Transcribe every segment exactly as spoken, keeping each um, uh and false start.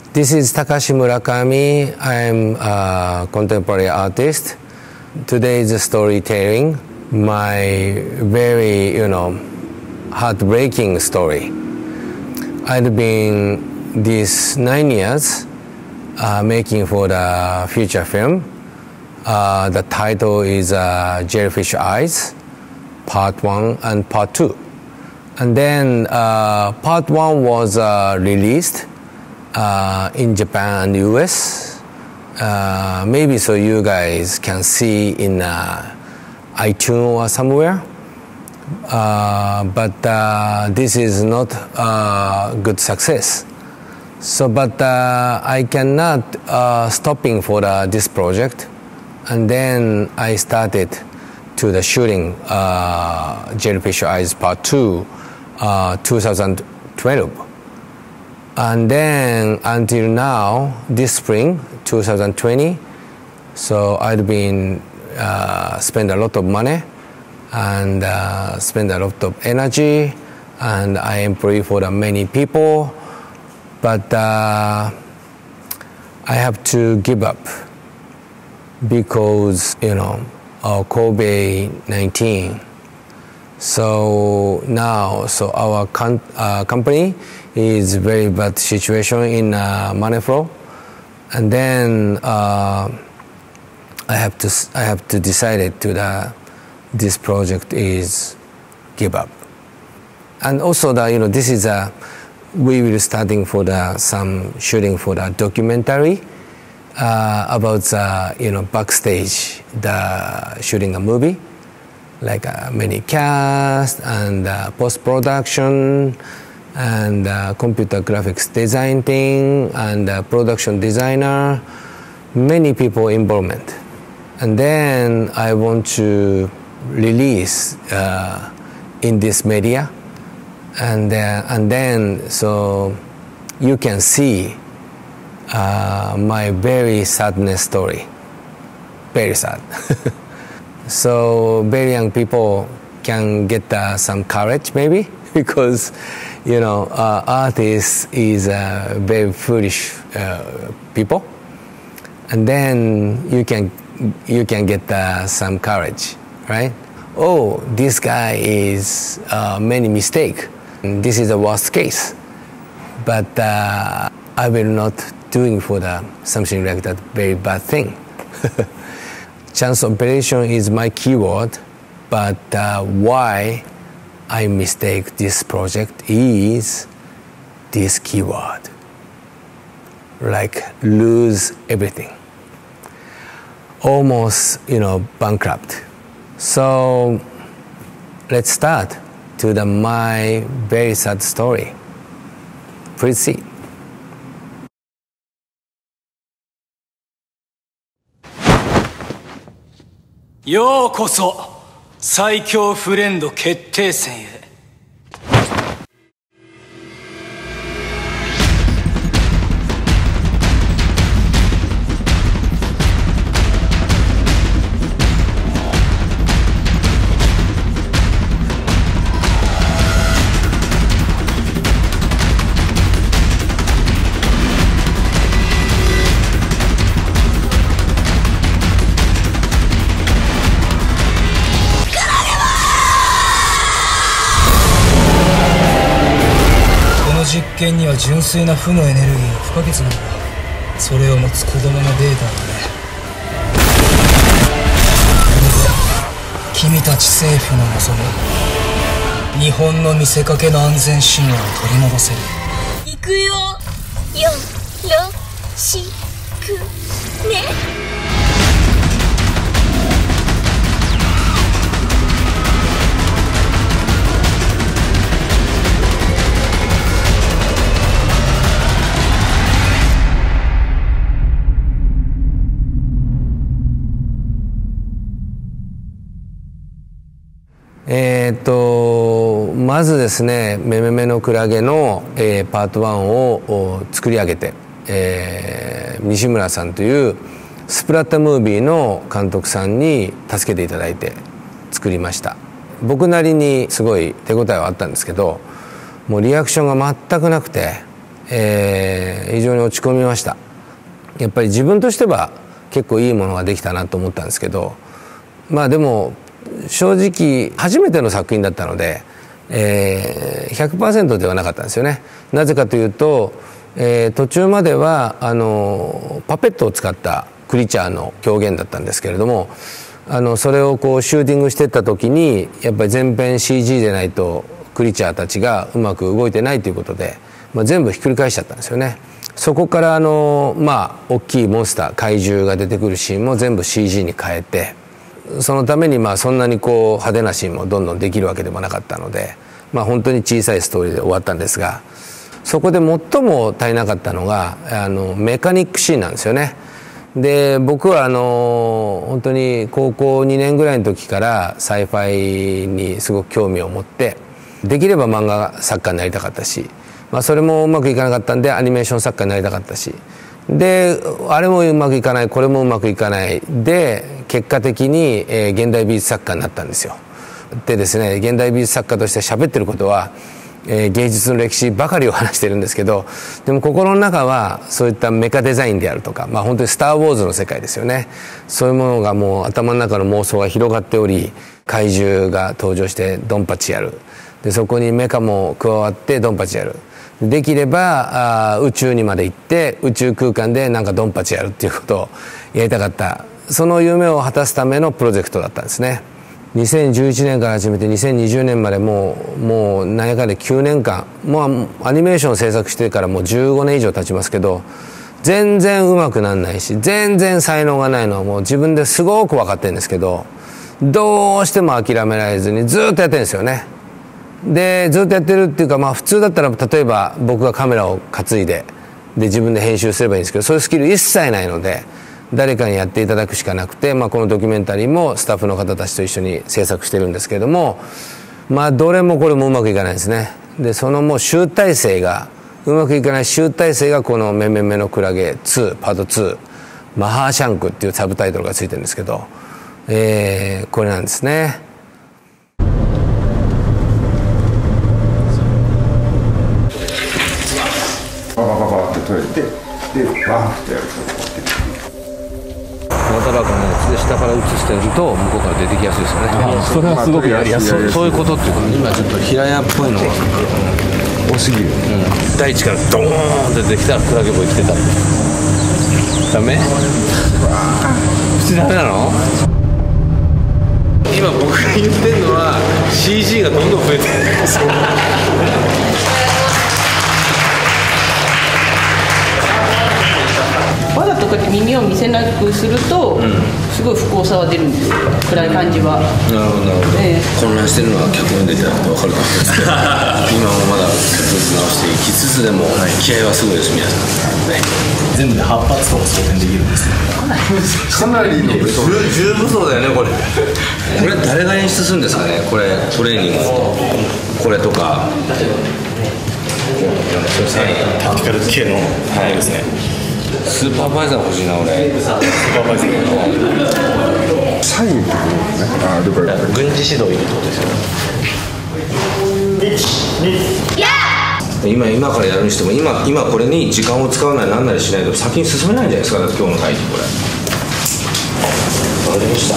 This is Takashi Murakami. I'm a contemporary artist. Today's storytelling, my very, you know, heartbreaking story. I've been these nine years uh, making for the feature film. Uh, the title is uh, Jellyfish Eyes, Part One and Part Two. And then uh, Part One was uh, released uh, in Japan and U S. Uh, maybe so you guys can see in uh, iTunes or somewhere. Uh, but uh, this is not a good success. So, but uh, I cannot uh, stopping for the, this project. And then I started to the shooting uh, Jellyfish Eyes Part Two, uh, twenty twelve, and then until now, this spring, twenty twenty. So I've been uh, spend a lot of money and uh, spend a lot of energy, and I employ for the many people, but uh, I have to give up. Because, you know, uh, COVID nineteen. So now, so our con- uh, company is very bad situation in uh, money flow, and then uh, I have to I have to decide to the this project is give up, and also the you know this is a we will starting for the some shooting for the documentary. Uh, about the you know backstage the shooting a movie, like uh, many cast and uh, post production and uh, computer graphics design thing and uh, production designer, many people involvement, and then I want to release uh, in this media, and uh, and then so you can see. Uh, my very sadness story, very sad. So very young people can get uh, some courage maybe because you know uh, artist is uh, very foolish uh, people, and then you can you can get uh, some courage, right? Oh, this guy is uh, many mistake. This is the worst case, but uh, I will not. Doing for the something like that very bad thing. Chance operation is my keyword, but uh, why I mistake this project is this keyword. Like lose everything. Almost, you know, bankrupt. So let's start to the my very sad story. Please see. ようこそ最強フレンド決定戦へ。 実験には純粋な負のエネルギーが不可欠なんだ。それを持つ子供のデータがね。君たち政府の望む日本の見せかけの安全神話を取り戻せる。 行くよ。よろしくね。 えー、とまずですね「めめめのクラゲの」えー、パートワンを作り上げて、えー、西村さんというスプラッタムービーの監督さんに助けていただいて作りました。僕なりにすごい手応えはあったんですけど、もうリアクションが全くなくて、 えー、非常に落ち込みました。やっぱり自分としては結構いいものができたなと思ったんですけど、まあでも正直初めての作品だったので、えー、ひゃくパーセント ではなかったんですよね。なぜかというと、えー、途中まではあのパペットを使ったクリーチャーの表現だったんですけれども、あのそれをこうシューティングしていった時にやっぱり全編 シージー でないとクリーチャーたちがうまく動いてないということで、まあ、全部ひっくり返しちゃったんですよね。そこからあのまあ大きいモンスター怪獣が出てくるシーンも全部 シージー に変えて、そのためにまあそんなにこう派手なシーンもどんどんできるわけでもなかったので、まあ本当に小さいストーリーで終わったんですが、そこで最も足りなかったのがあのメカニックシーンなんですよね。で僕はあの本当に高校にねんぐらいの時からサイファイにすごく興味を持って、できれば漫画作家になりたかったし、まあ、それもうまくいかなかったんでアニメーション作家になりたかったし、であれもうまくいかない、これもうまくいかないで結果的に、えー、現代美術作家になったんですよ。でですね、現代美術作家として喋ってることは、えー、芸術の歴史ばかりを話してるんですけど、でも心の中はそういったメカデザインであるとか、まあ、本当にスター・ウォーズの世界ですよね。そういうものがもう頭の中の妄想が広がっており、怪獣が登場してドンパチやる、でそこにメカも加わってドンパチやる、できればあ宇宙にまで行って宇宙空間でなんかドンパチやるっていうことをやりたかった、その夢を果たすためのプロジェクトだったんですね。にせんじゅういちねんから始めてにせんにじゅうねんまでもうもうなんやかんできゅうねんかん、もうアニメーション制作してからもうじゅうごねん以上経ちますけど、全然うまくなんないし全然才能がないのはもう自分ですごく分かってるんですけど、どうしても諦められずにずっとやってるんですよね。でずっとやってるっていうか、まあ普通だったら例えば僕がカメラを担いでで自分で編集すればいいんですけど、そういうスキル一切ないので誰かにやっていただくしかなくて、まあ、このドキュメンタリーもスタッフの方たちと一緒に制作してるんですけれども、まあどれもこれもうまくいかないですね。でそのもう集大成がうまくいかない集大成がこの「めめめのクラゲツーパートツーマハーシャンク」っていうサブタイトルがついてるんですけど、えー、これなんですね。 ババババって取れて、でバーってやるとまたらかのやつで下から映してると向こうから出てきやすいですよね。 それはすごくやりやすい。 そういうことっていうか、今ちょっと平屋っぽいのが多すぎる、うん、大地からドーンって出てきたらクラゲボイ来てた。ダメ？普通ダメなの？今僕が言ってるのは シージー がどんどん増えてるんですよ。 わざとこうやって耳を見せなくすると、うん、すごい不幸さは出るんですよ、暗い感じは。 なるほどなるほど、えー、混乱してるのは脚本で出たら分かると思うんですけど今もまだちょっとずつ直していきつつでも気合はすごいです皆さん、ね、 全部ではっぱつとも装填できるんですね。 かなりの十分そうだよねこれ。これ誰が演出するんですかね、これトレーニングこれとかタクティカル系のものですね。 スーパーバイザー欲しいな俺。スーパーバイザーサインってことですね。ああ、了解了解。 軍事指導いるってことですよね。今今からやるにしても今今これに時間を使わないなんなりしないと先に進めないんじゃないですか。だって今日の会議これ。わかりました。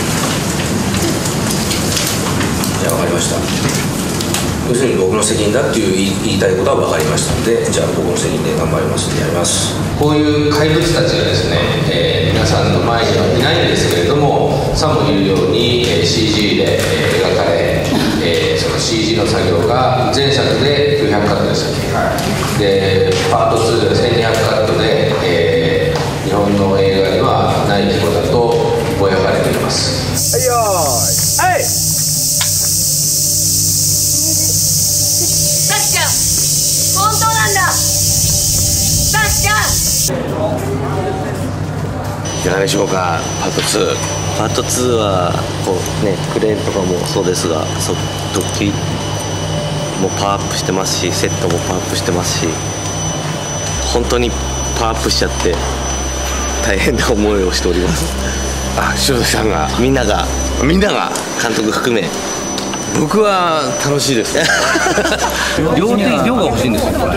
じゃあわかりました。要するに僕の責任だっていう言いたいことは分かりましたので、じゃあ僕の責任で頑張りますんでやります。こういう怪物たちがですね、えー、皆さんの前にはいないんですけれども、さも言うように、えー、シージー で、えー、描かれ、えー、その シージー の作業が前作できゅうひゃくカットでしたっけ、はい、でパートツーでせんにひゃくカットで、えー、日本の映画にはない規模だとぼやかれています。はいよーい、はいいかがでしょうか、パートツー。 パートツーはこうね、クレーンとかもそうですが、そ時もパワーアップしてますし、セットもパワーアップしてますし、本当にパワーアップしちゃって大変な思いをしております。 あ、塩崎さんが、 みんながみんなが監督含め僕は楽しいです。量的量が欲しいんですよ。これ。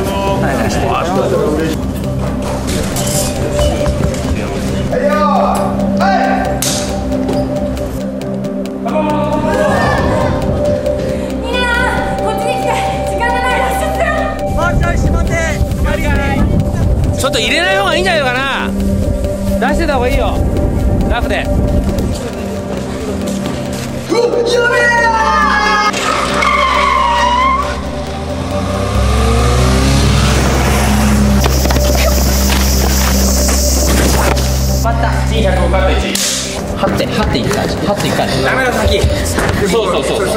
ちょっと入れない方がいいんじゃないかな。出してた方がいいよ。ラフで。 張って張っていく感じ、張っていく感じ。ダメだ先。そうそうそうそう。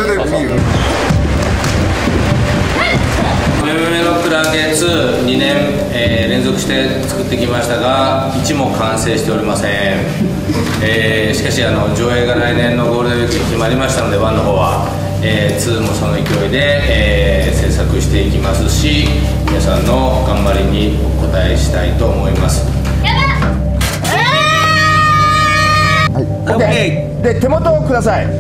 めめめのクラゲツーにねん、えー、連続して作ってきましたがいちも完成しておりません、えー、しかしあの上映が来年のゴールデンウィークに決まりましたのでワンの方は、えー、ツーもその勢いで、えー、制作していきますし皆さんの頑張りにお応えしたいと思います。 はい、OK で手元をください。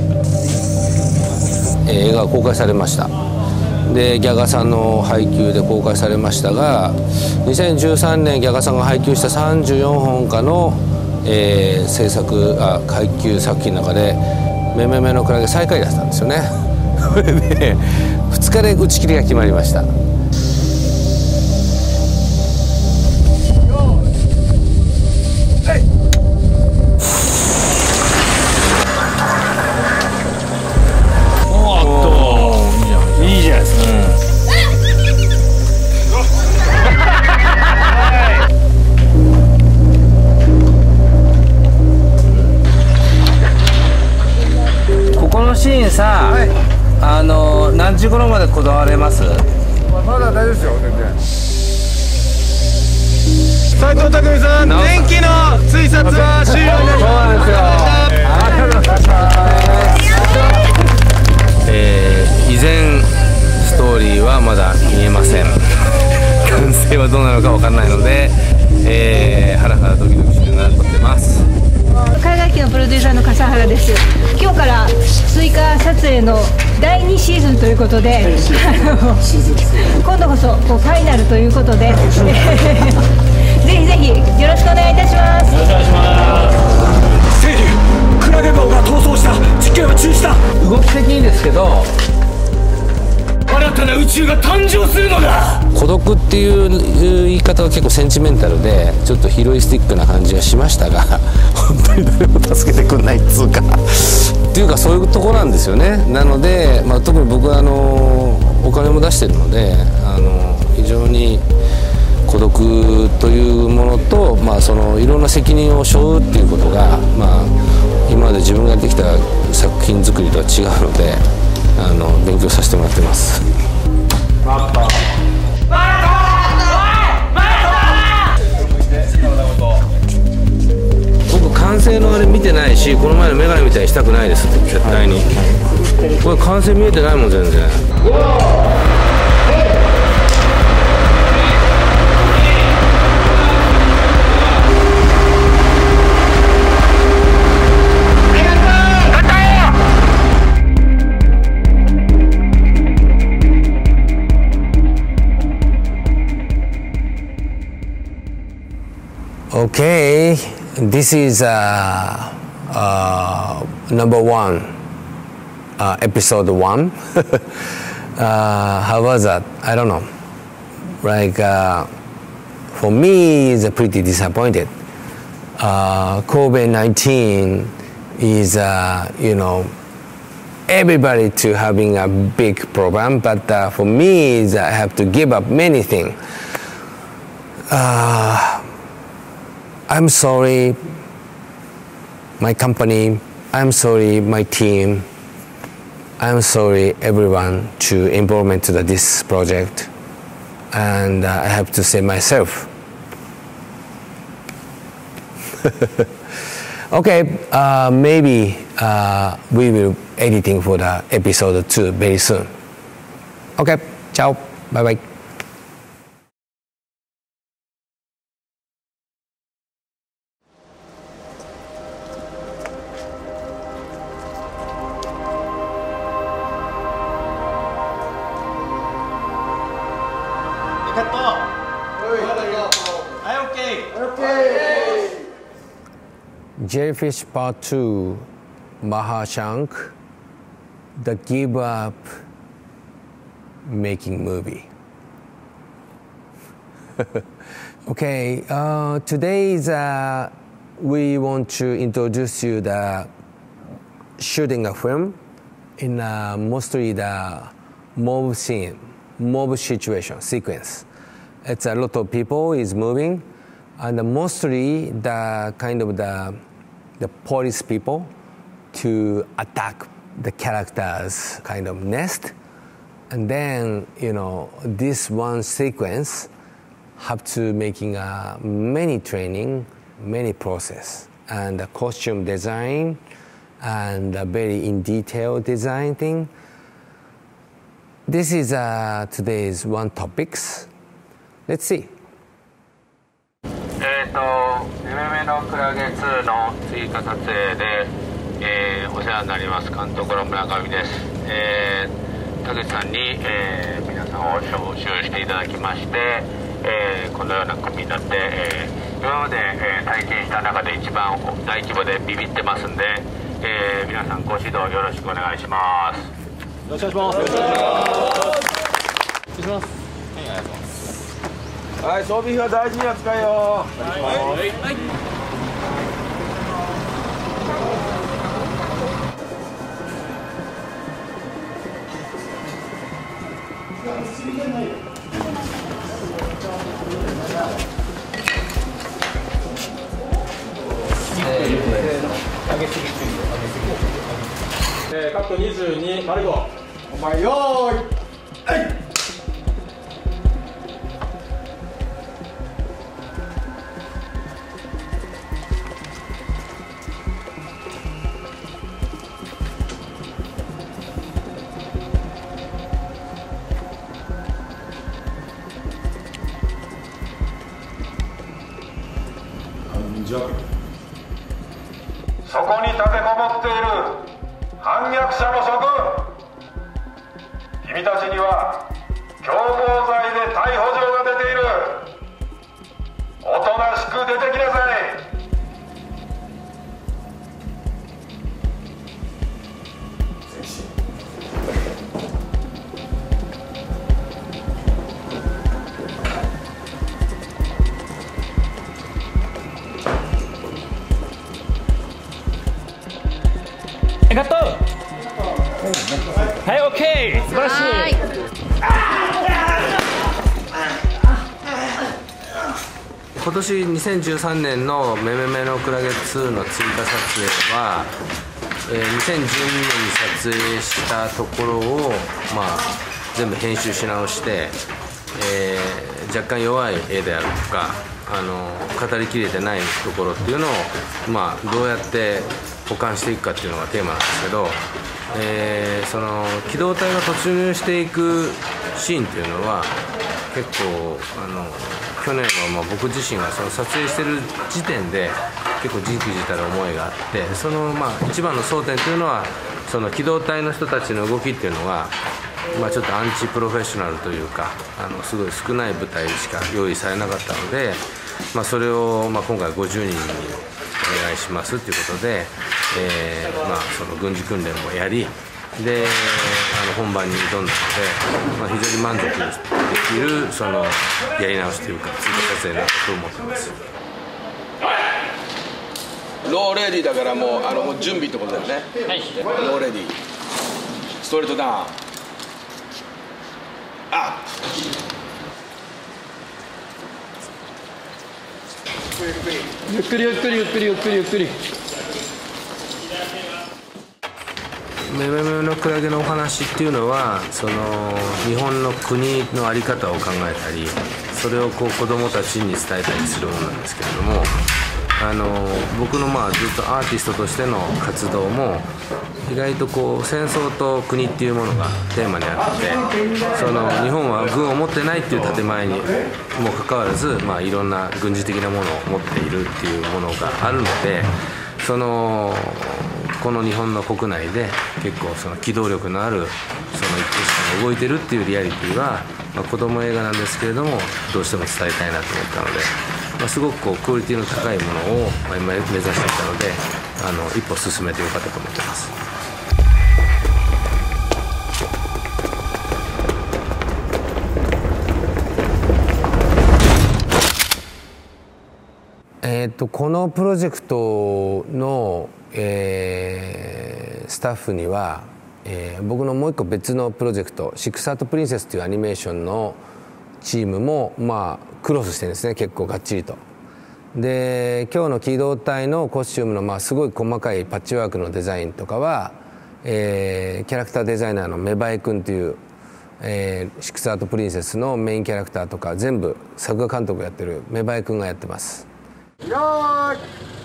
映画が公開されました。でギャガさんの配給で公開されましたがにせんじゅうさんねんギャガさんが配給したさんじゅうよんほんかの、えー、制作あ配給作品の中で「めめめのクラゲ」最下位だったんですよね。それでふつかで打ち切りが決まりました。シーンさ、はい、あの何時頃までこだわれます？ まだ大丈夫ですよ全然。斉藤匠さん、電気の推察は終了になります。 えー、依然ストーリーはまだ見えません。完成はどうなのかわからないので、えー、ハラハラドキドキしながら撮ってます。 海外機のプロデューサーの笠原です。今日から追加撮影のだいにシーズンということで、今度こそこうファイナルということで、ぜひぜひよろしくお願いいたします。よろしくお願いします。 セイリュウ、クラゲ号が逃走した。実験は中止だ。 動き的にですけど、 新たな宇宙が誕生するのだ。 孤独っていう言い方は結構センチメンタルでちょっとヒロイスティックな感じがしましたが本当に誰も助けてくんないっつうかっていうかそういうとこなんですよね。なので、まあ、特に僕はあのお金も出してるのであの非常に孤独というものと、まあ、そのいろんな責任を背負うっていうことが、まあ、今まで自分がやってきた作品作りとは違うのであの勉強させてもらってます。僕完成のあれ見てないしこの前のメガネみたいにしたくないですって絶対に。これ完成見えてないもん全然。Okay, this is uh, uh, number one, uh, episode one. uh, how was that? I don't know. Like, uh, for me, it's pretty disappointed. Uh, COVID nineteen is, uh, you know, everybody to having a big problem, but uh, for me, is I have to give up many things. Uh, I'm sorry, my company, I'm sorry, my team, I'm sorry, everyone to implement to this project, and uh, I have to say myself. Okay, uh, maybe uh, we will editing for the episode two very soon. Okay, ciao, bye bye. カット。はい、オッケー。オッケー。Jellyfish Part two, Mahashank, the give up making movie. Okay, uh, today is, uh, we want to introduce you the shooting a film in uh, mostly the mob scene, mob situation, sequence. It's a lot of people is moving, and mostly the kind of the, the police people to attack the characters' kind of nest. And then, you know, this one sequence have to making uh, many training, many process, and the costume design, and a very in detail design thing. This is uh, today's one topics. Let's see. えっと、めめめのクラゲツーの追加撮影で、えー、お世話になります監督の村上です。えー、田口さんに、えー、皆さんを招集していただきまして、えー、このような組になって、えー、今まで、えー、体験した中で一番大規模でビビってますんで、えー、皆さんご指導よろしくお願いします。 よろしくお願いします。よろしくお願いします。失礼します。はい、ありがとうございます。はい、装備品は大事に扱いよ。はい。はい。えー、カットにじゅうに、丸ご。お前よーい。はい。 そこに立てこもっている反逆者の諸君、君たちには共謀罪で逮捕状が出ている。おとなしく出てきなさい。 カット。はい、オッケー。素晴らしい。 今年にせんじゅうさんねんのめめめのクラゲツーの追加撮影は、えー、にせんじゅうにねんに撮影したところを、まあ、全部編集し直して、えー、若干弱い絵であるとか、あの語りきれてないところっていうのを、まあ、どうやって保管していくかっていうのがテーマなんですけど、えー、その機動隊が突入していくシーンっていうのは結構あの去年はまあ僕自身がその撮影してる時点で結構じくじたる思いがあって、そのまあ一番の争点というのはその機動隊の人たちの動きっていうのが、まあ、ちょっとアンチプロフェッショナルというか、あのすごい少ない部隊しか用意されなかったので、まあ、それをまあ今回ごじゅうにんにお願いしますということで、えーまあ、その軍事訓練もやりで、あの本番に挑んだので、まあ、非常に満足できるそのやり直しというか追加撮影になったと思ってます。 ローレディだからもう、あのもう準備ってことだよね。はい。ローレディ。ストレートダウン。あ。ゆっくりゆっくりゆっくりゆっくりゆっくり。 めめめのクラゲのお話っていうのは、その日本の国の在り方を考えたり、それをこう子どもたちに伝えたりするものなんですけれども、あの僕のまあずっとアーティストとしての活動も意外とこう戦争と国っていうものがテーマにあって、その日本は軍を持ってないっていう建前にもかかわらず、まあ、いろんな軍事的なものを持っているっていうものがあるので、そのこの日本の国内で結構その機動力のあるその一等車が動いてるっていうリアリティは、まあ、子供映画なんですけれどもどうしても伝えたいなと思ったので、まあ、すごくこうクオリティの高いものを、まあ、今目指してきたのであの一歩進めてよかったと思ってます。えー、とこのプロジェクトの、えー、スタッフには、えー、僕のもう一個別のプロジェクト「シックスアートプリンセス」というアニメーションのチームも、まあ、クロスしてるんですね、結構がっちりと。で今日の機動隊のコスチュームの、まあ、すごい細かいパッチワークのデザインとかは、えー、キャラクターデザイナーの芽生え君という、えー、シックスアートプリンセスのメインキャラクターとか全部作画監督やってる芽生え君がやってます。よーい、はい。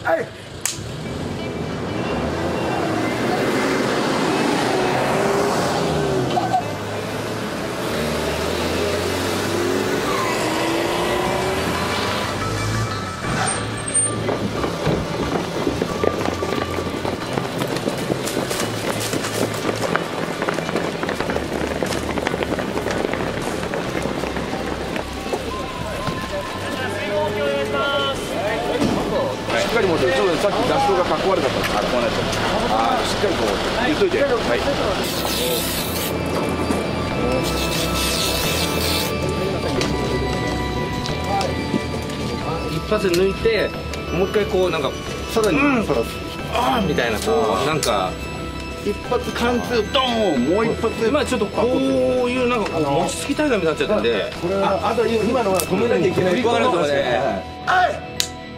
さっき脱走がかっこ悪かったんです。かっこ悪かった。ああ、しっかりこう言っといて。はい。一発抜いて、もう一回こうなんかさらに、うん、ああみたいなこうなんか一発貫通ドーンもう一発。まあちょっとこういうなんかこう餅つき大会みたいになっちゃったんで、ああと今のは止めなきゃいけない。わかりましたね。はい。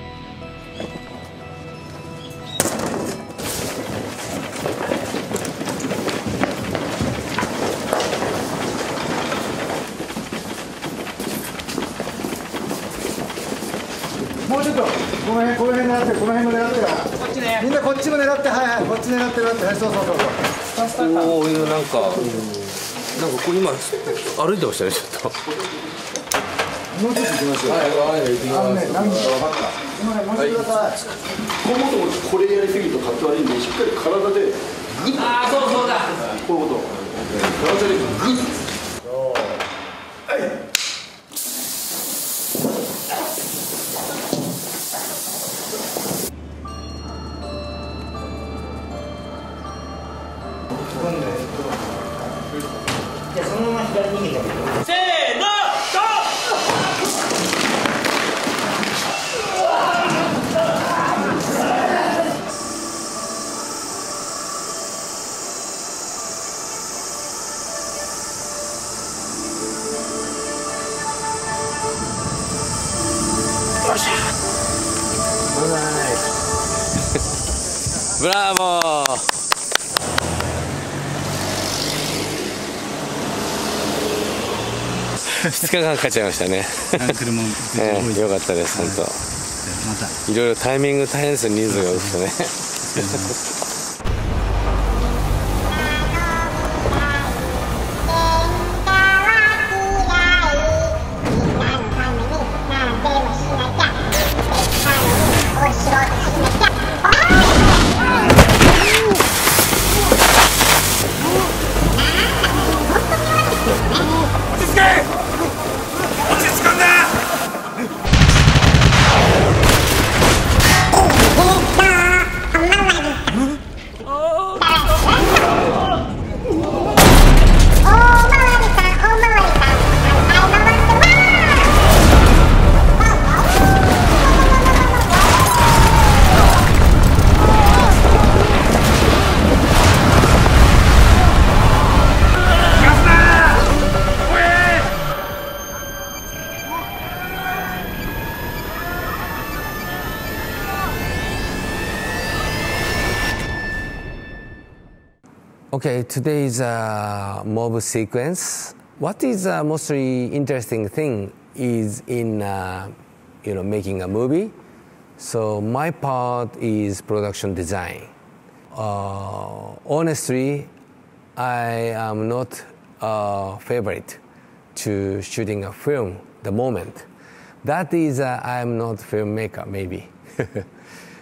もうちょっとこの辺、この辺狙って、この辺も狙ってよ。こっちね。みんなこっちも狙って、はいはい、こっち狙って狙って、はい、そうそうそうそう。おお、いうなんか、なんかこう今歩いてましたね、ちょっと。もうちょっと行きましょう。はいはい、行きます。あのね、何か分かった。すみません、もうちょっとください。こうもともこれやりすぎるとかっこ悪いんで、しっかり体でグッ。ああ、そうそうだ。こういうこと。体でグッ。はい。じゃあそのまま左に逃げてみる。せーの、よっしゃブラボー。ふつかかんかかっちゃいましたね。車も、えー、よかったです、本当。またいろいろタイミング大変ですよ、人数が多くてね。Okay, today's uh, mob sequence. What is the mostly interesting thing is in uh, you know making a movie. So my part is production design. Uh, honestly, I am not a favorite to shooting a film the moment. That is, uh, I am not filmmaker maybe.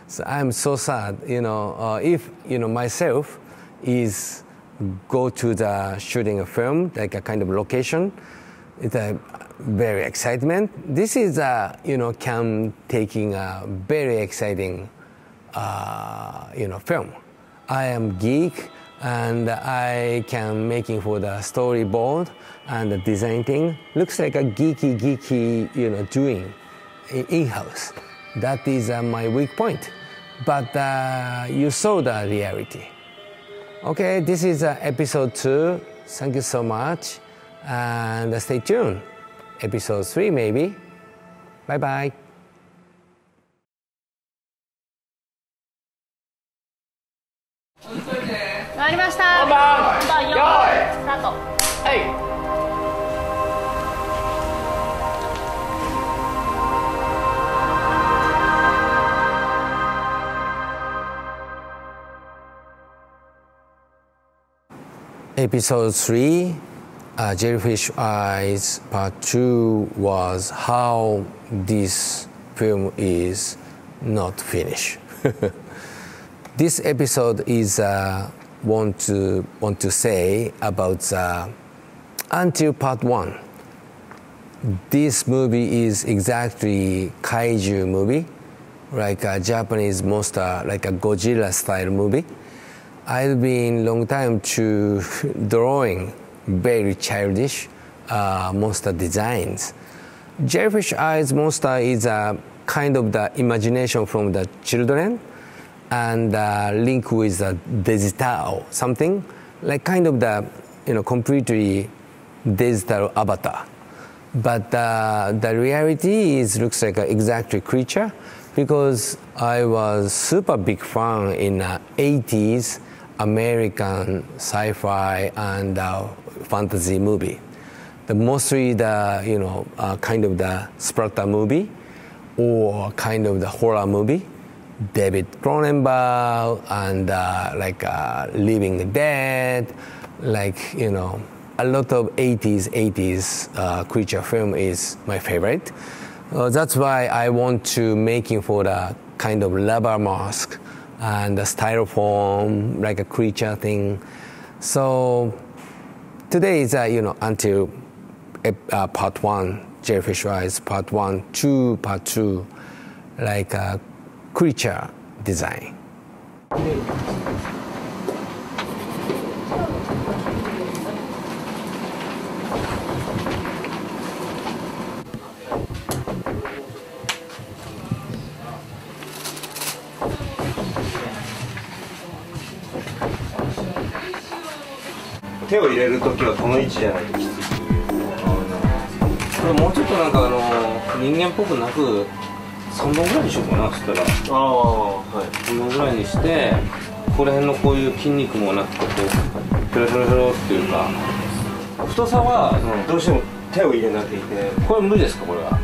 So I'm so sad. You know, uh, if you know myself is go to the shooting a film like a kind of location, it's a very excitement. This is a you know can taking a very exciting uh, you know film. I am geek and I can making for the storyboard and the design thing. Looks like a geeky geeky you know doing in-house. That is uh, my weak point. But uh, you saw the reality. Okay, this is uh, episode two. Thank you so much. And uh, stay tuned. Episode three, maybe. Bye bye. 回りました。本番よーいスタート。はい。 Episode three, uh, Jellyfish Eyes Part two was how this film is not finished. This episode is uh, want to want to say about uh, until Part one. This movie is exactly kaiju movie, like a Japanese monster, like a Godzilla style movie. I've been long time to drawing very childish uh, monster designs. Jellyfish Eyes monster is a kind of the imagination from the children and uh, link with the digital something like kind of the you know completely digital avatar. But uh, the reality is looks like an exact creature because I was super big fan in uh, eighties American sci-fi and uh, fantasy movie. The mostly the you know uh, kind of the splatter movie or kind of the horror movie. David Cronenberg and uh, like uh, Living Dead, like you know a lot of eighties eighties uh, creature film is my favorite. Uh, that's why I want to making for the kind of rubber mask and the styrofoam like a creature thing. So today is uh, you know until uh, part one, Jellyfish Eyes part one, two part two, like a creature design. 手を入れるときはこの位置じゃないときつい。 これもうちょっとなんかあの人間っぽくなくさんぼんぐらいにしようかなそしたら、ああ、はい、さんぼんぐらいにしてここら辺のこういう筋肉もなくてこうヒョロヒョロヒョロっていうか太さはどうしても手を入れなきゃいけない。これ無理ですかこれは。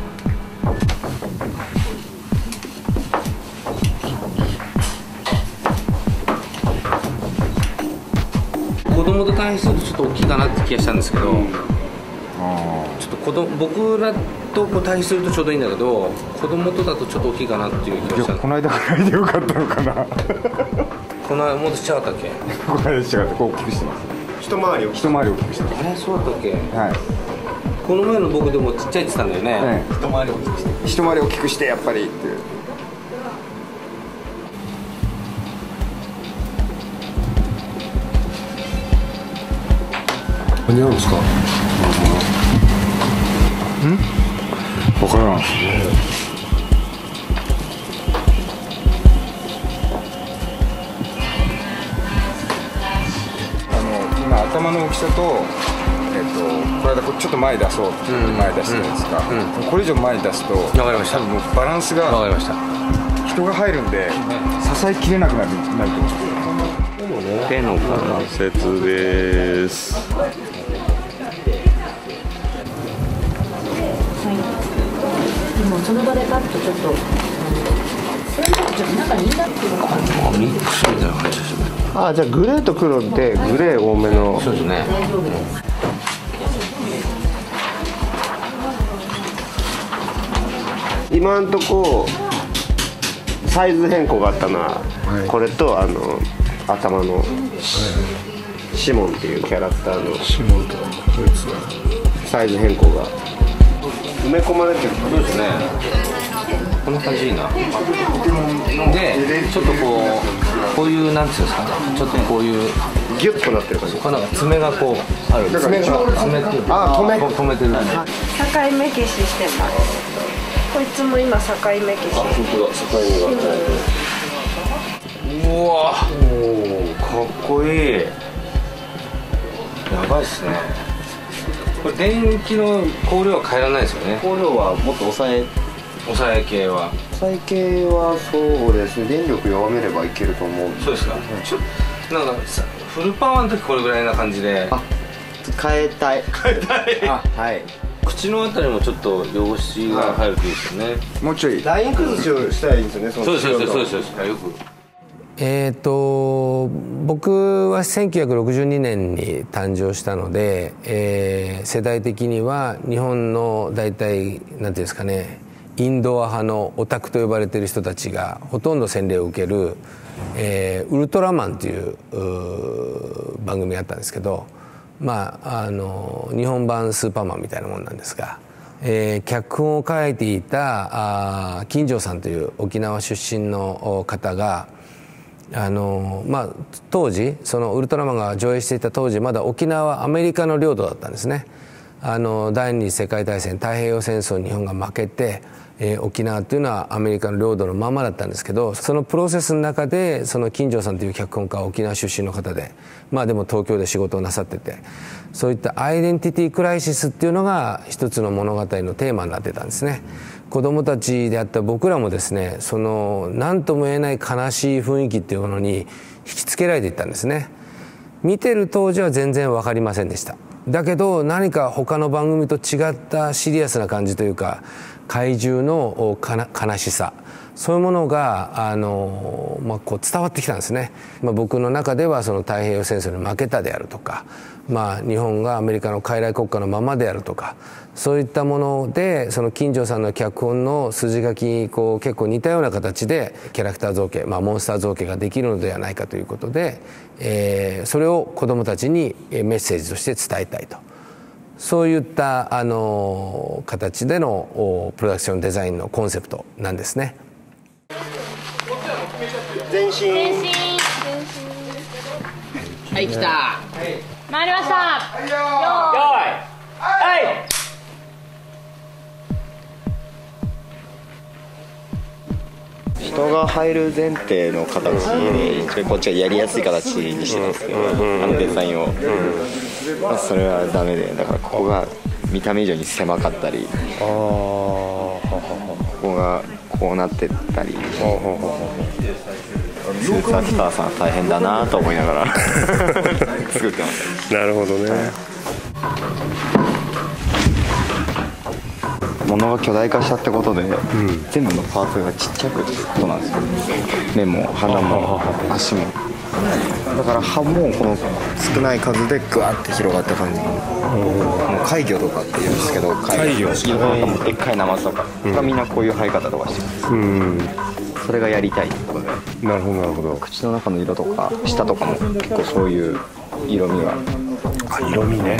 子供と対比するとちょっと大きいかなって気がしたんですけど、うん、ちょっと子供僕らとこう対比するとちょうどいいんだけど子供とだとちょっと大きいかなっていう気がした。 この間ぐらいでよかったのかなこの間もっとちっちゃかったっけ。 この間ちっちゃかった。こう大きくしてます。一回りを一回り大きくしてます。 えー、そうだったっけ。 はい。 この前の僕でもちっちゃいって言ってたんだよね、ね、一回り大きくして一回り大きくしてやっぱりっていう。何やるんですか。うん分からん。あの今頭の大きさと、えっと、これだちょっと前に出そうって前に出したんですか、うんうん、これ以上前に出すと分かりました。多分もうバランスが分かりました。人が入るんで支えきれなくなるなると思うんですよ。 手の関節です。 もうその場でパッとちょっとそれちょっと中にいいなっていうのかな。 ミックスみたいな感じですね。 あ、じゃあグレーと黒でグレー多めの。 そうですね。 今んとこサイズ変更があったのは、はい、これとあの頭の、はい、シモンっていうキャラクターのシモンとこいつがサイズ変更が埋め込まれてる。 そうですね。こんな感じいいな。でちょっとこうこういうなんていうんですかね、ちょっとこういうギュッとなってる感じ。 こうなんか爪がこうある。 爪が爪っていうあ止め止めてる。 境目消ししてます。こいつも今境目消し。 あ、本当だ。境目が。 うわかっこいい。やばいっすね。これ電気の光量は変えられないですよね。 光量はもっと抑え抑え系は抑え系はそうですね。電力弱めればいけると思う。 そうですか。ちょなんかフルパワーの時これぐらいな感じで。 あ、変えたい。 変えたい。 あ、はい。 口のあたりもちょっと汚しが入るといいですよね。 もうちょいライン崩しをしたらいいんですよね。 そうですそうですそうですそうです。よく。 えーと僕はせんきゅうひゃくろくじゅうにねんに誕生したので、えー、世代的には日本の大体なんていうんですかね、インドア派のオタクと呼ばれている人たちがほとんど洗礼を受ける、えー、ウルトラマンという番組があったんですけど、まああの日本版スーパーマンみたいなもんなんですが、えー、脚本を書いていたあ金城さんという沖縄出身の方があのまあ、当時そのウルトラマンが上映していた当時まだ沖縄はアメリカの領土だったんですね。あの第二次世界大戦太平洋戦争に日本が負けて、えー、沖縄というのはアメリカの領土のままだったんですけど、そのプロセスの中でその金城さんという脚本家は沖縄出身の方で、まあでも東京で仕事をなさってて、そういったアイデンティティクライシスっていうのが一つの物語のテーマになってたんですね。子どもたちであった僕らもですね、その何とも言えない悲しい雰囲気っていうものに引きつけられていったんですね。見てる当時は全然分かりませんでした。だけど何か他の番組と違ったシリアスな感じというか、怪獣の悲しさ、そういうものがあの、まあ、こう伝わってきたんですね。まあ、僕の中ではその太平洋戦争に負けたであるとか、まあ、日本がアメリカの傀儡国家のままであるとか、そういったものでその金城さんの脚本の筋書きにこう結構似たような形でキャラクター造形、まあ、モンスター造形ができるのではないかということで、えー、それを子どもたちにメッセージとして伝えたいと、そういったあの形でのプロダクションデザインのコンセプトなんですね。 前進。前進。 はい、来た。 回りました。 はい、よーい。はい。 人が入る前提の形で、こっちはやりやすい形にしてるんですけど、あのデザインを、まあ、それはダメで、だからここが見た目以上に狭かったり、ここがこうなってったり、スーパースターさん大変だなと思いながら作ってます。 なるほどね。 物が巨大化したってことで、うん、全部のパーツがちっちゃくってことなんですよ。目も鼻も足も。だから歯もこの少ない数でグワッて広がった感じ。もう怪魚とかって言うんですけど、 怪魚魚でっかいナマズとかがみんなこういう生え方とかしてます。うん、それがやりたいってことで。 なるほどなるほど。 口の中の色とか舌とかも結構そういう色味が。 あ、色味ね。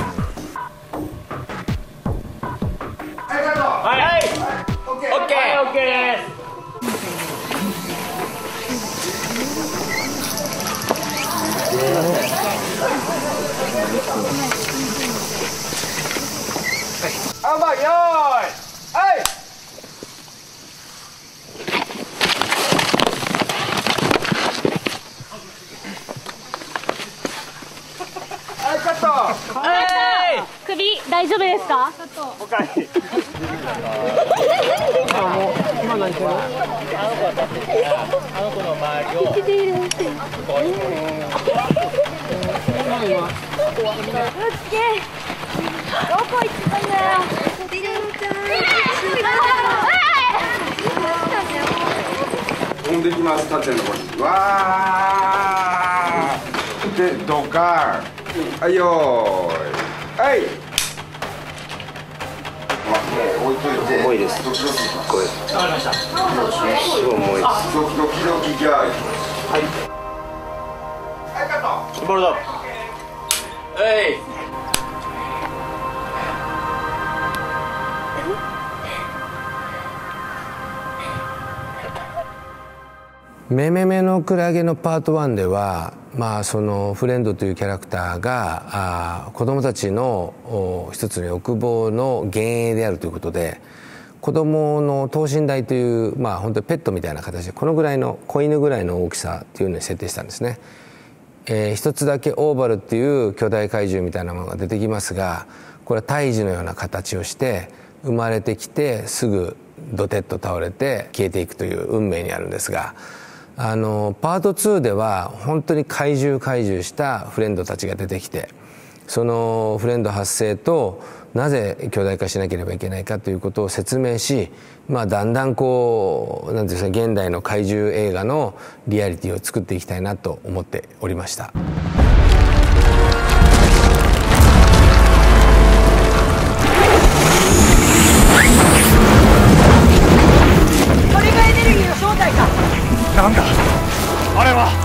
はいはい、オッケーオッケーです。 あんばんよーい、はい。はい、カット。 はい、首大丈夫ですか？ おかえり。 今何してるの？あの子は立ってるから、あの子の周りをここに今どこ行ったんだよ。 飛んできます、縦の方に。わーでドカーン。はいよーい、はい。 重いです。すごい。わかりました。すごい重いです。ドキドキギャー。はい。ボールド。えい。 めめめのクラゲのパートワンでは、まあ、そのフレンドというキャラクターがあ子どもたちの一つの欲望の幻影であるということで、子どもの等身大という、まあ、本当にペットみたいな形でこのぐらいの子犬ぐらいの大きさというのに設定したんですね。えー、一つだけオーバルっていう巨大怪獣みたいなものが出てきますが、これは胎児のような形をして生まれてきてすぐドテッと倒れて消えていくという運命にあるんですが、あのパートツーでは本当に怪獣怪獣したフレンドたちが出てきて、そのフレンド発生となぜ巨大化しなければいけないかということを説明し、まあ、だんだんこうなんていうんですか、現代の怪獣映画のリアリティを作っていきたいなと思っておりました。 これがエネルギーの正体か。なんだあれは。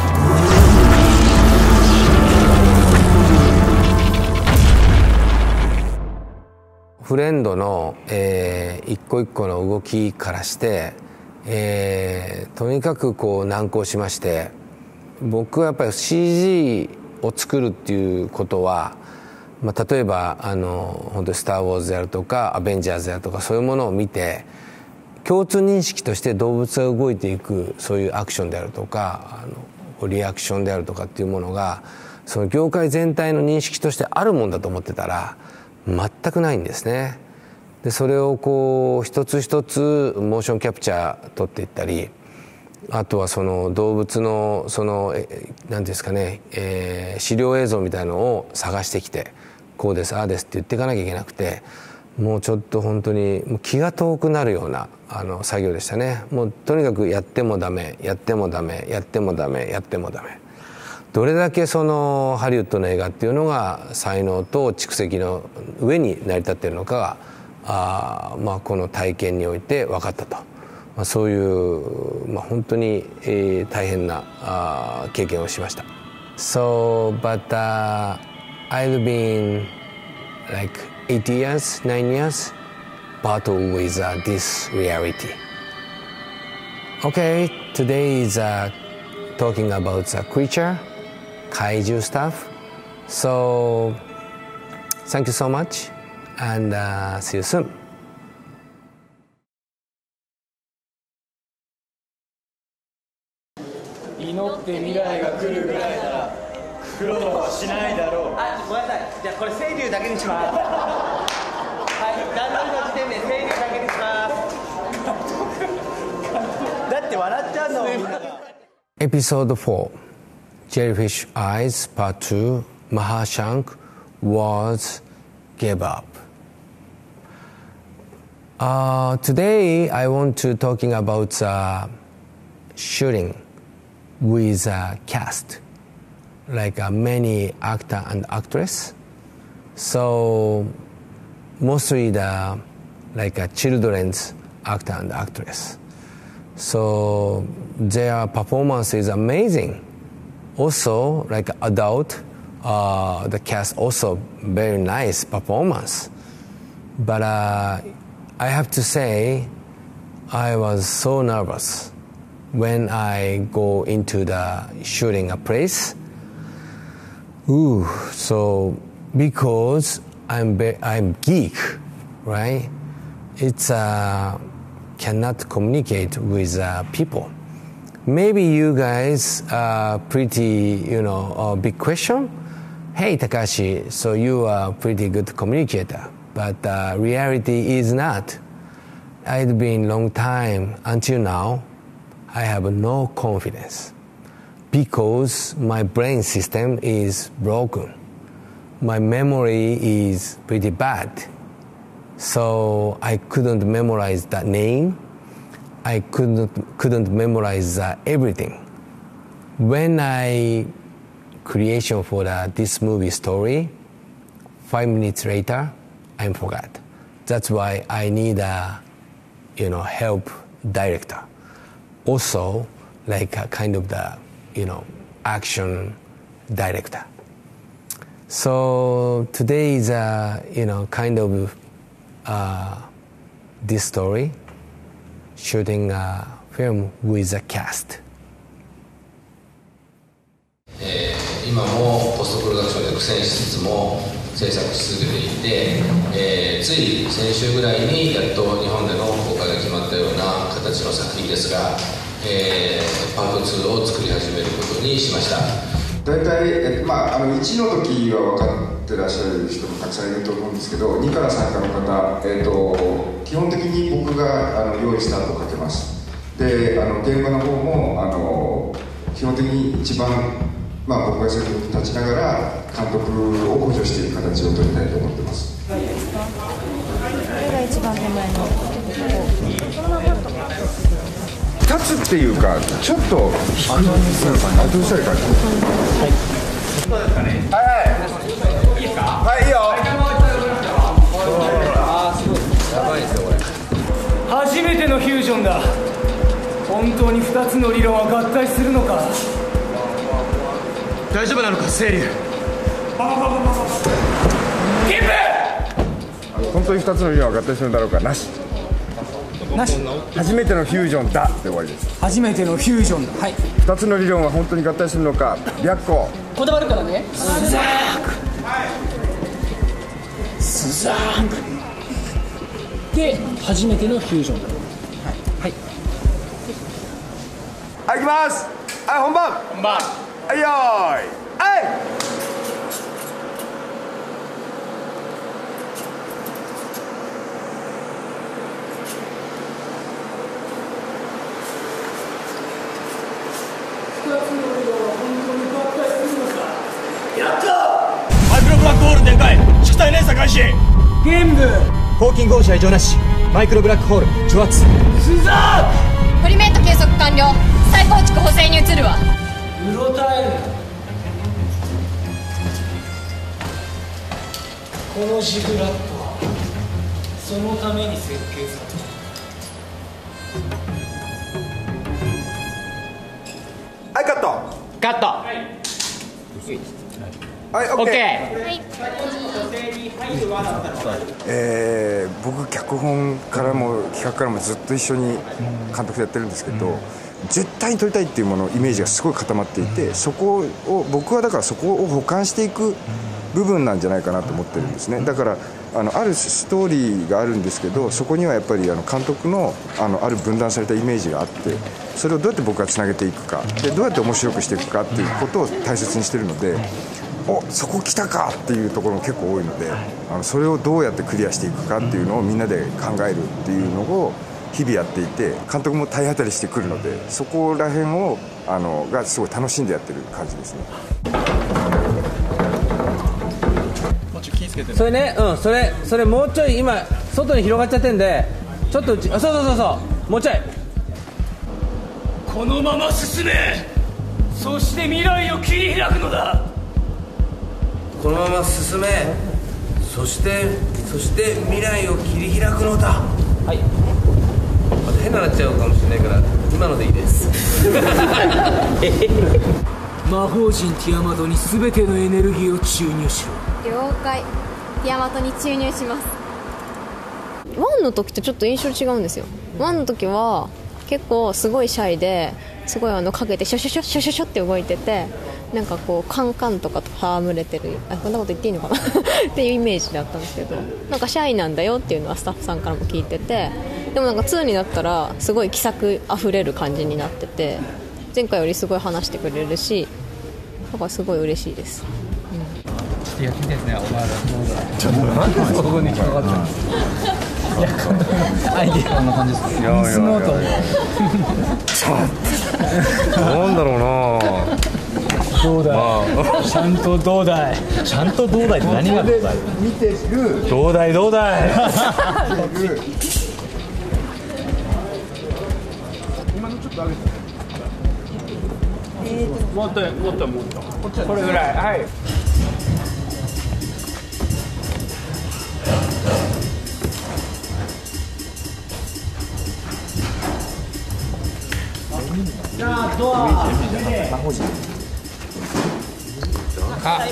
フレンドの、えー、一個一個の動きからして、えー、とにかくこう難航しまして、僕はやっぱり シージー を作るっていうことは、まあ、例えばあの本当に「スター・ウォーズ」であるとか「アベンジャーズ」であるとかそういうものを見て共通認識として動物が動いていくそういうアクションであるとかあのリアクションであるとかっていうものがその業界全体の認識としてあるもんだと思ってたら全くないんですね。でそれをこう一つ一つモーションキャプチャー撮っていったり、あとはその動物のその何ですかね、えー、資料映像みたいのを探してきてこうですああですって言っていかなきゃいけなくて、もうちょっと本当にもう気が遠くなるようなあの作業でしたね。もうとにかくやってもダメやってもダメやってもダメやってもダメ。どれだけそのハリウッドの映画っていうのが才能と蓄積の上に成り立っているのかがあ、まあ、この体験において分かったと、まあ、そういう、まあ、本当に、えー、大変なあ経験をしました。So, but、uh, I've been like eight years, nine years battle with、uh, this reality. Okay, today is、uh, talking about the creature, kaiju stuff. So, thank you so much, and uh, see you soon. 祈って未来が来るぐらいなら苦労はしないだろう。あ、ごめんなさい。じゃあこれ清流だけにします。はい、段取りの時点で清流だけにします。だって笑っちゃうのみんなが。 Episode four, Jellyfish Eyes Part two, Mahashank was gave up. Uh, today I want to talking about uh, shooting with a cast, like uh, many actor and actress. So mostly the like a children's actor and actress. So their performance is amazing. Also, like adult, uh, the cast also very nice performance. But uh, I have to say, I was so nervous when I go into the shooting a place. Ooh, so because I'm be- I'm geek, right? It's uh, cannot communicate with uh, people. Maybe you guys are pretty, you know, a big question. Hey, Takashi, so you are a pretty good communicator, but uh, reality is not. I've been long time until now. I have no confidence because my brain system is broken. My memory is pretty bad. So I couldn't memorize the name. I couldn't, couldn't memorize uh, everything. When I creation for the, this movie story, five minutes later, I forgot. that's why I need a, you know, help director. Also, like a kind of the, you know, action director. So today is a, you know, kind of uh, this story, shooting a film with a cast. えー、今もポストプロダクションで苦戦しつつも制作し続けていて、えー、つい先週ぐらいにやっと日本での公開が決まったような形の作品ですが、えー、パートツーを作り始めることにしました。 大体、えまあ、あのいちの時は分かってらっしゃる人もたくさんいると思うんですけど、にから参加の方、えー、と基本的に僕があの用意スタートをかけます。で、あの現場の方もあの基本的に一番、まあ、僕が先に立ちながら監督を補助している形を取りたいと思ってます。これが一番手前の立つっていうか、ちょっと低いあ、どうしたらいいか。はい。そうですかね。はいはい。いいですか。はい、いいよ。あー、すごい。やばいですよこれ。 初めてのフュージョンだ。本当にふたつの理論は合体するのか。大丈夫なのか、清流。キープ。 本当にふたつの理論は合体するんだろうか。なし。なし。初めてのフュージョンだで終わりです。 初めてのフュージョンだ。はい。 ふたつの理論は本当に合体するのか。白個。 こだわるからね。スザーク。スザーク。で、初めてのフュージョンだ。はい。はい。 はい、行きます。はい、本番。 本番。 はい、よーい。はい。 やったマイクロブラックホール展開、宿体連鎖開始。ゲーム部ホーキング号車異常なし。マイクロブラックホール除圧。 スザポリメント計測完了。再構築補正に移るわ。 うろたえる。このジグラットはそのために設計された。 はい、カット。 カット。はいはい、オッケー。えー、僕脚本からも企画からもずっと一緒に監督でやってるんですけど、うん、絶対に撮りたいっていうものイメージがすごい固まっていて、そこを僕はだからそこを補完していく部分なんじゃないかなと思ってるんですね。だからあのあるストーリーがあるんですけど、そこにはやっぱりあの監督の あのある分断されたイメージがあって、それをどうやって僕がつなげていくかで、どうやって面白くしていくかっていうことを大切にしてるので、おそこ来たかっていうところも結構多いので、あのそれをどうやってクリアしていくかっていうのをみんなで考えるっていうのを日々やっていて、監督も体当たりしてくるので、そこら辺をあのがすごい楽しんでやってる感じですね。 それね、うん、それそれもうちょい今外に広がっちゃってんで、ちょっとうち、あ、そうそうそうそう、もうちょい。 このまま進め、そして未来を切り開くのだ。 このまま進め、そしてそして未来を切り開くのだ。はい。また変ななっちゃうかもしれないから今のでいいです。 魔法陣ティアマトに全てのエネルギーを注入しろ。 了解。ティアマトに注入します。ワンの時とちょっと印象違うんですよ。ワンの時は結構すごいシャイですごいあのかけてシャシャシャシャシャシャって動いてて、なんかこうカンカンとかと戯れてる、あ、こんなこと言っていいのかなっていうイメージだったんですけど、なんかシャイなんだよっていうのはスタッフさんからも聞いてて、でもなんかツーになったらすごい気さくあふれる感じになってて、前回よりすごい話してくれるし、だからすごい嬉しいです。うん、ちょっとやってみたいですね。お前らちょっとなんでそこに引っかかっちゃうんですか。いや、こんなアイディアこんな感じですね。ミスノートなんだろうな。 どうだい、まあ、ちゃんとどうだい、ちゃんとどうだいって何がどうだい、 見てるどうだいどうだい今のちょっと上げて、 えー、もっともっともっとこっちこれぐらい、はい。 じゃあドアあ、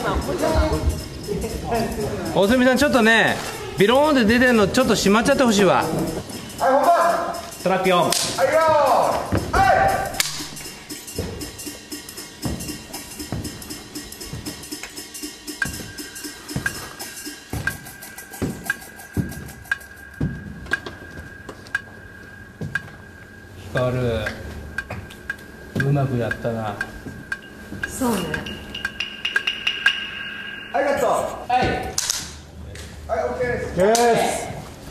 大隅さんちょっとねビローンって出てるのちょっと閉まっちゃってほしいわ。 はい本番トラックよん。 はいよーはい光るうまくやったな。 そうね。 はいカットはいはいオッケーです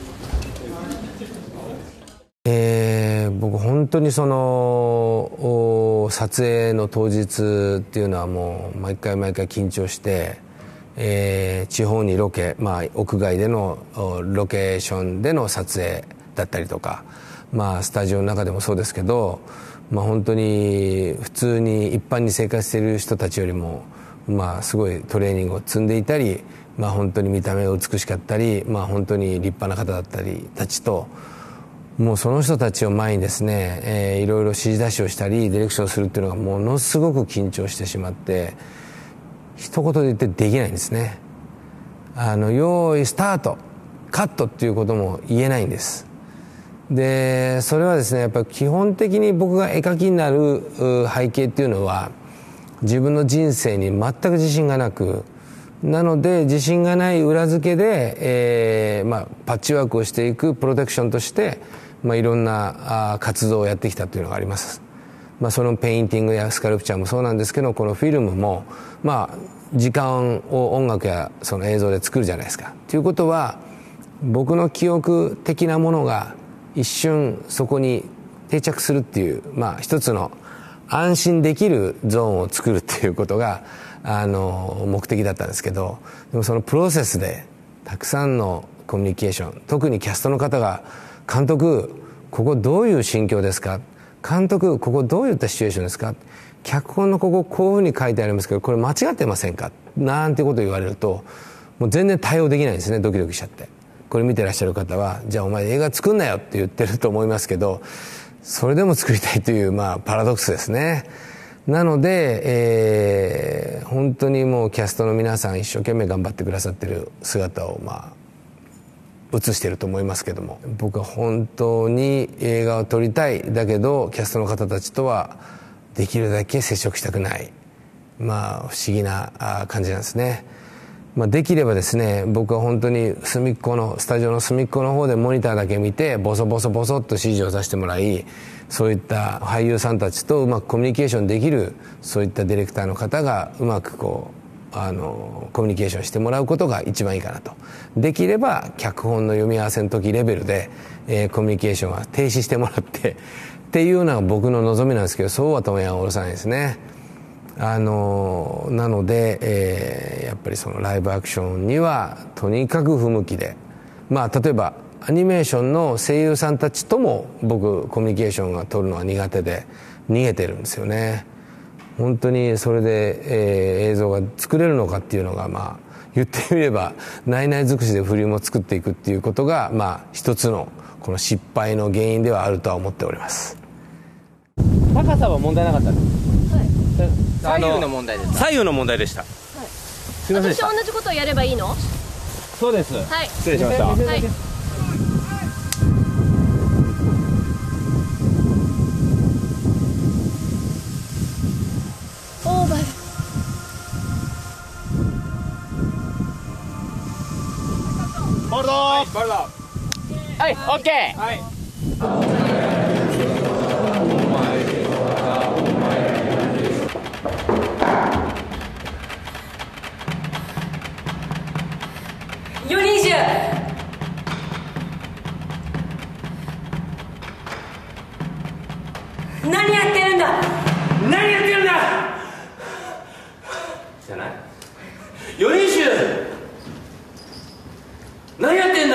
えー、僕本当にその撮影の当日っていうのはもう毎回毎回緊張して、えー、地方にロケ、まあ、屋外でのロケーションでの撮影だったりとか、まあ、スタジオの中でもそうですけど、まあ、本当に普通に一般に生活している人たちよりも、まあ、すごいトレーニングを積んでいたり、まあ、本当に見た目が美しかったり、まあ、本当に立派な方だったりたちともうその人たちを前にですね、えー、いろいろ指示出しをしたりディレクションするっていうのがものすごく緊張してしまって一言で言ってできないんですね。あの用意スタートカットっていうことも言えないんです。でそれはですねやっぱり基本的に僕が絵描きになる背景っていうのは自分の人生に全く自信がなくなので自信がない裏付けで、えーまあ、パッチワークをしていくプロテクションとして、まあ、いろんなあ活動をやってきたというのがあります、まあ、そのペインティングやスカルプチャーもそうなんですけどこのフィルムも、まあ、時間を音楽やその映像で作るじゃないですかということは僕の記憶的なものが一瞬そこに定着するっていう、まあ、一つの安心できるゾーンを作るっていうことがあの目的だったんですけどでもそのプロセスでたくさんのコミュニケーション特にキャストの方が監督ここどういう心境ですか監督ここどういったシチュエーションですか脚本のこここういうふうに書いてありますけどこれ間違ってませんかなんてことを言われるともう全然対応できないんですねドキドキしちゃってこれ見てらっしゃる方はじゃあお前映画作んなよって言ってると思いますけどそれでも作りたいという、まあ、パラドックスですね。なので、えー、本当にもうキャストの皆さん一生懸命頑張ってくださってる姿を、まあ、映していると思いますけども僕は本当に映画を撮りたいだけどキャストの方たちとはできるだけ接触したくない、まあ、不思議な感じなんですね。まあ、できればですね僕は本当に隅っこのスタジオの隅っこの方でモニターだけ見てボソボソボソっと指示をさせてもらいそういった俳優さんたちとうまくコミュニケーションできるそういったディレクターの方がうまくこうあのコミュニケーションしてもらうことが一番いいかなとできれば脚本の読み合わせの時レベルで、えー、コミュニケーションは停止してもらってっていうのが僕の望みなんですけどそうはともやおろさないですね。あのなので、えー、やっぱりそのライブアクションにはとにかく不向きで、まあ、例えばアニメーションの声優さんたちとも僕コミュニケーションが取るのは苦手で逃げてるんですよね。本当にそれで、えー、映像が作れるのかっていうのが、まあ、言ってみれば内々尽くしでフィルムを作っていくっていうことが、まあ、一つのこの失敗の原因ではあるとは思っております。 高さは問題なかったです、はい、 左右の問題です左右の問題でした、はい、すいませんでした。 私同じことをやればいいの？ そうです、 はい、 失礼しました、はい、 オーバーボールドはいボールドはいオッケーはいよにじゅう何やってるんだ何やってるんだじゃないよにじゅう何やってんだ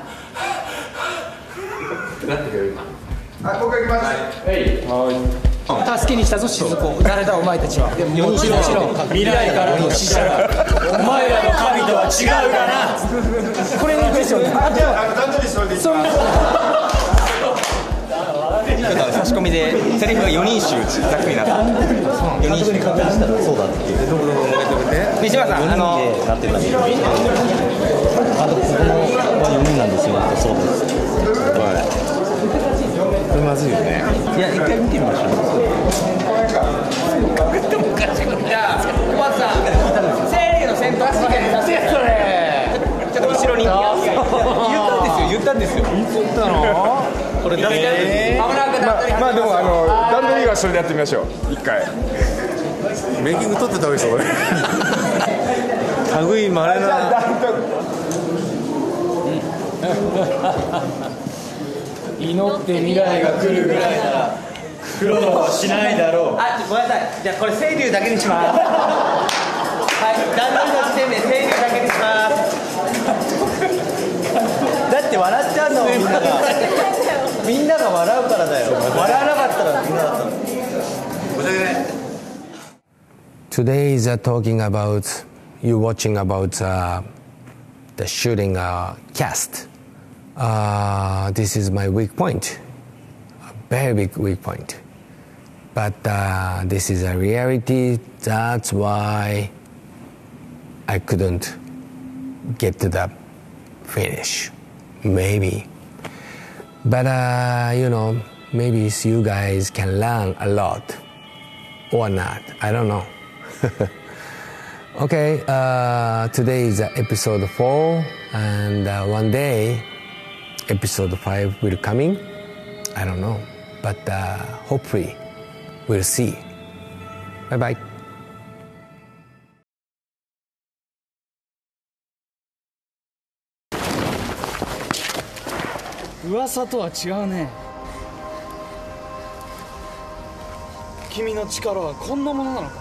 なってるよ今。 はい、もう一回行きます。 はい。助けに来たぞ、静子。誰だお前たちは。もちろん未来からの使者だ。お前らの神とは違うがな。これにクエスチョン。あ、じゃあ、単純にそれでいい。 し込みでセリフがよにん衆ざっくりなったよにん衆確認したらそうだっていうどこどこもう一回見て西村さんあのなってたあとここはよにんなんですよそうですはいこれまずいよねいや一回見てみましょうじゃあ小松さん生理の先頭試験させてそれちょっと後ろに言ったんですよ言ったんですよいつ言ったのこれ誰か危なくなったりまあでもあの段取りはそれでやってみましょう一回メイキング撮ってたわけですよこれ類まれな祈って未来が来るぐらいなら苦労はしないだろう。 あ、ごめんなさいじゃあこれ清流だけにしますはい段取りの時点で清流だけにしますだって笑っちゃうのみんながみんなが笑うからだよ笑わなかったらみんなだったの Today is uh, talking about you watching about uh, the shooting uh, cast. Uh, this is my weak point, a very big weak point. But uh, this is a reality. That's why I couldn't get to the finish. Maybe, but uh, you know, maybe you guys can learn a lot or not. I don't know. Okay, uh, today is uh, episode four, and uh, one day episode five will coming. I don't know, but uh, hopefully we'll see. Bye bye. 噂とは違うね。君の力はこんなものなのか。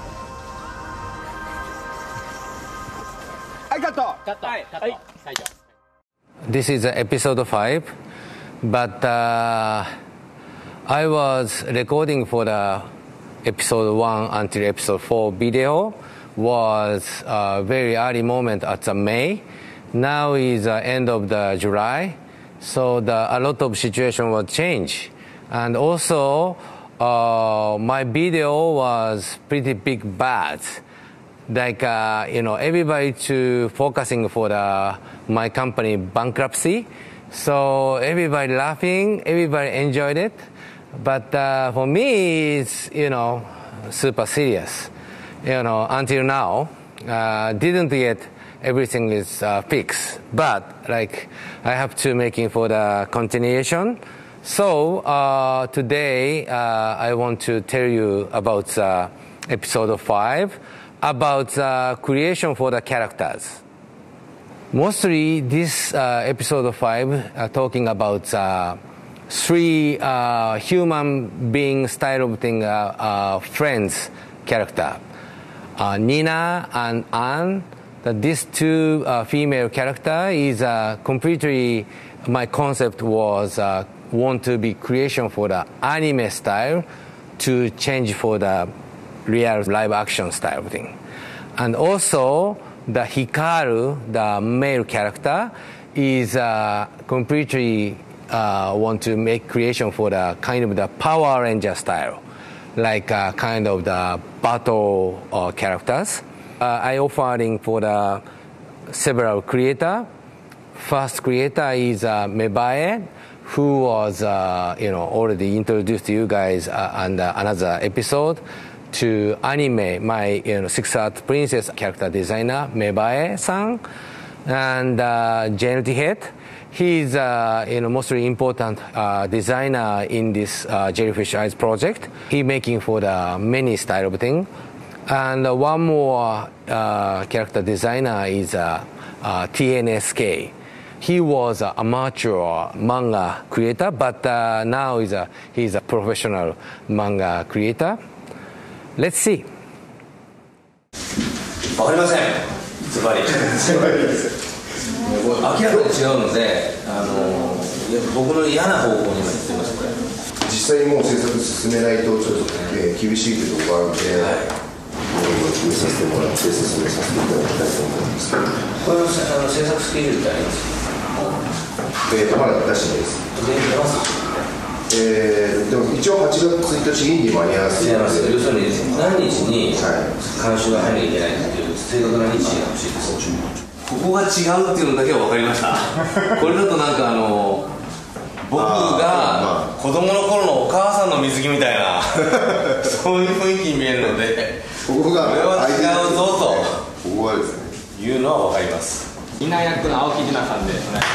はい、カット。 カット。はい、カット。はい。 This is uh, episode five, but uh, I was recording for the episode one until episode four video was a very early moment at the May. Now is the end of the July, so the, a lot of situation will change, and also uh, my video was pretty big bad. Like uh, you know, everybody to focusing for the my company bankruptcy, so everybody laughing, everybody enjoyed it, but uh, for me it's you know super serious. You know, until now, uh, didn't yet everything is uh, fixed, but like I have to making for the continuation. So uh, today uh, I want to tell you about uh, episode five. About uh, creation for the characters. Mostly this uh, episode five uh, talking about uh, three uh, human being style of thing uh, uh, friends character. Uh, Nina and Anne. That these two uh, female character is uh, completely my concept was uh, want to be creation for the anime style to change for the real live action style thing. And also the Hikaru, the male character, is uh, completely uh, want to make creation for the kind of the Power Ranger style, like uh, kind of the battle uh, characters. Uh, I offering for the several creator. First creator is uh, Mebae, who was uh, you know already introduced to you guys uh, on the, another episode. To anime my you know Six Earth Princess character designer Mebae-san and uh, Janet Head. He's uh, you know mostly important uh, designer in this uh, Jellyfish Eyes project. He making for the many style of thing. And uh, one more uh, character designer is uh, uh, T N S K. He was an amateur manga creator, but uh, now is a he's a professional manga creator. Let's see. わかりません。ズバリ。ズバリです。明らかに違うので、あの僕の嫌な方向に今言ってますこれ。 実際にもう制作進めないとちょっと、えー、厳しいというところがあるので、はい、決めさせてもらって進めさせていただきたいと思います。 これのあの制作スケジュールってありますか？ えーとまだ出してないです。 出ます？ えーでも一応はちがつついたちに間に合わせて、 要するに何日に監修が入らなきゃいけないっていう正確な日時が欲しいです。ここが違うっていうのだけは分かりました。これだとなんかあの僕が子供の頃のお母さんの水着みたいなそういう雰囲気に見えるので、 ここがこれは違うぞとここはですねいうのは分かります。 みな役の青木里奈さんでお願いします。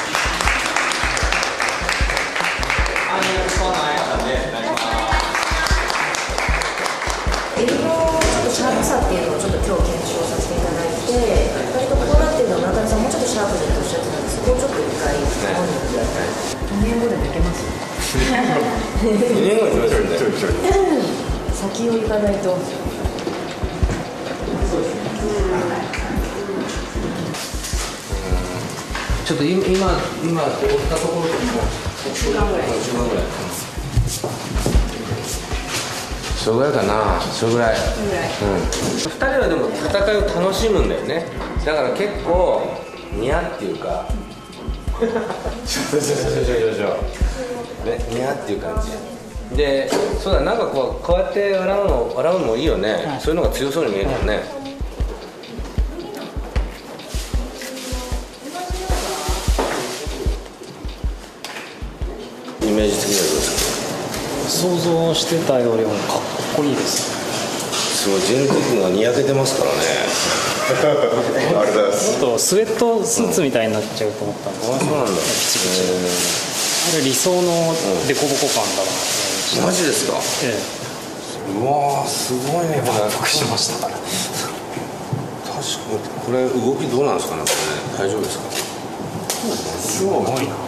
アン役のあやさんでお願いします。 襟のちょっとシャープさっていうのをちょっと今日検証させていただいて、割とこうなってるのは村上さんもうちょっとシャープでとおっしゃってたんですけど、そこをちょっと一回本人ににねんごで抜けますよ。 にねんごに抜けますよね。 先を行かないと。 ちょっと今今今折ったところとも中間ぐらい中間ぐらいそれぐらいかな。それぐらい、うん、ふたりはでも戦いを楽しむんだよね。だから結構ニヤっていうかちょちょちょちょちょね、ニヤっていう感じで、そうだ、なんかこうこうやって笑うの笑うのもいいよね、はい、そういうのが強そうに見えるよね、はい。イメージ的にはどうですか？ 想像してたよりもかっこいいです。 すごい、ジェンテ君がにやけてますからね。 あれだ。もっとスウェットスーツみたいになっちゃうと思ったんです。 あ、そうなんだ。 ピチピチ。あれ理想のデコボコ感だな。 マジですか？ ええ。うわー、すごいね。 納得しましたから。 確かにこれ動きどうなんですかね。大丈夫ですか？ すごいな。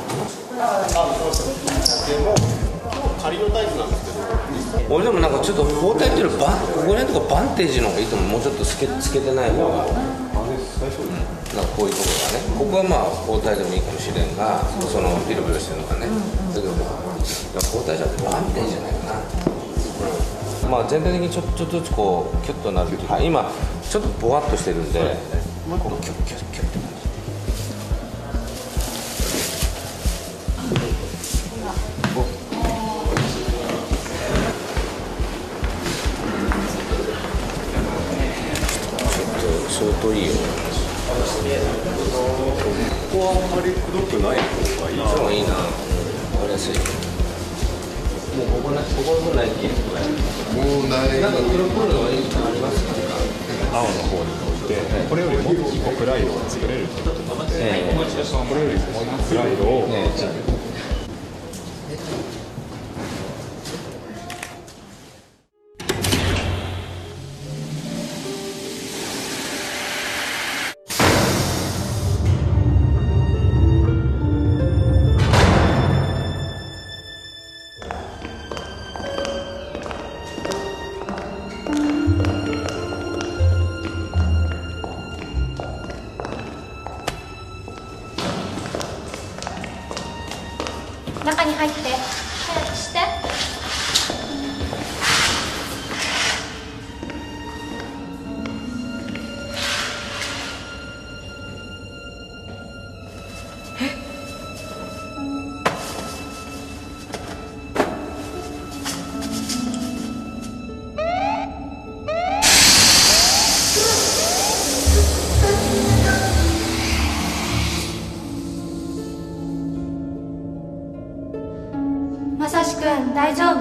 仮のタイプなんですけど、俺でもなんかちょっと包帯っていうのバン、ここら辺とかバンテージの方がいいと思う。もうちょっとつけつけてない方が、うん、なんかこういうところがね、ここはまあ包帯でもいいかもしれんが、そのビロビロしてるのがね、だけど包帯じゃなくてバンテージじゃないかな、うん、まあ全体的にちょちょっとずつこうキュッとなるっていうか、今ちょっとボワッとしてるんで、こうキュッキュッキュッって感じ。相当いいよ。ここはあんまりくどくない方がいい。そういいな。わかりやすい。もうここな、ここもないっていいですか。もうない。なんか黒っぽいのがいいのありますか。 青の方に置いて、これよりもっと暗い色が作れるということで、えー、これよりも暗い色を、えー中に入って早くして。まさしくん大丈夫？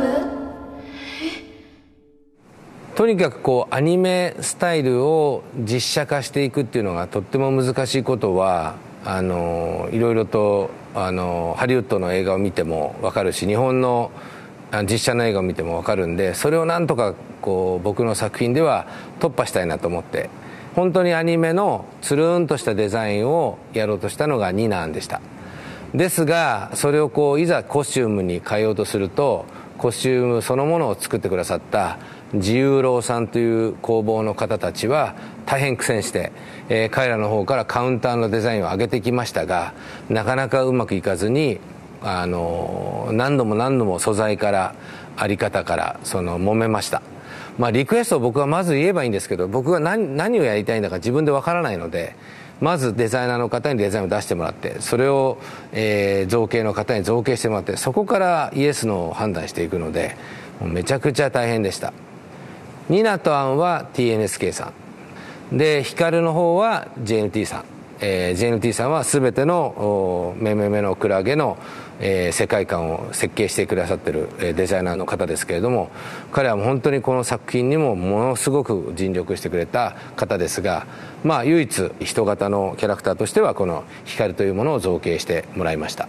とにかくこうアニメスタイルを実写化していくっていうのがとっても難しいことはあのいろいろとあのハリウッドの映画を見ても分かるし、日本の実写の映画を見ても分かるんで、それをなんとかこう僕の作品では突破したいなと思って、本当にアニメのつるんとしたデザインをやろうとしたのがニナンでした。ですがそれをこういざコスチュームに変えようとすると、コスチュームそのものを作ってくださった自由郎さんという工房の方たちは大変苦戦して、えー、彼らの方からカウンターのデザインを上げてきましたが、なかなかうまくいかずに、あのー、何度も何度も素材からあり方からその揉めました。まあ、リクエストを僕はまず言えばいいんですけど、僕が 何, 何をやりたいんだか自分でわからないので、 まずデザイナーの方にデザインを出してもらって、それを、えー、造形の方に造形してもらって、そこからイエスの判断していくので、もうめちゃくちゃ大変でした。ニナとアンは ティーエヌエスケー さんで、ヒカルの方は ジェイエヌティー さん、えー、ジェイエヌティー さんは全てのめめめのクラゲの、えー、世界観を設計してくださってる、えー、デザイナーの方ですけれども、彼は本当にこの作品にもものすごく尽力してくれた方ですが、まあ唯一人型のキャラクターとしてはこのヒカルというものを造形してもらいました。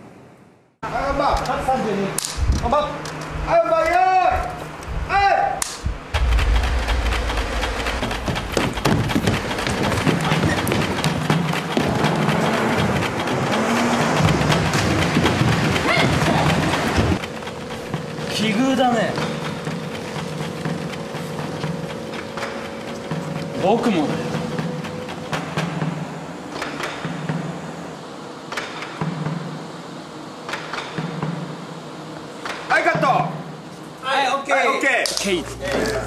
奇遇だね。僕もだよ。 はい、カット。はい、オッケー。オッケー。 ケイ。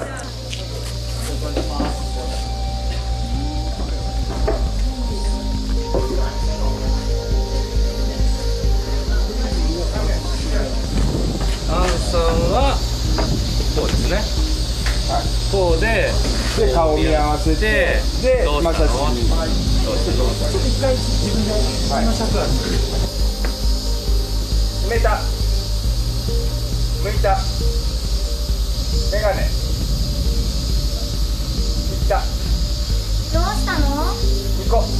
アンさんはこうですね、はい、こうでで顔見合わせてでまた次にちょっと一回自分で自分の尺は決めた向いたメガネいったどうしたの？ 行こう。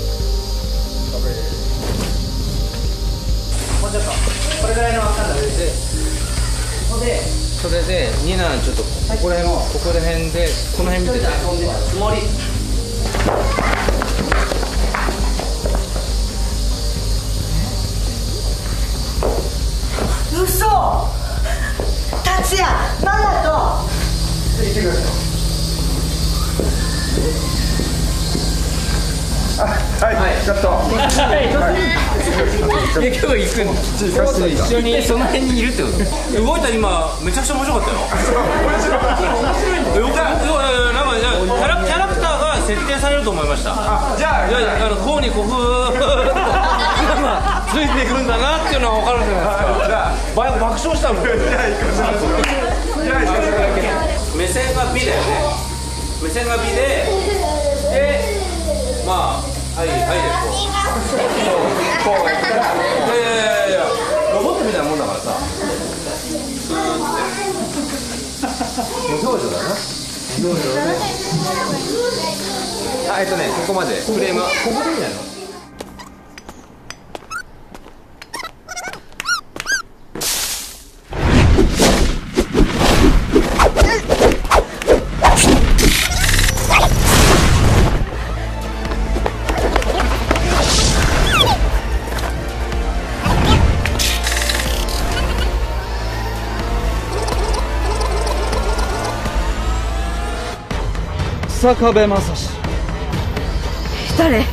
もうちょっとこれぐらいの分かんないで、ここでそれでニナちょっとここら辺をここら辺でこの辺見ててつもり。 嘘。達也、ママと。 行ってください。あ、はい、はい、カット。はい。 いや、今日行くの。一緒にその辺にいるってこと。動いた今めちゃくちゃ面白かったよ。面白かった。よかった。なんかじゃあキャラキャラクターが設定されると思いました。あ、じゃあ、いやあのこうにこうついていくんだなっていうのは分かるじゃないですか。爆爆笑したもん。じゃあ行く。じゃあ行く。目線が美だよね。目線が美で、で、まあ、はいはいでこう、こうやったら、いやいやいやいや、ロボットみたいなもんだからさ。無表情だな。無表情ね。あ、えっとね、ここまでフレームはここでいいんじゃないの？ 日下部正史。 誰？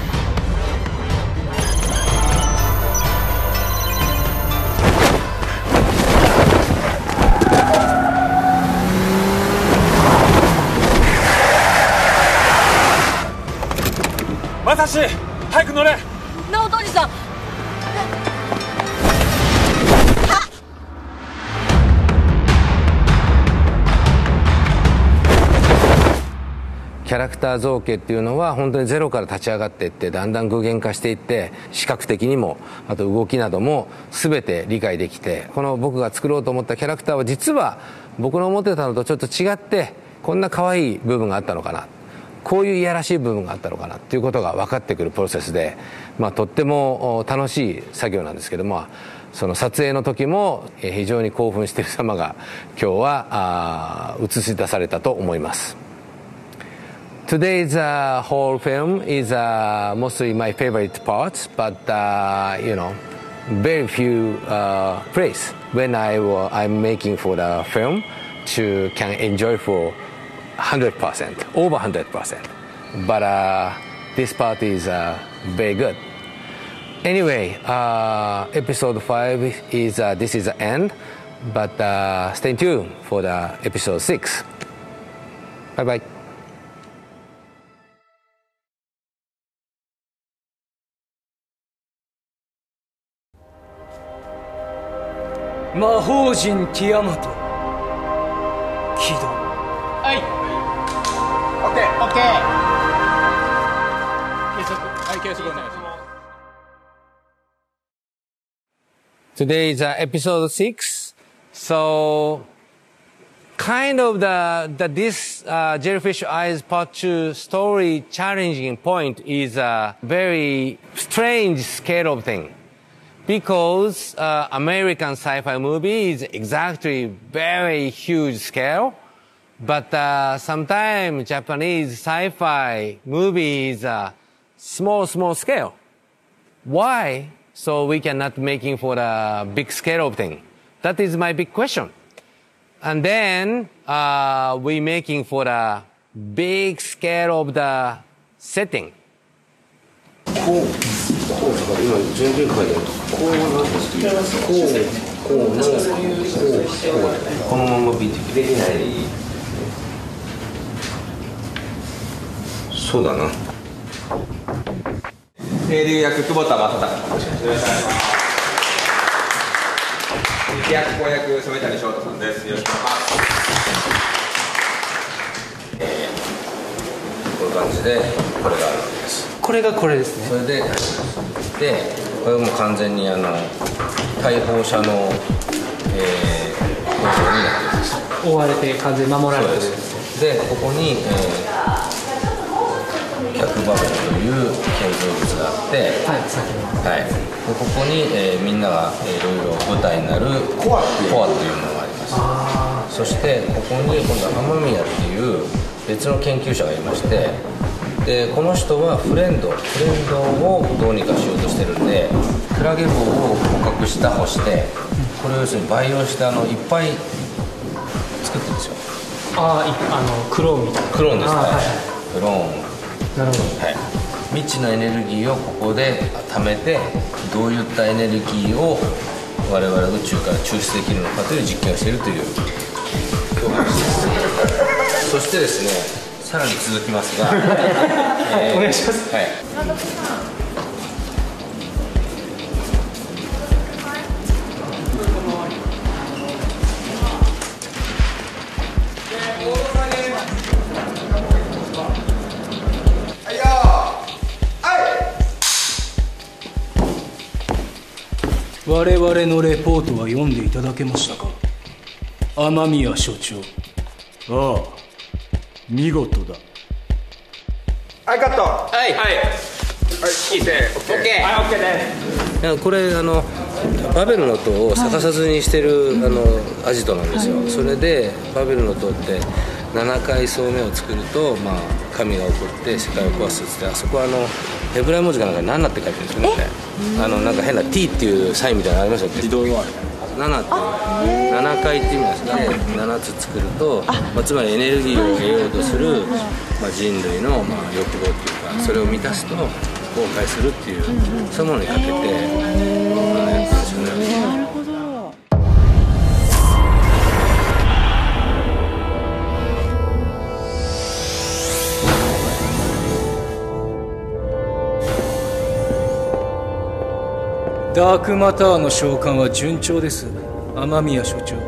正史、早く乗れ。 直人おじさん。 キャラクター造形っていうのは本当にゼロから立ち上がっていって、だんだん具現化していって、視覚的にもあと動きなども全て理解できて、この僕が作ろうと思ったキャラクターは実は僕の思ってたのとちょっと違って、こんな可愛い部分があったのかな、こういういやらしい部分があったのかなっていうことが分かってくるプロセスで、まあ、とっても楽しい作業なんですけども、その撮影の時も非常に興奮している様が今日は映し出されたと思います。Today's uh, whole film is uh, mostly my favorite parts, but uh, you know, very few uh, place when I uh, I'm making for the film to can enjoy for one hundred percent, over one hundred percent. But uh, this part is uh, very good. Anyway, uh, episode five is uh, this is the end, but uh, stay tuned for the episode six. Bye bye. 魔法陣ティアマト起動。 はい。オッケーオッケー。計測、はい、計測お願いします。 Today is uh, episode six. So, kind of the, the this uh, Jellyfish Eyes Part two story challenging point is a very strange scale of thing. Because uh, American sci-fi movie is exactly very huge scale. But uh, sometimes Japanese sci-fi movie is a small, small scale. Why? So we cannot making for a big scale of thing. That is my big question. And then uh, we making for a big scale of the setting. こう、こうだから今順々書いてある。こうなんですけど、こう、こうの、こう、こう、このままビートできない。そうだな。 清流役久保田正孝。よろしくお願いします。力役公役染谷翔太さんです。よろしくお願いします。 えー、こういう感じでこれがあるわけです。 これがこれですね。 それで、で、これも完全にあの対放射の、えー、構造になっているんです。 覆われて完全に守られてるんです。 で、ここに、えー、逆バベルという建造物があって、 はい、先ほど。 はい。で、ここに、えー、みんなが、えー、いろいろ舞台になるコアというものがあります。そしてここに今度は雨宮っていう別の研究者がいまして。でこの人はフレンドフレンドをどうにかしようとしてるんでクラゲ棒を捕獲した干してこれを要するに培養してあのいっぱい作ってるんですよ。 ああ、あのクローンみたいな。 クローンですね、はいはい、クローン。 なるほど、 はい、未知のエネルギーをここで貯めてどういったエネルギーを我々宇宙から抽出できるのかという実験をしているという教科書です。そしてですねさらに続きますが、 えー、お願いします。 はい。 我々のレポートは読んでいただけましたか、雨宮所長。ああ、見事だ。 はい、カット。 はいはい。はい、いいね。オッケー。はい、オッケーです。 これあのバベルの塔を逆さずにしてる、はい、あのアジトなんですよ。それでバベルの塔ってななかい層目を作ると、まあ、神が起こって世界を壊すってあそこはあのヘブライ文字かなんかナナって書いてるんですよね。あのなんか変な T っていうサインみたいなのありますよね。自動弱ななってななかいって意味なんですね。ななつ作ると、まあ、つまりエネルギーを得ようとする、まあ、人類の、まあ、欲望っていうかそれを満たすと崩壊するっていうそういうものにかけてやってるんですよね。なるほど。 ダークマターの召喚は順調です、雨宮所長。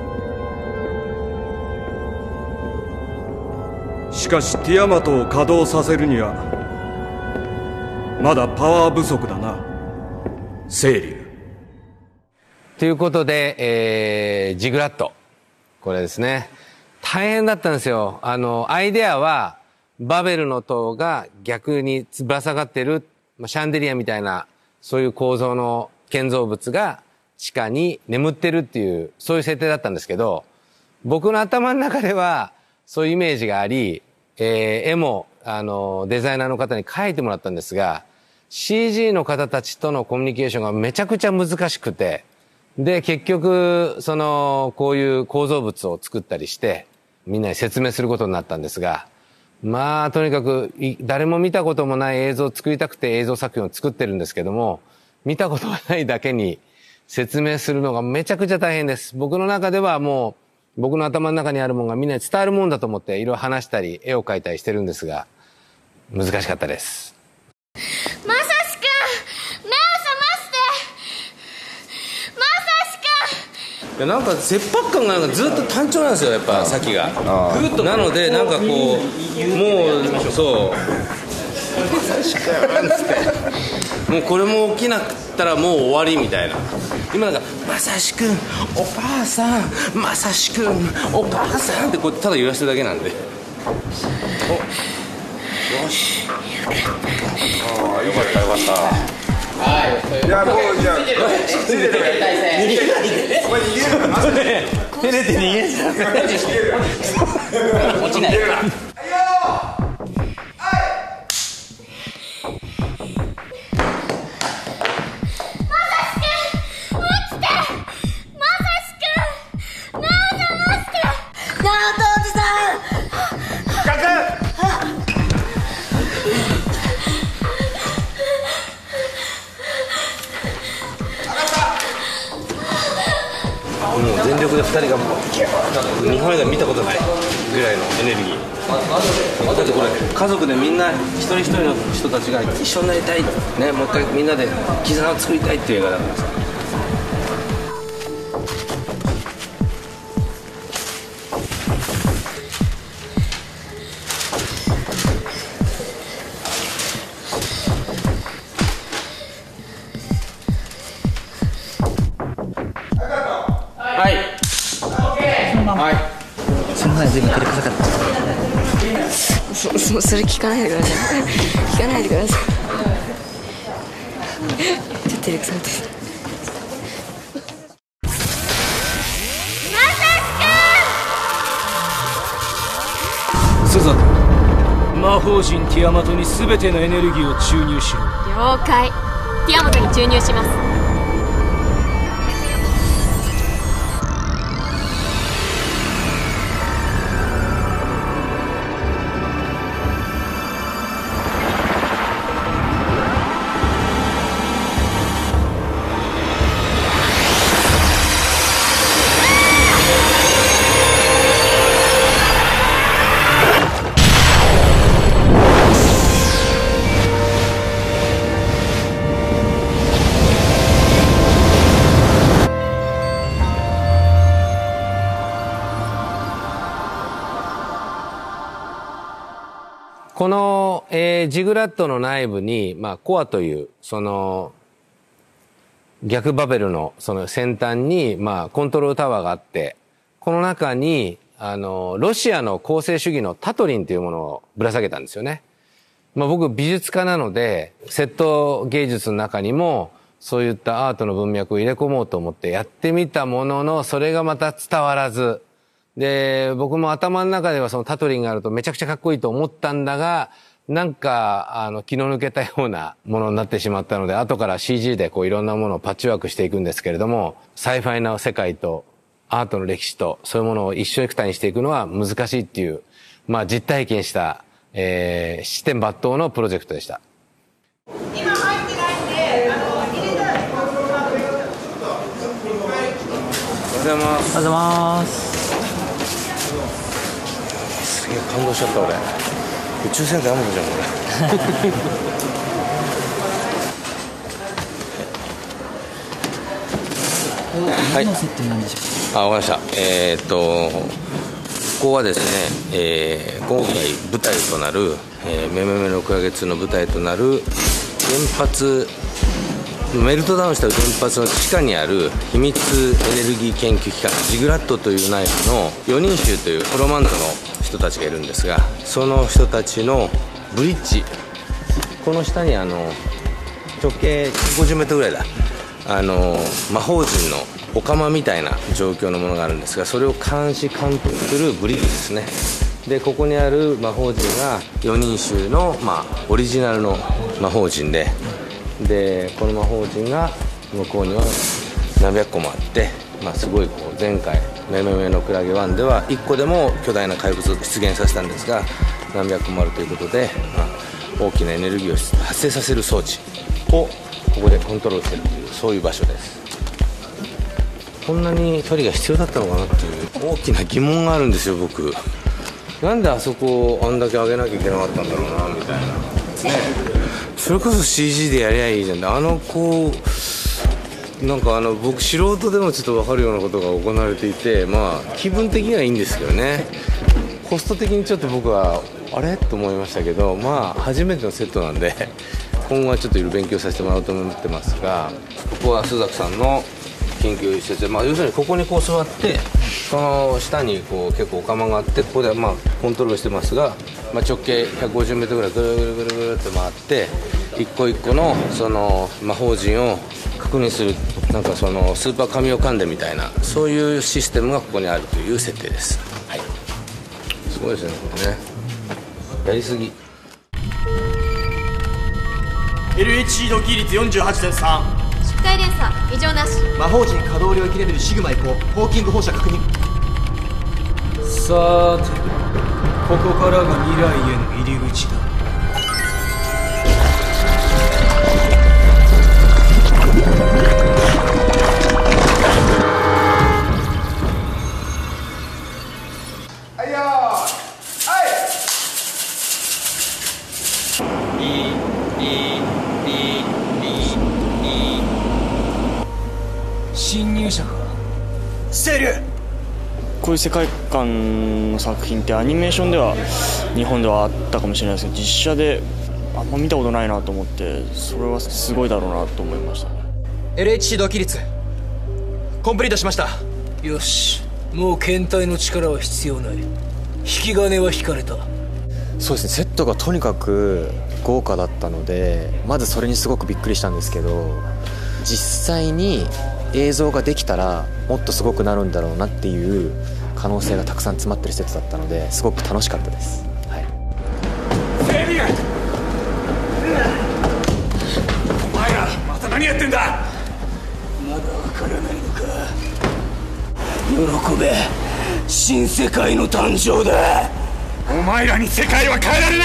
しかしティアマトを稼働させるにはまだパワー不足だな、清流。 ということで、えー、ジグラットこれですね、大変だったんですよ。あのアイデアはバベルの塔が逆にぶら下がってる、まあ、シャンデリアみたいなそういう構造の建造物が地下に眠ってるっていうそういう設定だったんですけど、僕の頭の中ではそういうイメージがあり、えー、絵もあのデザイナーの方に描いてもらったんですが シージー の方たちとのコミュニケーションがめちゃくちゃ難しくて、で結局そのこういう構造物を作ったりしてみんなに説明することになったんですが、まあとにかく誰も見たこともない映像を作りたくて映像作品を作ってるんですけども、見たことがないだけに説明するのがめちゃくちゃ大変です。僕の中ではもう僕の頭の中にあるものがみんなに伝わるもんだと思っていろいろ話したり絵を描いたりしてるんですが難しかったです。 まさしくん、目を覚まして。まさしくん、 やなんか切迫感がなんかずっと単調なんですよ、やっぱ先がぐっと。なのでなんかこうもうそうもうこれも起きなかったらもう終わりみたいな。今なんかまさしくんお母さん、まさしくんお母さんってこうただ言わせてるだけなんで。およし、ああよかったよかった。はい、いやもうじゃあついてるから逃げないで、お前逃げるから照れて逃げる落ちないから。全力でふたりがもう日本映画見たことないぐらいのエネルギーだってこれ家族でみんな一人一人の人たちが一緒になりたい、ね、もう一回みんなで絆を作りたいっていう映画だからさ。 そ, そ, それ聞かないでください聞かないでくださいちょっと照れくさいです。 スザク、魔法陣ティアマトに全てのエネルギーを注入しろ。 了解。ティアマトに注入します。 この、えー、ジグラットの内部に、まあ、コアというその逆バベルのその先端に、まあ、コントロールタワーがあって、この中にあのロシアの構成主義のタトリンというものをぶら下げたんですよね。まあ、僕美術家なのでセット芸術の中にもそういったアートの文脈を入れ込もうと思ってやってみたものの、それがまた伝わらずで、僕も頭の中ではそのタトリンがあるとめちゃくちゃかっこいいと思ったんだが、なんかあの気の抜けたようなものになってしまったので、後から シージー でこういろんなものをパッチワークしていくんですけれども、サイファイな世界とアートの歴史とそういうものを一緒にくたにしていくのは難しいっていう、まあ実体験した、えー、七点抜刀のプロジェクトでした。今入ってないんで、あの入れたら。おはようございます。おはようございます。すげえ感動しちゃった俺。宇宙船でアムロじゃんこれ。はい。あ、わかりました。えー、っとここはですね、えー、今回舞台となる、えー、めめめろっかげつの舞台となる原発メルトダウンした原発の地下にある秘密エネルギー研究機関ジグラットという内部のよにん衆というプロマンドの人たちがいるんですが、その人たちのブリッジ、この下にあの直径ひゃくごじゅうメートルぐらいだあの魔法陣のお釜みたいな状況のものがあるんですが、それを監視監督するブリッジですね。でここにある魔法陣がよにん衆の、まあ、オリジナルの魔法陣で、でこの魔法陣が向こうには何百個もあって、まあ、すごいこう前回めめめのクラゲワンではいっこでも巨大な怪物を出現させたんですが、何百個もあるということで、まあ、大きなエネルギーを発生させる装置をここでコントロールしているという、そういう場所です。こんなに距離が必要だったのかなっていう大きな疑問があるんですよ僕。なんであそこをあんだけ上げなきゃいけなかったんだろうなみたいなね。それこそ シージー でやりゃいいじゃん。あのこうなんかあの僕素人でもちょっと分かるようなことが行われていて、まあ気分的にはいいんですけどね、コスト的にちょっと僕はあれと思いましたけど、まあ初めてのセットなんで今後はちょっといろいろ勉強させてもらおうと思ってますが、ここは須崎さんの研究施設で、まあ、要するにここにこう座ってその下にこう結構お釜があって、ここではまあコントロールしてますが、まあ、直径ひゃくごじゅうメートルぐらいぐるぐるぐるぐるって回って一個一個のその魔法陣を確認する、なんかそのスーパー神を噛んでみたいな、そういうシステムがここにあるという設定です。はい、すごいですねこれね、やりすぎ。 エルエイチシー 同期率 よんじゅうはちてんさん、 出体連鎖異常なし。 魔法陣可動領域レベルシグマ移行、ホーキング放射確認。 さーて、ここからが未来への入り口だ。 はいよー、はいリリリリリ侵入者か。 セリュこういう世界観の作品ってアニメーションでは日本ではあったかもしれないですけど、実写であんま見たことないなと思って、それはすごいだろうなと思いましたね。 エルエイチシー 同期率コンプリートしました。 よし、もう検体の力は必要ない。引き金は引かれた。 そうですね、セットがとにかく豪華だったので、まずそれにすごくびっくりしたんですけど、実際に映像ができたらもっとすごくなるんだろうなっていう可能性がたくさん詰まってる施設だったので、すごく楽しかったです。はい、 セリュお前らまた何やってんだ。 まだわからないのか。喜べ、新世界の誕生だ。 お前らに世界は変えられない。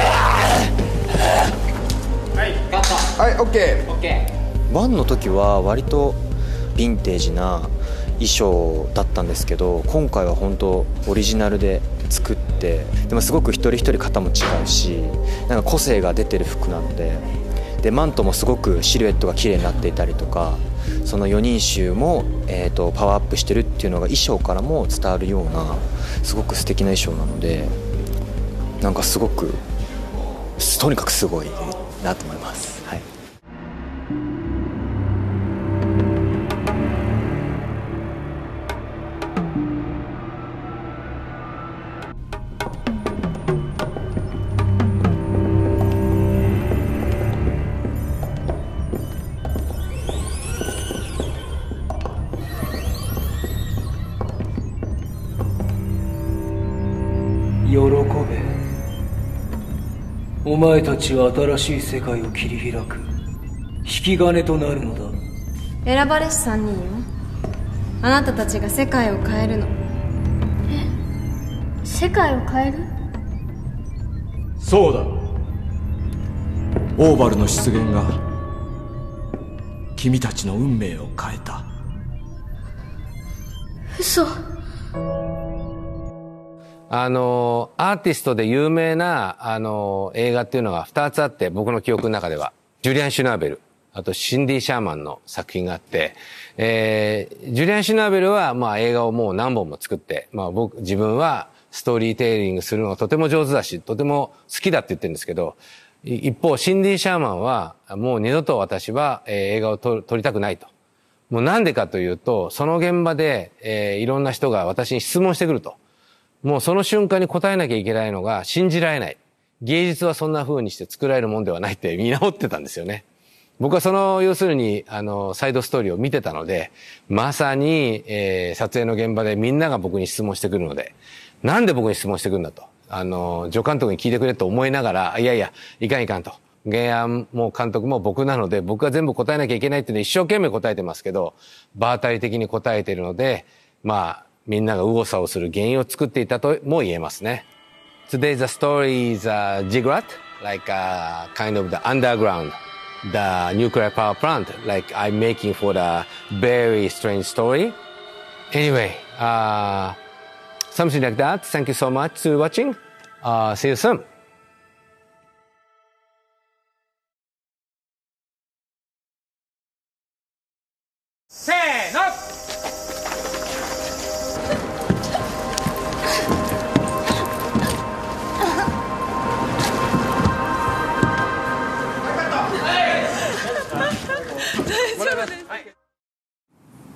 はい、カット。はい、オッケー。オッケー。ワンの時は割とヴィンテージな衣装だったんですけど、今回は本当オリジナルで作って、でもすごく一人一人型も違うし、なんか個性が出てる服なので、でマントもすごくシルエットが綺麗になっていたりとか、そのよにん衆も、えーと、パワーアップしてるっていうのが衣装からも伝わるようなすごく素敵な衣装なので、なんかすごくとにかくすごいなと思います。はい、 喜べ、お前たちは新しい世界を切り開く引き金となるのだ。 選ばれしさんにんよ。あなたたちが世界を変えるの。 え、世界を変える？ そうだ、オーバルの出現が君たちの運命を変えた。 嘘。 あのアーティストで有名なあの映画っていうのがふたつあって、僕の記憶の中ではジュリアン・シュナーベル、あとシンディ・シャーマンの作品があって、えー、ジュリアン・シュナーベルはまあ映画をもう何本も作って、まあ僕自分はストーリーテイリングするのがとても上手だし、とても好きだって言ってるんですけど、一方シンディ・シャーマンはもう二度と私は、えー、映画を撮りたくないと。もうなんでかというと、その現場で、えー、いろんな人が私に質問してくると。もうその瞬間に答えなきゃいけないのが信じられない。芸術はそんな風にして作られるもんではないって見直ってたんですよね。僕はその、要するに、あの、サイドストーリーを見てたので、まさに、えー、撮影の現場でみんなが僕に質問してくるので、なんで僕に質問してくるんだと。あの、助監督に聞いてくれと思いながら、いやいや、いかんいかんと。原案も監督も僕なので、僕が全部答えなきゃいけないっていうのを一生懸命答えてますけど、場当たり的に答えているので、まあ、みんなが右往左往する原因を作っていたとも言えますね。Today the story is a ziggurat, like a kind of the underground, the nuclear power plant, like I'm making for the very strange story. Anyway, uh, something like that. Thank you so much for watching. Uh, see you soon.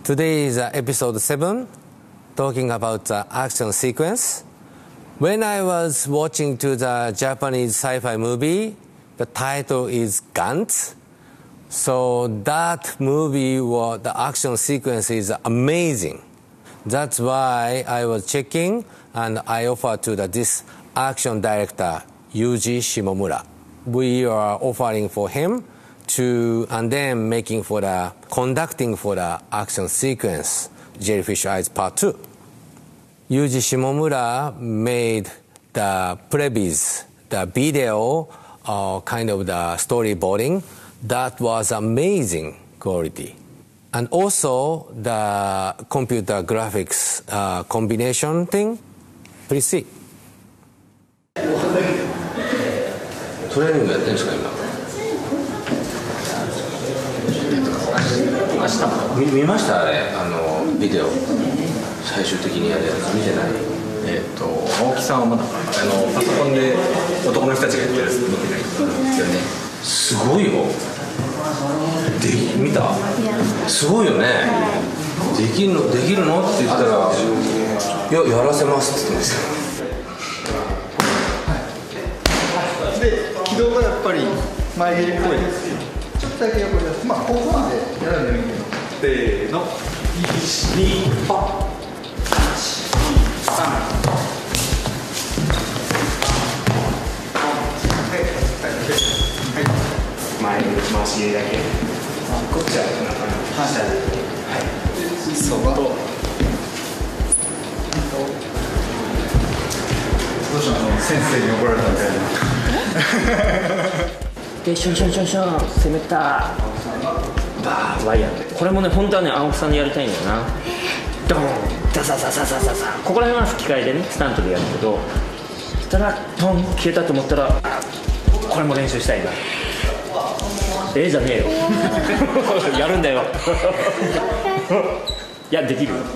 Today is uh, episode seven, talking about the action sequence. When I was watching to the Japanese sci-fi movie, the title is Gantz. So that movie, was, the action sequence is amazing. That's why I was checking and I offered to the, this action director, Yuji Shimomura. We are offering for him to, and then making for the, conducting for the action sequence, Jellyfish Eyes Part two. Yuji Shimomura made the previs, the video, uh, kind of the storyboarding. That was amazing quality. And also the computer graphics uh, combination thing. Please see. トレーニングやってるんですか今。明日見見ましたあれあのビデオ最終的にやるやつ見てない。 えっと青木さんはまだあのパソコンで男の人たちがやってるやつ見てないですよね。 すごいよ。で見た？すごいよね。できるのできるのって言ったらいややらせますって言ってました。 で軌道がやっぱり前蹴りっぽいです。ちょっとだけ横です。まあここまでやらないでもいいけど。せーの。いち、に、はち、さん。 前に回し入れだけ。こっちは下で。はい。そうと。 どうしたの先生に怒られたみたいな。 でシュンシュンシュンシュン攻めたバーワイヤーこれもね本当はね青木さんでやりたいんだよなドーンザザザザザザザここら辺は吹き替えでねスタントでやるけどそしたらトン消えたと思ったらこれも練習したいなええじゃねえよやるんだよいやできるよ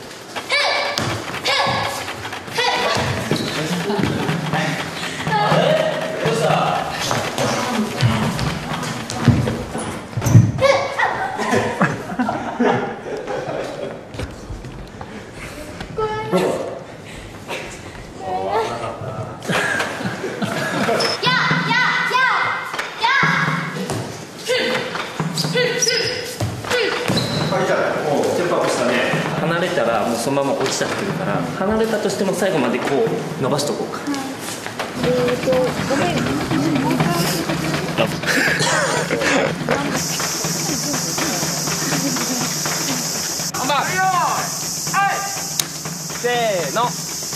離れたらもうそのまま落ちちゃってるから離れたとしても最後までこう伸ばしとこうか。えーとごめん。本番。せーの。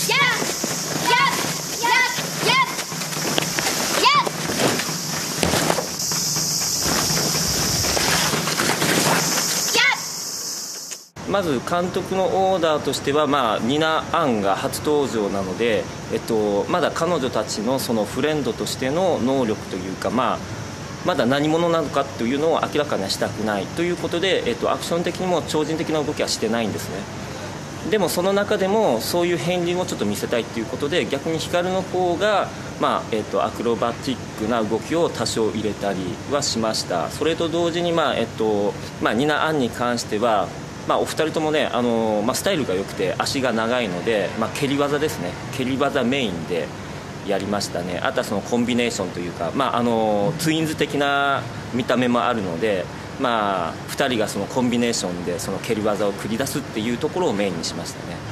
まず監督のオーダーとしては、まあ、ニナ・アンが初登場なので、えっと、まだ彼女たちのそのフレンドとしての能力というか、まあ、まだ何者なのかというのを明らかにはしたくないということで、えっと、アクション的にも超人的な動きはしてないんですね。でもその中でもそういう片鱗をちょっと見せたいということで逆に光の方が、まあえっと、アクロバティックな動きを多少入れたりはしました。それと同時に、まあえっとまあ、ニナ・アンに関してはまあ、お二人ともね、あのまあ、スタイルが良くて足が長いので、まあ、蹴り技ですね蹴り技メインでやりましたね。あとはそのコンビネーションというか、まあ、あのツインズ的な見た目もあるので、まあ、ふたりがそのコンビネーションでその蹴り技を繰り出すっていうところをメインにしましたね、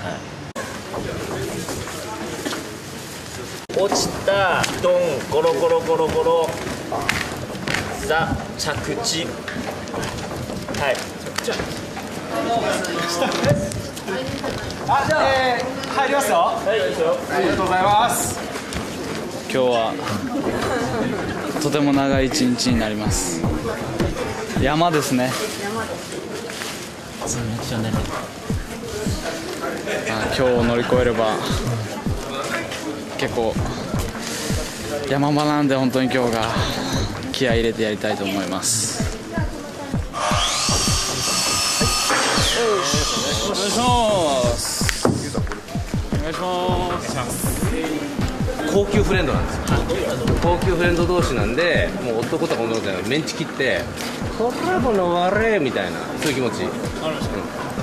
はい、落ちたドンゴロゴロゴロゴロザ着地はいあ、じゃあ、えー、入りますよ。はい、いいですよ。ありがとうございます。 今日はとても長い一日になります。山ですね。あ、今日を乗り越えれば結構山場なんで本当に今日が気合い入れてやりたいと思います。お願いします。お願いします。 高級フレンドなんですよ。高級フレンド同士なんで、もう男とか女とかメンチ切ってこれもの悪いみたいなそういう気持ち。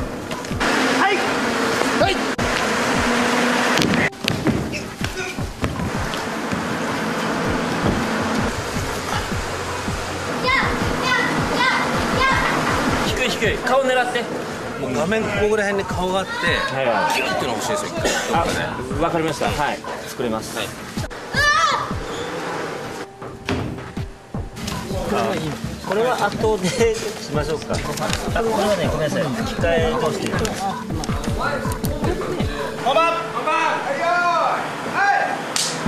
狙って。 もう画面ここぐらいに顔があって、キュッての欲しいですよ。 あ、わかりました。はい、作れます。はい。これは後でしましょうか。あ、これはね、ごめんなさい。機械通していきます。本番。本番。はい。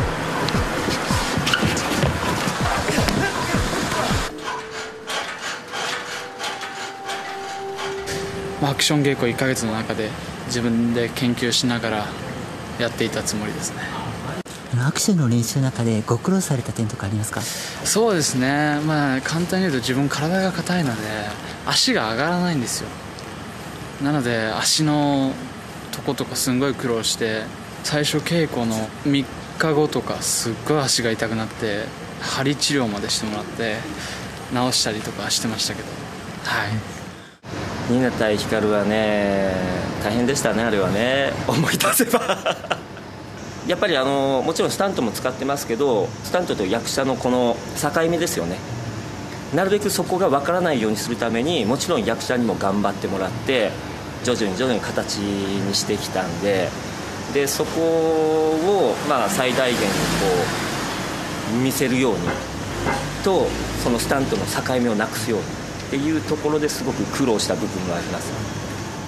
アクション稽古いっかげつの中で自分で研究しながらやっていたつもりですね。 アクションの練習の中でご苦労された点とかありますか？ そうですね、まあ、簡単に言うと自分体が硬いので足が上がらないんですよ。なので足のとことかすんごい苦労して、最初稽古のみっかごとかすっごい足が痛くなって針治療までしてもらって治したりとかしてましたけど、はい。 ニナ対ヒカルはね、大変でしたね、あれはね、思い出せばやっぱりあのもちろんスタントも使ってますけど、スタントと役者のこの境目ですよね。なるべくそこが分からないようにするために、もちろん役者にも頑張ってもらって徐々に徐々に形にしてきたんで、でそこをまあ最大限にこう見せるようにと、そのスタントの境目をなくすようにっていうところですごく苦労した部分があります。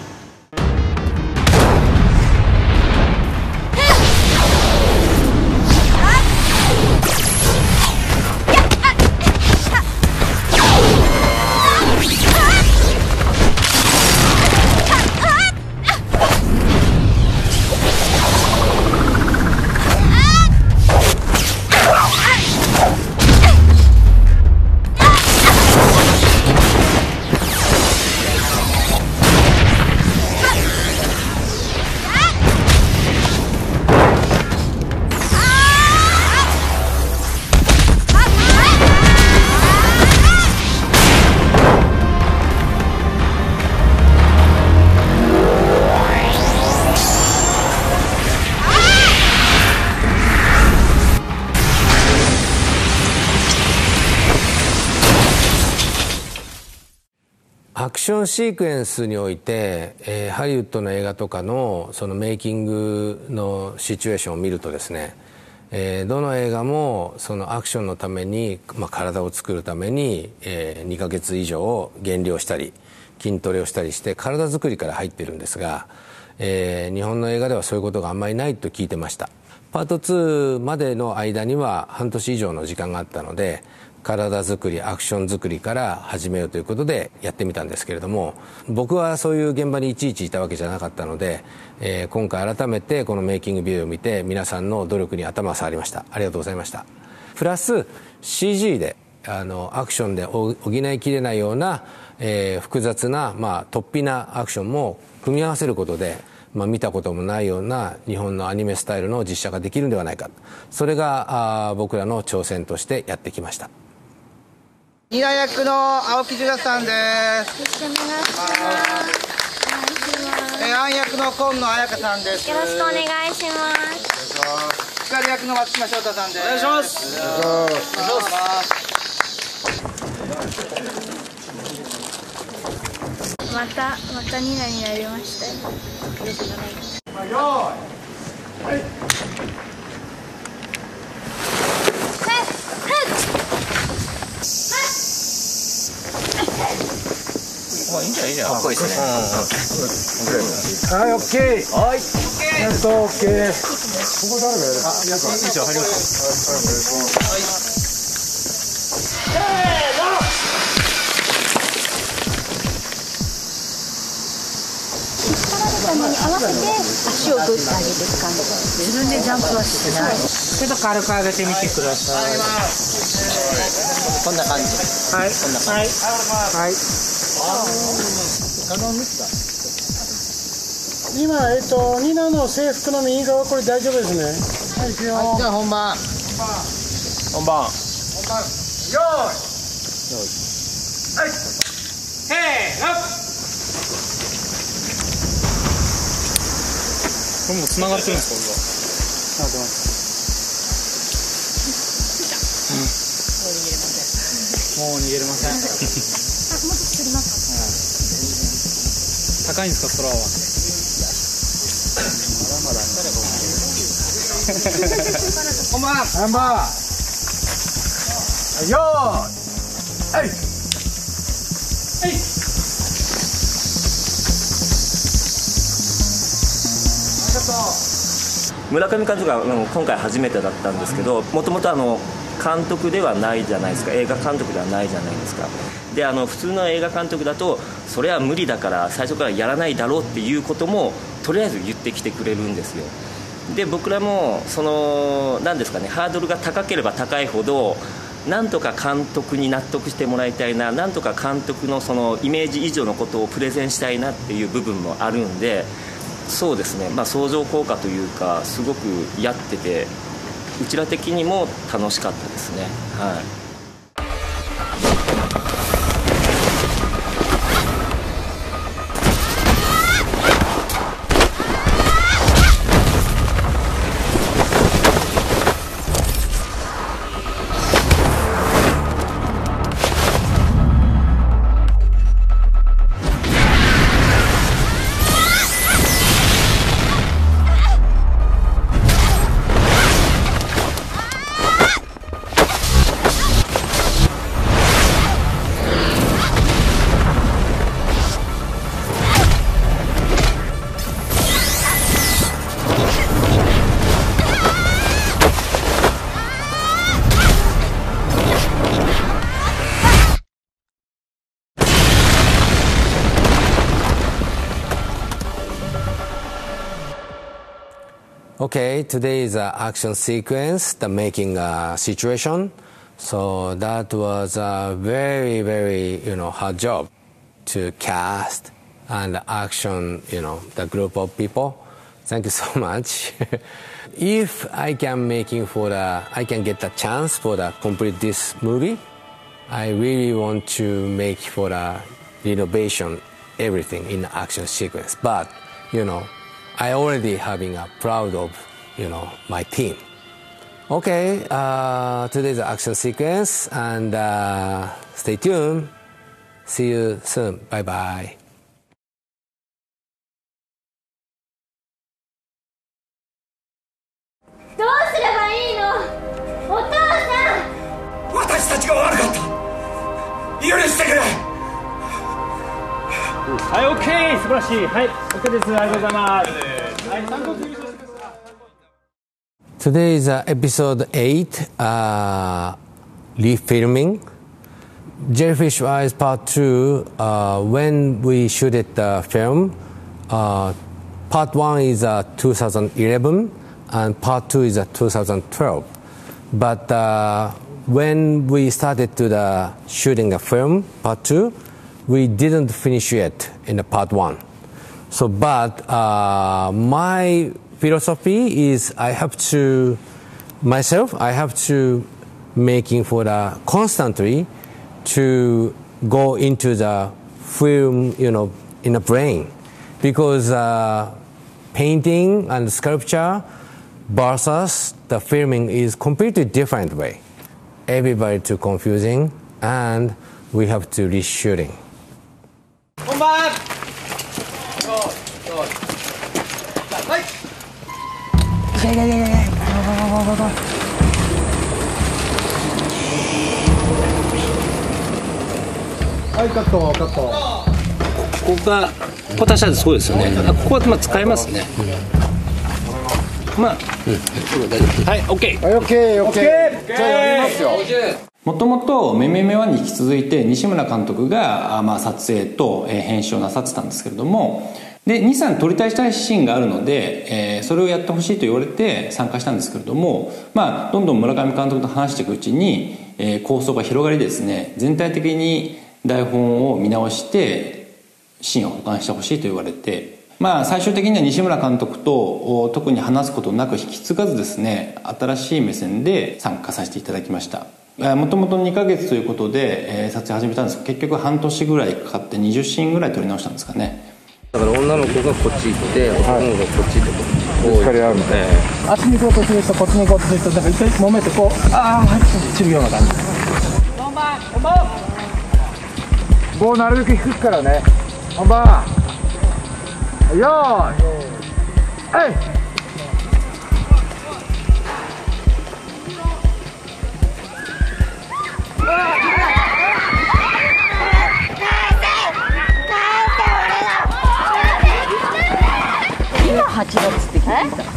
アクションシークエンスにおいて、えー、ハリウッドの映画とかのそのメイキングのシチュエーションを見るとですね、えー、どの映画もそのアクションのために、まあ、体を作るために、えー、にかげつ以上減量したり筋トレをしたりして体作りから入ってるんですが、えー、日本の映画ではそういうことがあんまりないと聞いてました。パートツーまでの間には半年以上の時間があったので、体作りアクション作りから始めようということでやってみたんですけれども、僕はそういう現場にいちいちいたわけじゃなかったので、えー、今回改めてこのメイキングビデオを見て皆さんの努力に頭を触りました。ありがとうございました。プラス シージー であのアクションで補いきれないような、えー、複雑な、まあ、突飛なアクションも組み合わせることで、まあ、見たこともないような日本のアニメスタイルの実写ができるんではないか、それがあ僕らの挑戦としてやってきました。 ニナ役の青木ジュラさんです。 よろしくお願いします。 えー、アン役の今野彩香さんです。 よろしくお願いします。 光役の松島翔太さんです。 お願いします。お願いします。またまたニナになりましたよ。よろしくお願いします。よーい。はい。 いいんじゃないいいじゃん。かっこいいですね。はい、オッケー。はい。えっと、オッケーです。ここ誰がやる？あ、いや、いいじゃん、入ります。はい。せーの。 力の球に合わせて足をグッと上げて掴んで、自分でジャンプはしない。 ちょっと軽く上げてみてください。 こんな感じ。 はい。 こんな感じ。 はい。はい。 今、えっと、ニナの制服の右側、これ大丈夫ですね。はい、いくよ。 はい、じゃあ本番。 本番。 本番。よーい。はい。せーの。 これもう繋がってるんですか、俺は。繋がってます。もう逃げれません。もう逃げれません。あ、もう作ります。 高いんですか、空は。 本番本番よーいはい村上監督は今回初めてだったんですけど、もともと監督ではないじゃないですか、映画監督ではないじゃないですか。であの普通の映画監督だとそれは無理だから最初からやらないだろうっていうこともとりあえず言ってきてくれるんですよ。で僕らもその何ですかね、ハードルが高ければ高いほどなんとか監督に納得してもらいたいな、なんとか監督のそのイメージ以上のことをプレゼンしたいなっていう部分もあるんで、そうですね、まあ、相乗効果というかすごくやっててうちら的にも楽しかったですね。はい。 Okay, today is an action sequence, the making a situation. So that was a very, very, you know, hard job to cast and action, you know, the group of people. Thank you so much. If I can making for the, I can get the chance for the complete this movie, I really want to make for the renovation everything in the action sequence. But, you know, I already having a proud of, you know, my team. Okay, uh, today's action sequence and uh, stay tuned. See you soon. Bye bye. どうすればいいの？お父さん！ 私たちが悪かった。許してくれ。 はい、オッケー、素晴らしい。はい、オッケーです。ありがとうございます。はい、参考優勝してください。 Today is uh, episode eight, uh, refilming. Jellyfish Eyes Part two, uh, when we shoot it the film, uh, Part one is uh, two thousand eleven and Part two is uh, two thousand twelve. But uh, when we started to the shooting the film, Part two, we didn't finish it in the Part one. So, but uh, my philosophy is I have to, myself, I have to making for the constantly to go into the film, you know, in the brain. Because uh, painting and sculpture versus the filming is completely different way. Everybody too confusing and we have to reshooting. 本番。はい。いやいやいやいやいや。 はい、カットカット。 ここがポタシャーそうですよね。ここはまあ使えますね。まあ、うん、はい、オッケー。 はい、オッケー、オッケー。じゃあやりますよ。 もともとめめめワンに引き続いて西村監督が、まあ、撮影と編集をなさってたんですけれども、でにさん撮りたいしたいシーンがあるので、えー、それをやってほしいと言われて参加したんですけれども、まあ、どんどん村上監督と話していくうちに、えー、構想が広がりですね、全体的に台本を見直してシーンを保管してほしいと言われて、まあ、最終的には西村監督と特に話すことなく引き継がずですね、新しい目線で参加させていただきました。もともとにかげつということで、えー、撮影始めたんですけど、結局半年ぐらいかかってにじゅうシーンぐらい撮り直したんですかね。 だから女の子がこっち行って男の子がこっち行ってこうぶつかり合うみたいな。足に行こうとする人、こっちに行こうとする人、だから一回揉めてこう、ああ散るような感じ。 本番本番。 棒なるべく低くからね。本番。 よーいえいはちがつって聞いた。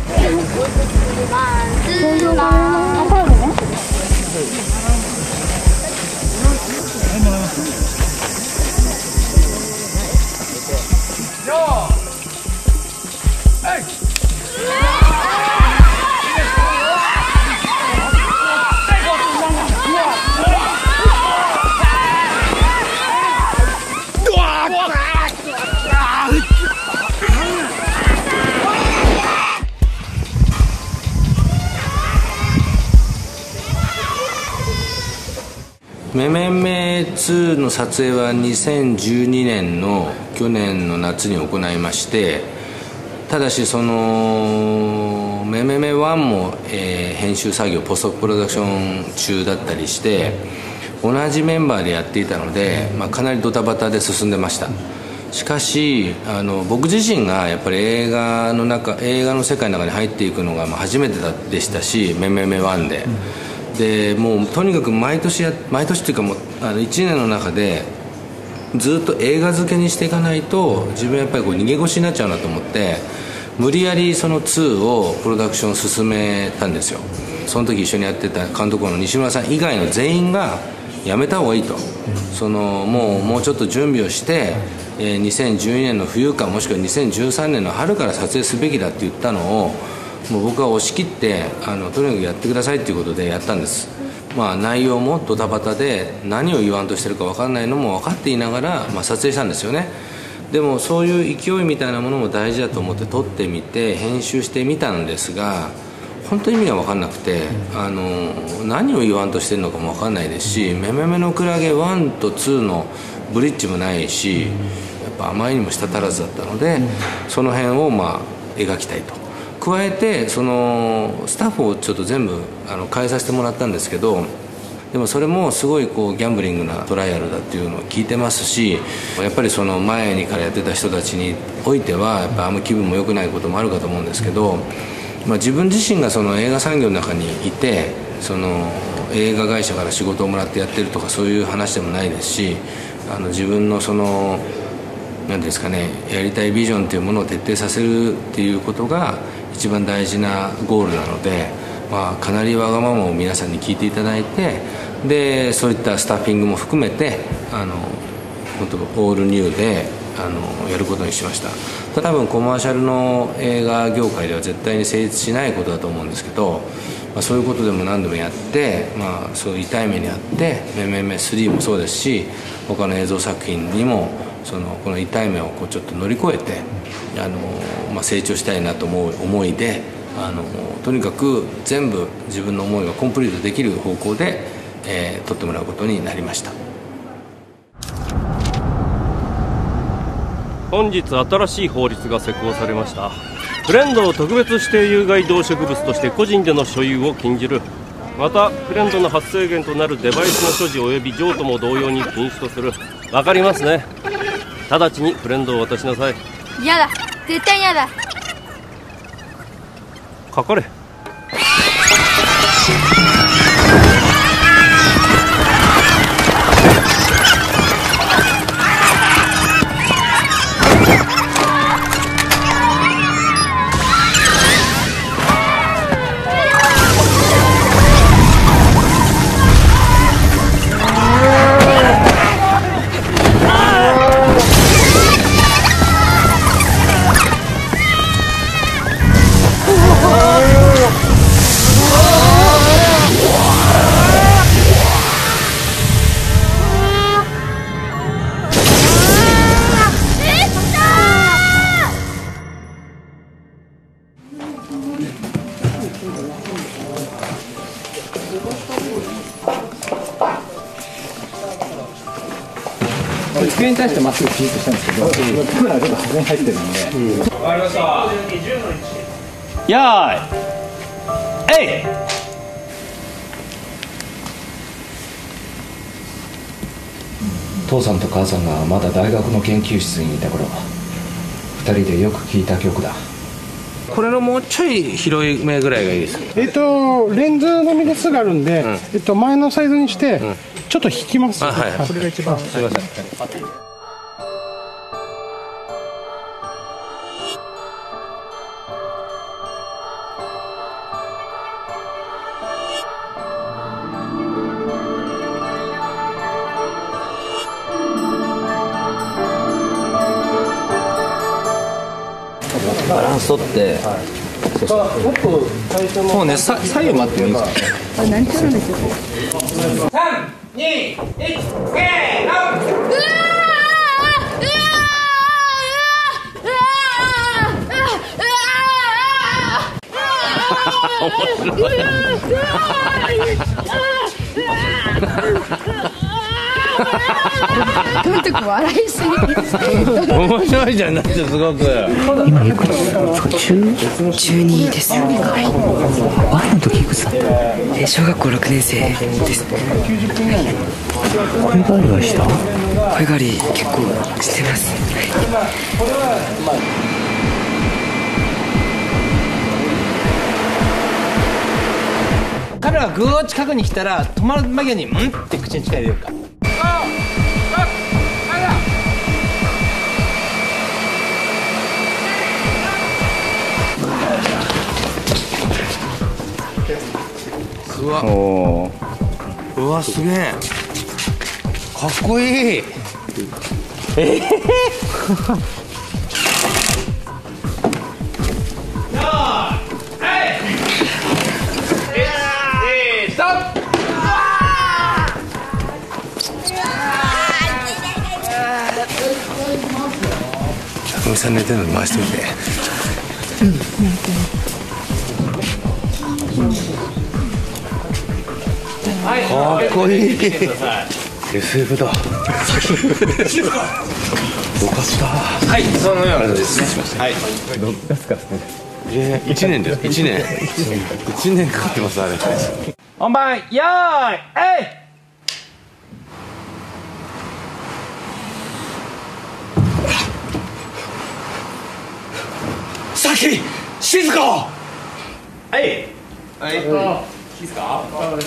めめめツーの撮影はにせんじゅうにねんの去年の夏に行いまして、ただしそのめめめワンも、えー、編集作業ポストプロダクション中だったりして同じメンバーでやっていたので、まあ、かなりドタバタで進んでました。しかしあの僕自身がやっぱり映画の中映画の世界の中に入っていくのがまあ初めてでしたし、めめめワンで。でもうとにかく毎年や毎年っていうかもうあのいちねんの中でずっと映画漬けにしていかないと自分やっぱりこう逃げ腰になっちゃうなと思って、無理やりそのツーをプロダクション進めたんですよ。その時一緒にやってた監督の西村さん以外の全員がやめた方がいいと、そのもうもうちょっと準備をして、えー、にせんじゅうにねんの冬かもしくはにせんじゅうさんねんの春から撮影すべきだって言ったのをもう僕は押し切ってあのとにかくやってくださいっていうことでやったんです。まあ内容もドタバタで何を言わんとしてるか分かんないのも分かっていながら、まあ、撮影したんですよね。でもそういう勢いみたいなものも大事だと思って撮ってみて編集してみたんですが、本当に意味が分かんなくて、あの何を言わんとしてるのかも分かんないですし、めめめのクラゲワンとツーのブリッジもないし、やっぱあまりにも舌足らずだったので、その辺をまあ描きたいと。加えてそのスタッフをちょっと全部あの変えさせてもらったんですけど、でもそれもすごいこうギャンブリングなトライアルだっていうのを聞いてますし、やっぱりその前にからやってた人たちにおいてはやっぱあんま気分も良くないこともあるかと思うんですけど、まあ、自分自身がその映画産業の中にいてその映画会社から仕事をもらってやってるとかそういう話でもないですし、あの自分のその何ですかね、やりたいビジョンっていうものを徹底させるっていうことが一番大事なゴールなので、まあ、かなりわがままを皆さんに聞いていただいて、でそういったスタッフィングも含めてあの本当オールニューであのやることにしました。多分コマーシャルの映画業界では絶対に成立しないことだと思うんですけど、まあ、そういうことでも何度もやって、まあ、そういう痛い目にあって「めめめスリー」もそうですし他の映像作品にもそのこの痛い目をこうちょっと乗り越えてあの、まあ、成長したいなと思う思いであのとにかく全部自分の思いがコンプリートできる方向で、えー、撮ってもらうことになりました。 本日新しい法律が施行されました。フレンドを特別指定有害動植物として個人での所有を禁じる。またフレンドの発生源となるデバイスの所持及び譲渡も同様に禁止とする。わかりますね。直ちにフレンドを渡しなさい。 嫌だ、絶対嫌だ。 かかれ。 机に対してまっすぐピンとしたんですけど、カメラがちょっと端に入ってるんで。わかりました。 やーい、えい。 父さんと母さんがまだ大学の研究室にいた頃、 ふたりでよく聴いた曲だ。 これのもうちょい広い目ぐらいがいいです。 えっとレンズのみですがあるんで、うん、えっと前のサイズにして、うん、ちょっと引きます。 あ、はい、はい、 これが一番。 すみません。 バランス取って、はい、そうそう、 もうね、さ左右待ってもいいですか。 あ、何してるんですよ。 さん、に、いち、せーの。 とにかく笑いすぎ面白いじゃん、だってすごく。 今いくつ？中中二です。はい。ワンの時いくつだった？え、小学校六年生です。声変わりはした？声変わり結構してます。 彼はぐーっ近くに来たら止まる間際に「ん?」って口に力入れるか。うわ、おうわ、すげえかっこいい。ええおじさん寝てるのに回しといて。うん、かっこいい。 エスエフ だ。よかった。はい、そのようなですね。はい。ろくがつからね。ええ、いちねんです。いちねん。いちねんかかってますあれ。本番、よーい、えい。さき、静か。はい。はい。いいですか。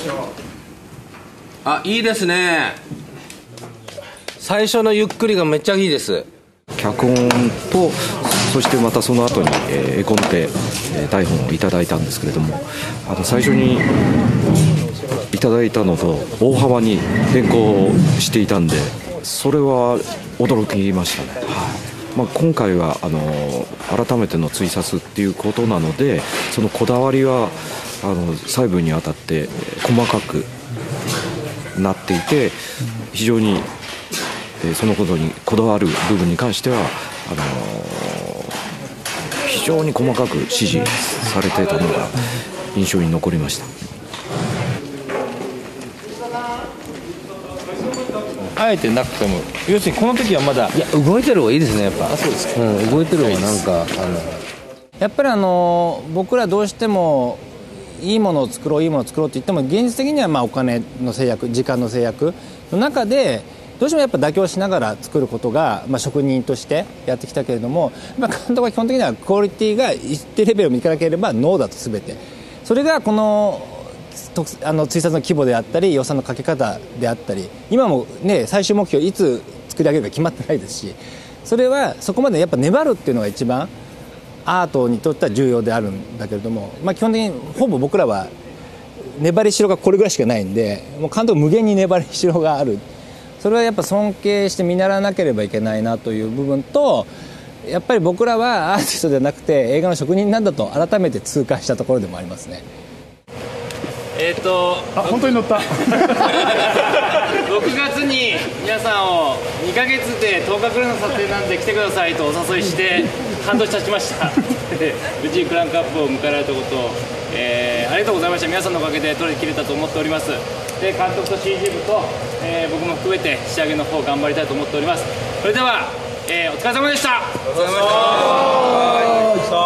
あ、いいですね。最初のゆっくりがめっちゃいいです。 脚本とそしてまたその後に、えー、絵コンテ、えー、台本をいただいたんですけれども、あの最初にいただいたのと大幅に変更していたんで、それは驚きましたね。はい。まあ、今回はあの改めての追撮っていうことなので、そのこだわりはあの細部にわたって細かくなっていて、非常にそのことにこだわる部分に関してはあの非常に細かく指示されていたのが印象に残りました。 あえてなくても、要するにこの時はまだ、 いや、動いてる方がいいですね、やっぱ。 あ、そうですか。 うん、動いてる方がなんかあのやっぱりあの僕らどうしてもいいものを作ろういいものを作ろうって言っても、現実的にはまあお金の制約、時間の制約の中でどうしてもやっぱ妥協しながら作ることが、まあ、職人としてやってきたけれども、まあ、監督は基本的にはクオリティが一定レベルを見かなければノーだと全て。それがこのあの追撮の規模であったり予算のかけ方であったり、今もね最終目標いつ作り上げるか決まってないですし、それはそこまでやっぱ粘るっていうのが一番アートにとっては重要であるんだけれども、まあ、基本的にほぼ僕らは粘りしろがこれぐらいしかないんで、もう監督無限に粘りしろがある。それはやっぱ尊敬して見習わなければいけないなという部分と、やっぱり僕らはアーティストではなくて映画の職人なんだと改めて痛感したところでもありますね。 えっとあ、本当に乗ったろくがつに皆さんをにかげつでとおかくらいの撮影なんで来てくださいとお誘いして半年経ちました無事クランクアップを迎えられたことを、えー、ありがとうございました。皆さんのおかげで撮り切れたと思っております。で、監督と シージー 部と、えー、僕も含めて仕上げの方頑張りたいと思っております。それでは、えー、お疲れ様でした。お疲れ様でした。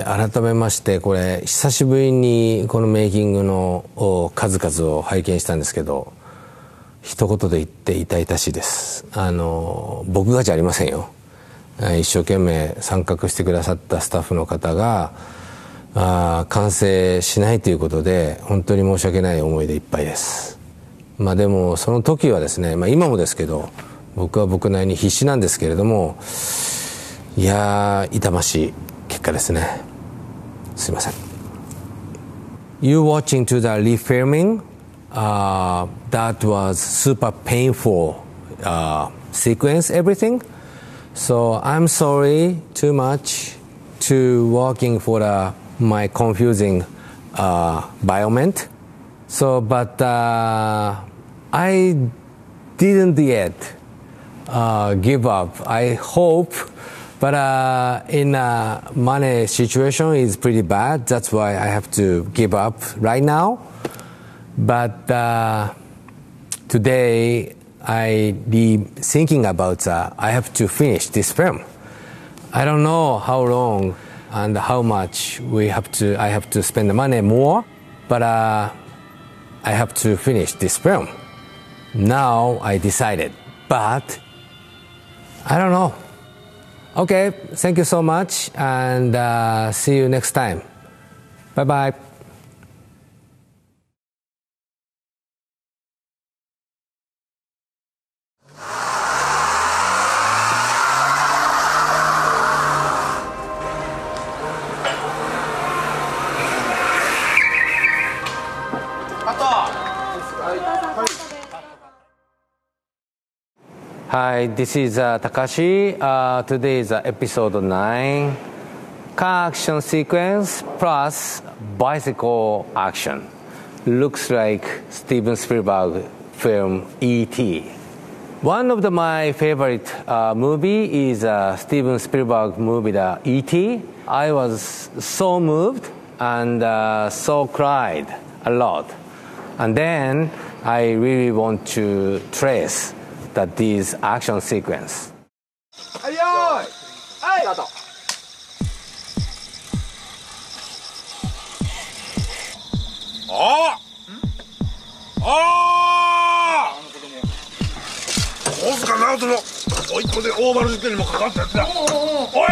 改めましてこれ久しぶりにこのメイキングの数々を拝見したんですけど、一言で言って痛々しいです。あの僕がじゃありませんよ。一生懸命参画してくださったスタッフの方があ完成しないということで本当に申し訳ない思いでいっぱいです。まあでもその時はですね、まあ、今もですけど僕は僕なりに必死なんですけれども、いやー痛ましい結果ですね。すいません。You watching to the refilming, uh, that was super painful uh, sequence, everything. So I'm sorry too much to working for the, my confusing uh, environment. So, but uh, I didn't yet uh, give up. I hope, but uh, in a money situation is pretty bad. That's why I have to give up right now. But uh, today I be thinking about uh, I have to finish this film. I don't know how long and how much we have to. I have to spend the money more, but uh, I have to finish this film. Now I decided, but I don't know. Okay, thank you so much, and uh, see you next time. Bye bye. Hi, this is uh, Takashi. Uh, today is uh, episode nine. Car action sequence plus bicycle action. Looks like Steven Spielberg film E T One of the, my favorite uh, movie is uh, Steven Spielberg movie, the E T I was so moved and uh, so cried a lot. And then I really want to trace that this action sequence. はいよーいはいスタート。 ああああ大塚直人の甥っ子で大丸事件にも関わったやつだ。おい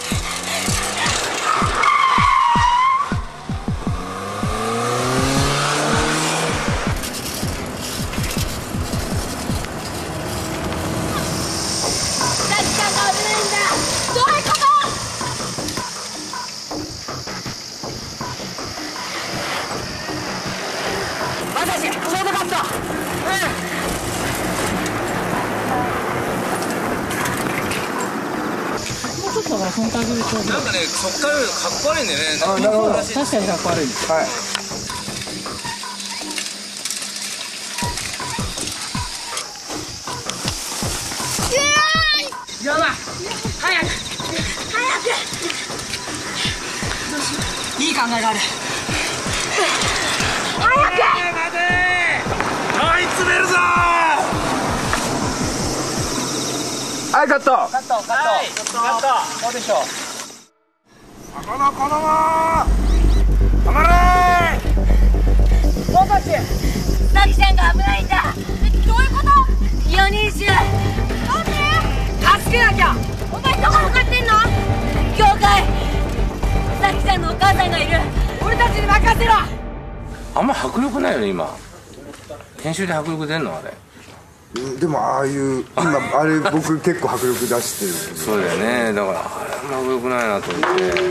なんかね、そっからかっこ悪いんだよね。あ、なるほど。確かにかっこ悪い。はい。やばい。早く。早く。いい考えがある。早く。待て。追い詰めるぞ。はい、カット。カット、カット、カット、カット。どうでしょう。 この子供。止まれ。 僕たち。さきちゃんが危ないんだ。どういうこと。四人衆。なんで。助けなきゃ。お前どこ向かってんの。教会。さきちゃんのお母さんがいる。俺たちに任せろ。 あんま迫力ないよね今。研修で迫力出んのあれ。 でもああいう今あれ僕結構迫力出してるそうだよね。だからあれ迫力ないなと思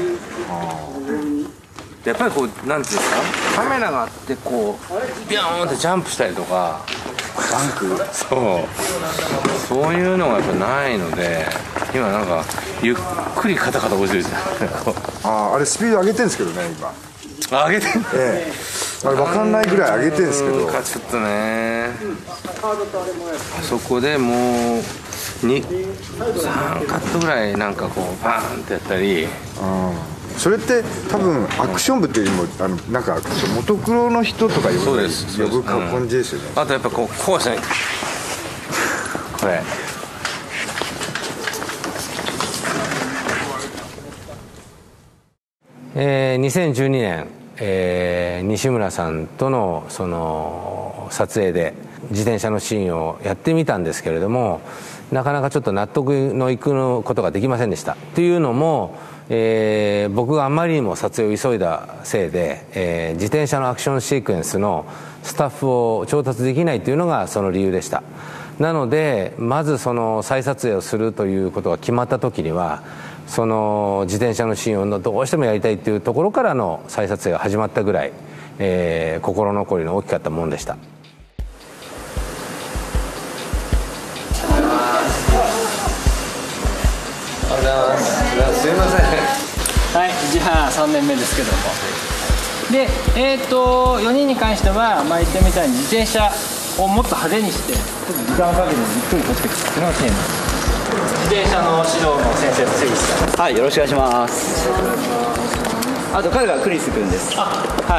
ってやっぱりこうなんていうんですかカメラがあってこうビョーンってジャンプしたりとかバンクそうそういうのがやっぱないので今なんかゆっくりカタカタ落ちてるじゃんあああれスピード上げてるんですけどね今上げてんの、 ええ、あれ分かんないぐらい上げてるんですけどちょっとねあそこでもうにさんカットぐらいなんかこうバーンってやったりあそれって多分アクション部っていうよりもあのなんかモトクロの人とか呼ぶ呼ぶ感じですよね、 うん、あとやっぱこうこうですねこれえー、にせんじゅうにねん、えー、西村さんとのその撮影で自転車のシーンをやってみたんですけれども、なかなかちょっと納得のいくことができませんでした。というのも、えー、僕があまりにも撮影を急いだせいで、えー、自転車のアクションシークエンスのスタッフを調達できないというのがその理由でした。なのでまずその再撮影をするということが決まった時には、その自転車のシーンをどうしてもやりたいというところからの再撮影が始まったぐらい、えー、心残りの大きかったものでした。 すいません。はい、じゃあさんねんめですけども、で、えー、とよにんに関しては、まあ、言ってみたいに自転車をもっと派手にしてちょっと時間をかけてゆっくり撮っていくっていうのがテーマです。自転車の指導の先生の関さん。 はい、よろしくお願いします。あと彼がクリス君です。 はい、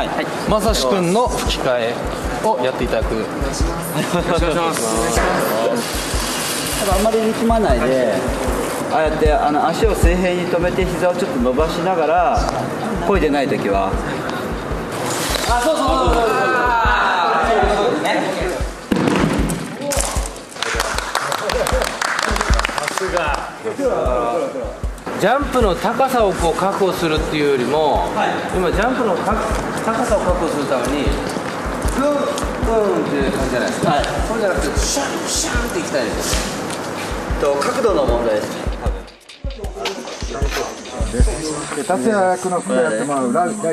はい、まさし君の吹き替えをやっていただく。よろしくお願いします。 ただあんまり力まないで、ああやってあの足を水平に止めて膝をちょっと伸ばしながら漕いでないときは、 あ、そうそうそうそうそうそうね。さすが。 ジャンプの高さをこう確保するっていうよりも、はい、今ジャンプの高さを確保するためにグングンっていう感じじゃないですか。はい、そうじゃなくてシャンシャンっていきたいですよね。 と角度の問題です。 達也役の吹き替えやってもらうライトです。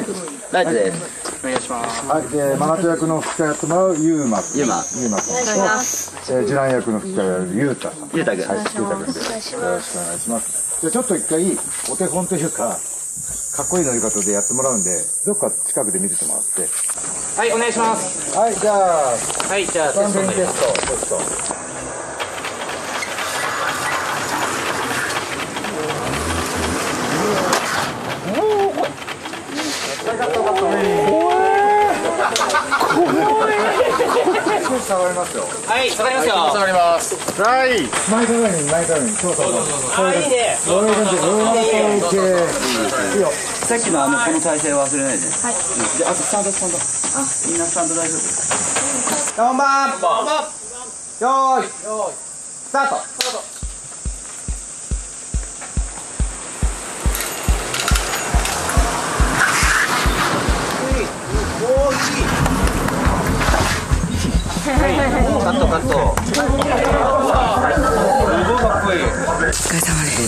ライトです。 お願いします。はい、で、真夏役の吹き替えやってもらうユーマ。 ユーマ。 ユーマさんと、えー、次男役の吹き替えやるユータさん。 ユータ君。 はい、ユータ君です。よろしくお願いします。じゃあちょっと一回お手本というか、かっこいい乗り方でやってもらうんで、どっか近くで見ててもらって。 はい、お願いします。 はい、じゃあ、 はい、じゃあテストテスト、テスト。下がりますよ。 はい、下がりますよ。 下がります。はい。前かがみ、前かがみ。そうそうそう。 あ、いいね。 こういう感じで、こういう感じで。いいよ。 さっきのあのこの体勢忘れないで。はい。で、あとスタンドスタンド。あ、みんなスタンド大丈夫です。 本番。本番。よーい。よーい。スタート。スタート。おー、いい。カットカット。すごいかっこいい。お疲れ様です。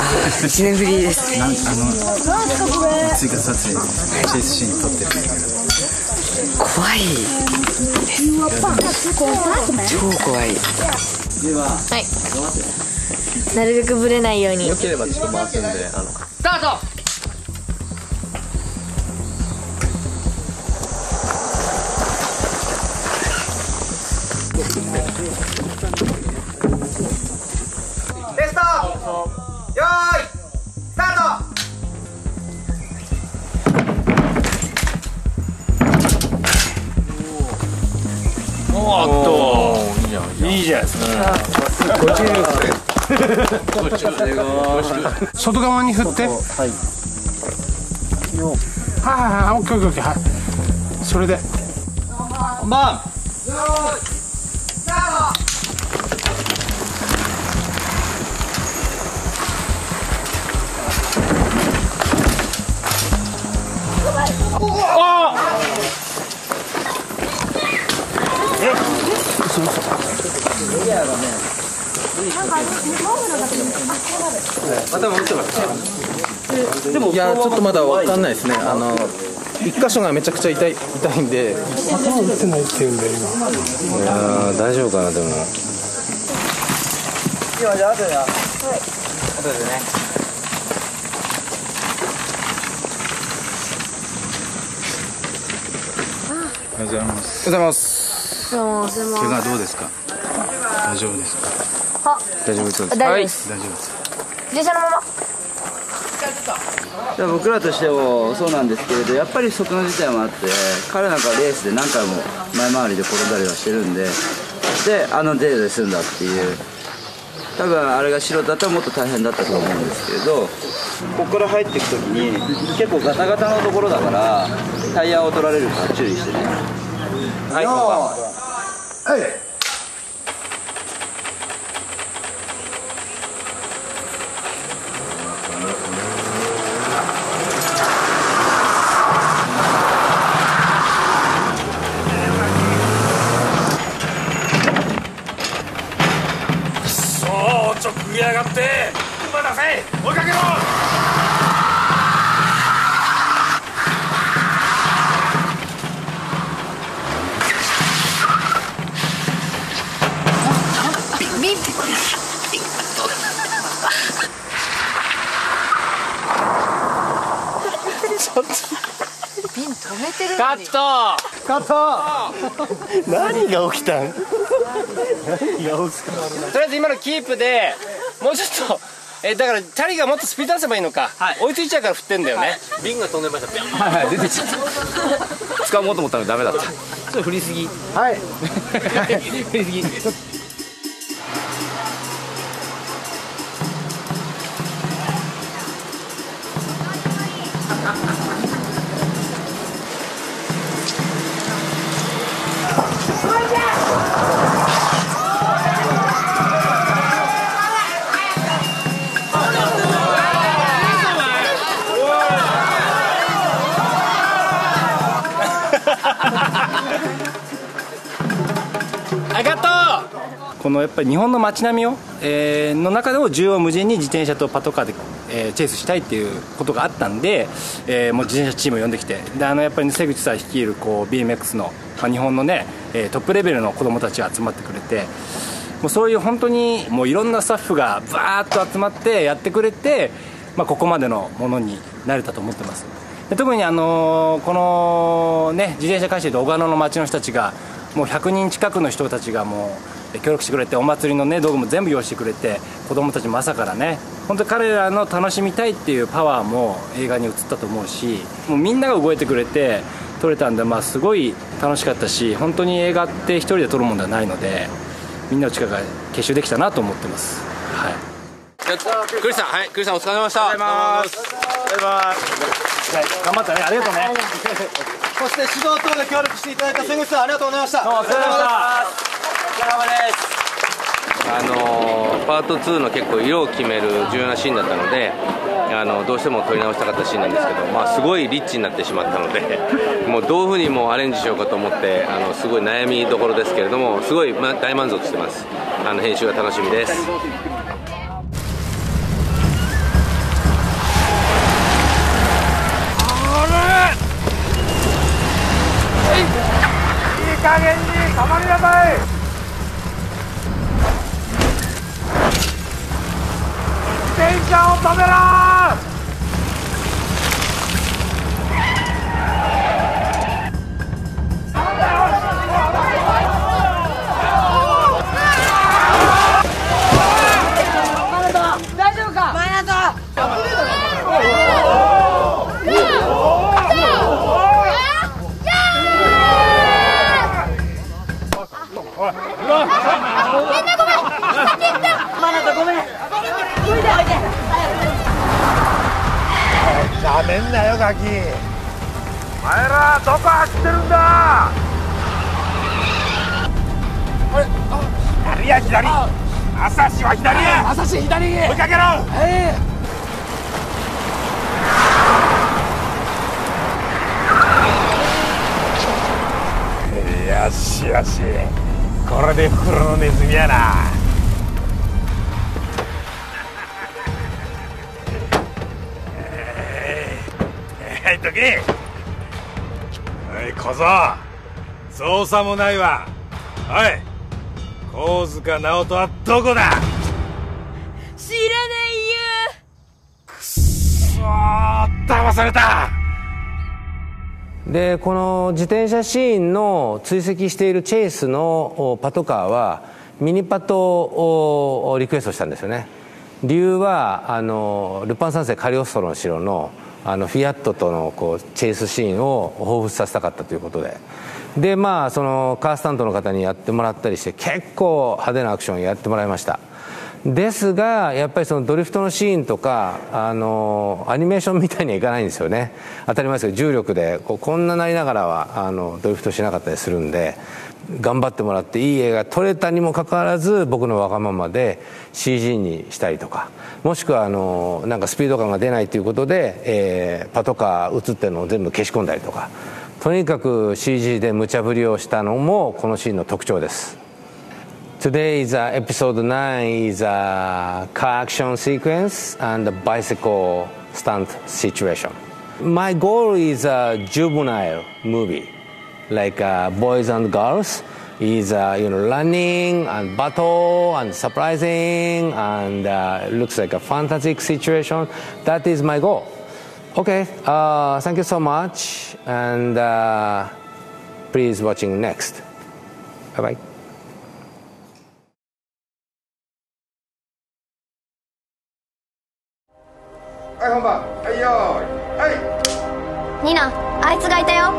あ、一年ぶりです。 なんあの追加撮影チェイスシーン撮ってる。 怖いです。超怖い。 はい。なるべくぶれないように。 良ければちょっと回すんで、あの。 スタート。テスト。よーい。スタート。おーっと。いいじゃないですか。 外側に振って。はい。はいはい、オッケーオッケー、はい。それで。 本番。よーい。スタート。ああ。え。そうそう。 また戻ってます。でもいやちょっとまだわかんないですね。あの一箇所がめちゃくちゃ痛い痛いんで。 頭打ってないって言うんだよ今。 いやー大丈夫かなでも。 今じゃあ後でな。はい。 後でね。 おはようございます。 おはようございます。 どうも、すいません。 怪我どうですか。大丈夫ですか。 は。 大丈夫そうです。 大丈夫です。 大丈夫です。 自転車のまま。 僕らとしてもそうなんですけれど、やっぱり速度自体もあって、彼なんかレースで何回も前回りで転んだりはしてるんで、であの程度で済んだっていう。多分あれが素人だったらもっと大変だったと思うんですけれど、 ここから入っていく時に結構ガタガタのところだからタイヤを取られるから注意してね。はい、はい。 ちょっと食いやがって馬出せ追いかけろ。 ビンビン止めてるのにカットカット何が起きたん何が起きたとりあえず今のキープでもうちょっとえだからチャリがもっとスピード出せばいいのか、はい、追いついちゃうから振ってんだよね、はい、 ビンが飛んでました。 はいはい出てきちゃった掴もうと思ったのにダメだった。ちょっと振りすぎ。 はい振りすぎ。 ありがとう。このやっぱり日本の街並みを、えー、の中でも縦横無尽に自転車とパトカーで、えー、チェイスしたいっていうことがあったんで、えー、もう自転車チームを呼んできて、であのやっぱり、ね、瀬口さん率いるこう ビーエムエックス の、まあ、日本のね、えー、トップレベルの子どもたちが集まってくれて、もうそういう本当にもういろんなスタッフがバーッと集まってやってくれて、まあ、ここまでのものになれたと思ってます。で特にあのー、この、ね、自転車会社で小鹿野の町の人たちがもうひゃくにん近くの人たちがもう協力してくれて、お祭りの、ね、道具も全部用意してくれて、子供たちも朝からね、本当に彼らの楽しみたいっていうパワーも映画に映ったと思うし、もうみんなが動いてくれて撮れたんで、まあ、すごい楽しかったし、本当に映画って一人で撮るものではないので、みんなの力が結集できたなと思ってます。はい、 クリスさん、はい、クリスさんお疲れ様でした。 ありがとうございます。バイバイ。頑張ったね、ありがとうね。 そして指導等で協力していただいた瀬口さん、ありがとうございました。 お疲れ様でした。 お疲れ様です。あのパートツーの結構色を決める重要なシーンだったので、あのどうしても撮り直したかったシーンなんですけど、まあ、すごいリッチになってしまったのでもうどういうふうにもアレンジしようかと思って、あのすごい悩みどころですけれども、すごい、ま、大満足してます。あの編集が楽しみです。 いい加減に止まりなさい。自転車を止めろ。 大丈夫か。マイナト。 なめんなよガキ。お前らどこ走ってるんだ。あれ、あ左や左。朝日は左や。朝日左。追いかけろ。はい。よしよし、これで袋のネズミやな。はい、とけ。おい小僧、造作もないわ。おい、神塚直人はどこだ。 知らないよ。 くっそー、騙された。 でこの自転車シーンの追跡しているチェイスのパトカーはミニパトをリクエストしたんですよね。理由はあのルパン三世カリオストロの城のあのフィアットとのこうチェイスシーンを彷彿させたかったということで、でまあそのカースタントの方にやってもらったりして結構派手なアクションやってもらいました。 ですがやっぱりそのドリフトのシーンとかあのアニメーションみたいにはいかないんですよね。当たり前ですけど重力でこうこんななりながらはあのドリフトしなかったりするんで、頑張ってもらっていい映画撮れたにもかかわらず僕のわがままで シージー にしたりとか、もしくはあのなんかスピード感が出ないということで、えー、パトカー映ってるのを全部消し込んだりとか、とにかく シージー で無茶ぶりをしたのもこのシーンの特徴です。Today's uh, episode nine is a car action sequence and a bicycle stunt situation. My goal is a juvenile movie, like uh, boys and girls. Is uh, you know running and battle and surprising and uh, looks like a fantastic situation. That is my goal. Okay, uh, thank you so much, and uh, please watching next. Bye bye. はい、本番。はい、よーい。はい。 ニナ、あいつがいたよ。うん。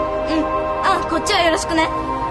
あ、こっちはよろしくね。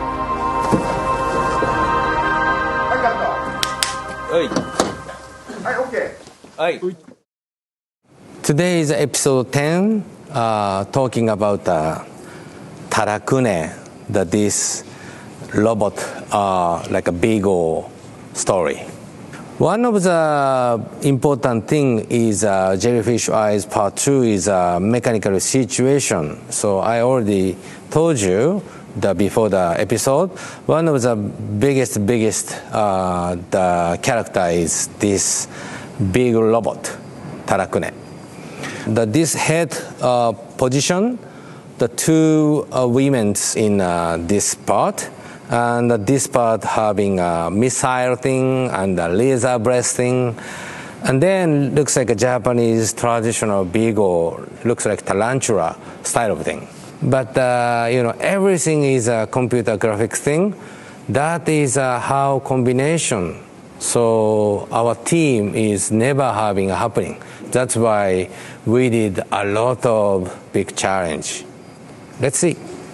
はい、カット。 はい。 はい、オッケー。はい。 Today is episode ten, uh, talking about uh, Tarakune, that this robot, uh, like a Beagle story. One of the important thing is uh, Jellyfish Eyes Part two is a mechanical situation. So I already told you that before the episode, one of the biggest, biggest uh, the character is this big robot, Tarakune. The, this head uh, position, the two uh, women in uh, this part, and this part having a missile thing and a laser breast thing, and then looks like a Japanese traditional beagle, looks like tarantula style of thing. But uh, you know, everything is a computer graphics thing. That is uh, how combination. So our team is never having a happening. That's why we did a lot of big challenge. Let's see.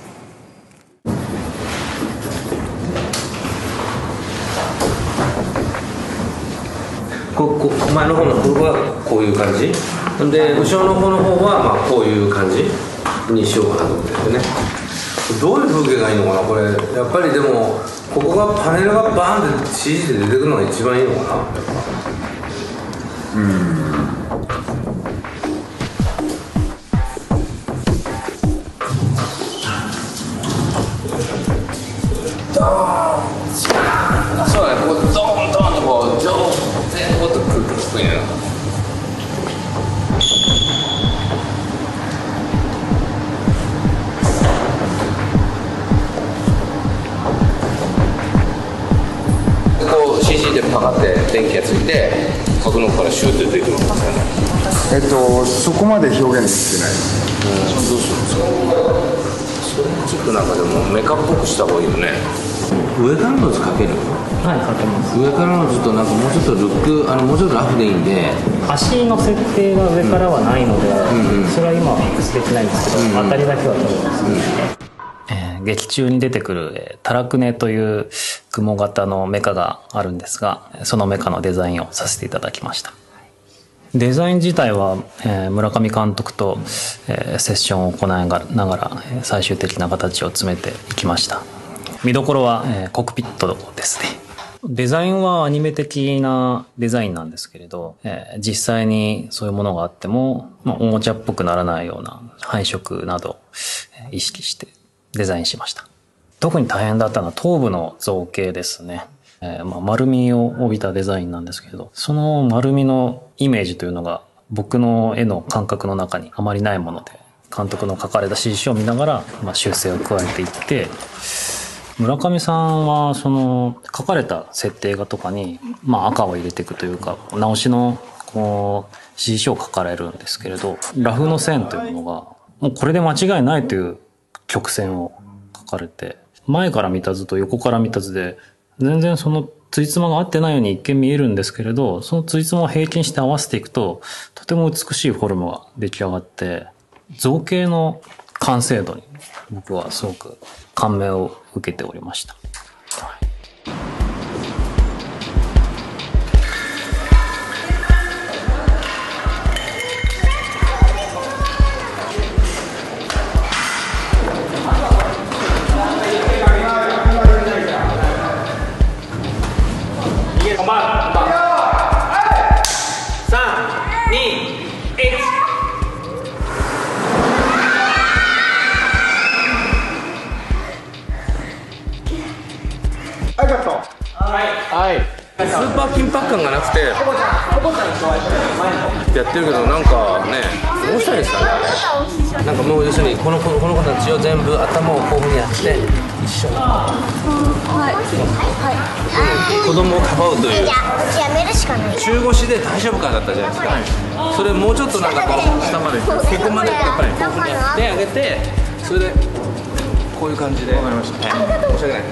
ここ前の方の方はこういう感じで、後ろの方の方はまあこういう感じにしようかなと思ってるね。どういう風景がいいのかなこれ。やっぱりでもここがパネルがバーンって シージー で出てくるのが一番いいのかな。うん。ドーン。そうだね。ここドーンドーンとこうドーン。もっとくるくるくるね。こう シージー でパカって電気がついて角の方からシューって出てくるんですよね。 えっとそこまで表現できてない。 うん、どうするんですか。それちょっとなんかでもメカっぽくした方がいいよね。上からの図描ける？ はい、描けます。 上からの図となんかもうちょっとルック、あのもうちょっとラフでいいんで。 足の設定が上からはないので、うんうん、それは今はフィックスできないんですけど、うんうん、当たりだけは取れます、うんえー。劇中に出てくる、えー、タラクネという雲型のメカがあるんですが、そのメカのデザインをさせていただきました。デザイン自体は、えー、村上監督と、えー、セッションを行いながら最終的な形を詰めていきました。見どころは、えー、コックピットですね。デザインはアニメ的なデザインなんですけれど、えー、実際にそういうものがあっても、まあ、おもちゃっぽくならないような配色などを意識してデザインしました。特に大変だったのは頭部の造形ですね。えーまあ、丸みを帯びたデザインなんですけれど、その丸みのイメージというのが僕の絵の感覚の中にあまりないもので、監督の描かれた指示書を見ながら、まあ、修正を加えていって、村上さんはその書かれた設定画とかに、まあ、赤を入れていくというか直しのこう指示書を書かれるんですけれど、ラフの線というものがもうこれで間違いないという曲線を書かれて、前から見た図と横から見た図で全然そのついつまが合ってないように一見見えるんですけれど、そのついつまを平均して合わせていくととても美しいフォルムが出来上がって、造形の完成度に僕はすごく感銘を受けておりました。 ま緊迫感がなくてやってるけど、なんかね、どうしたらいいですかね、あれ。なんかもう要するにこの子この子たちを全部頭をこういうふうにやって一緒に、 はいはい子供をかばうというじゃあやめるしかない。 中腰で大丈夫かだったじゃないですか。それもうちょっとなんかこう下まで結婚までやっぱりこういうふうにやってあげて、それでこういう感じで。わかりました。はい、申し訳ない。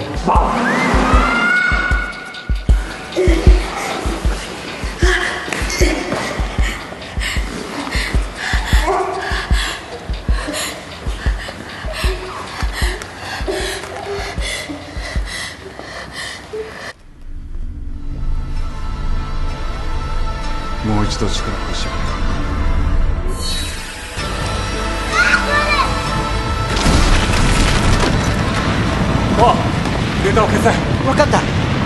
もう一度力を貸してくれ。 おう、データを消せ。 分かった。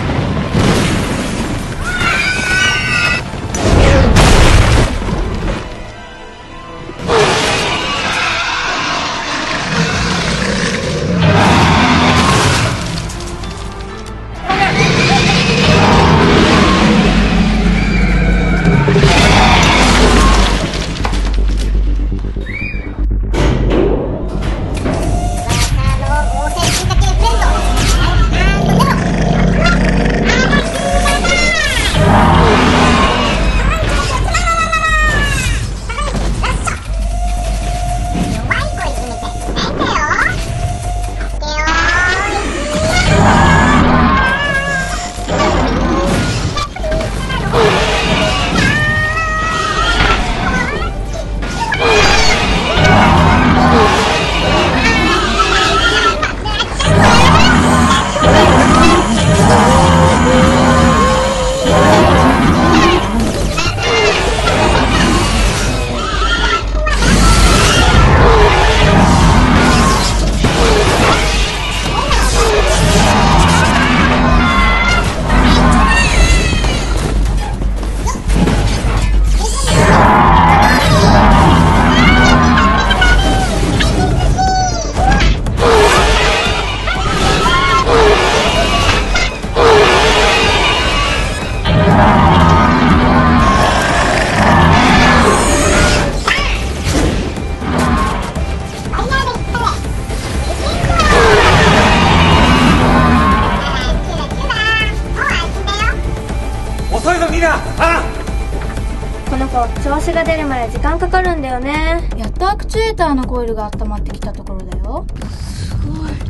この子調子が出るまで時間かかるんだよね。やっとアクチュエーターのコイルが温まってきたところだよ。すごい。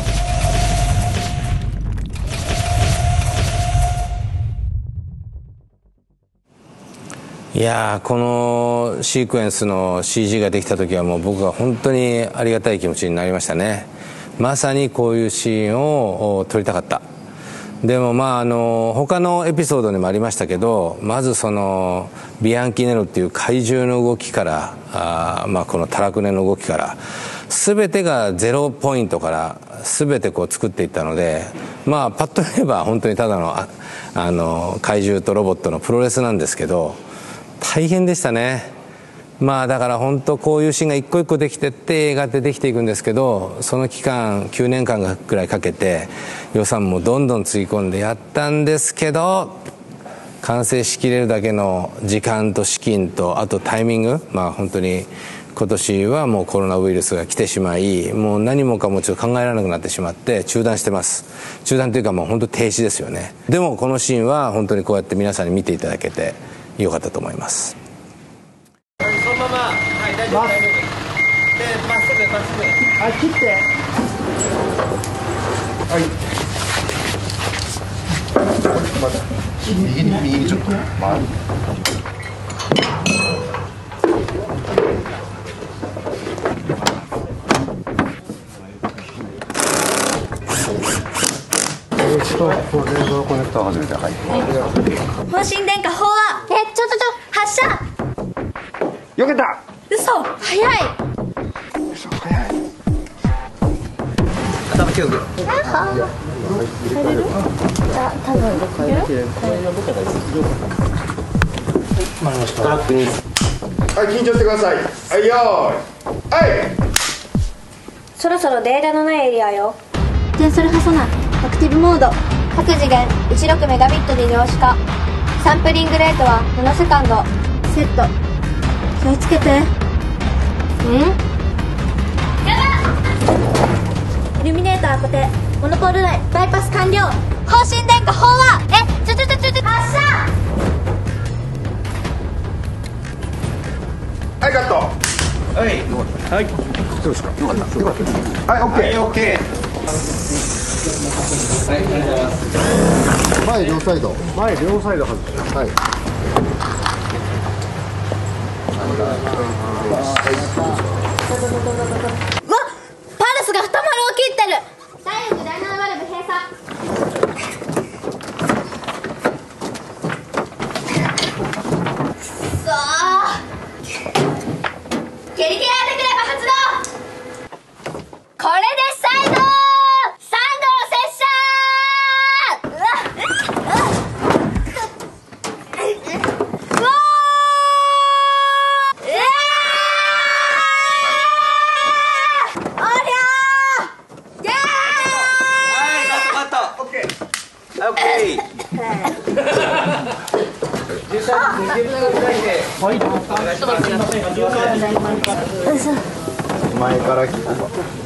いやー、このシークエンスの シージー ができた時はもう僕は本当にありがたい気持ちになりましたね。まさにこういうシーンを撮りたかった。でもまああの他のエピソードにもありましたけど、まずそのビアンキネロっていう怪獣の動きから、あまあこのタラクネの動きから全てがゼロポイントから全てこう作っていったので、まあパッと見れば本当にただのああの怪獣とロボットのプロレスなんですけど、大変でしたね。まあだから本当こういうシーンが一個一個できてって映画ってできていくんですけど、その期間きゅうねんかんぐらいかけて予算もどんどんつぎ込んでやったんですけど、完成しきれるだけの時間と資金とあとタイミング、まあ本当に今年はもうコロナウイルスが来てしまい、もう何もかもちょっと考えられなくなってしまって中断してます。中断というかもう本当停止ですよね。でもこのシーンは本当にこうやって皆さんに見ていただけてよかったと思います。 そのまま、はい、大丈夫、大丈夫。で、まっすぐ、まっすぐ。はい、切って。はい。また、右に、右にちょっと回る。 冷蔵コネクター外れて、はい。 方針電化飽和。え、ちょっとちょ、発射。 よけた。 嘘、早い。 嘘、早い。 頭気をつけろ。 入れる？あ、多分できる。 トラックに。 はい、緊張してください。はい、よーい。はい。 そろそろデータのないエリアよ。テンソルハソナアクティブモード。各次元いちじゅうろくメガビットで量子化。 サンプリングレートはななセカンド。セット。気をつけて。ん？イルミネーター固定。モノポール内バイパス完了。方針電化飽和。え、ちょちょちょちょちょ発射。 はい、カット。 はい。はい。 どうですか。よかった。よかった。はい、オッケー。 オッケー。はい、ありがとうございます。 前両サイド。前両サイド外す。はい。 うわ、パルスが二丸を切ってる。左右ダイナモバルブ閉鎖。くそー。ケリケラテクレバ発動。これでサイドサイドを接射。うわっうわーえーおりゃーイェーイ。 はい、カットカット。オッケー。オッケー。実際にできるだけで。はい。お願いします。 前から聞こうか。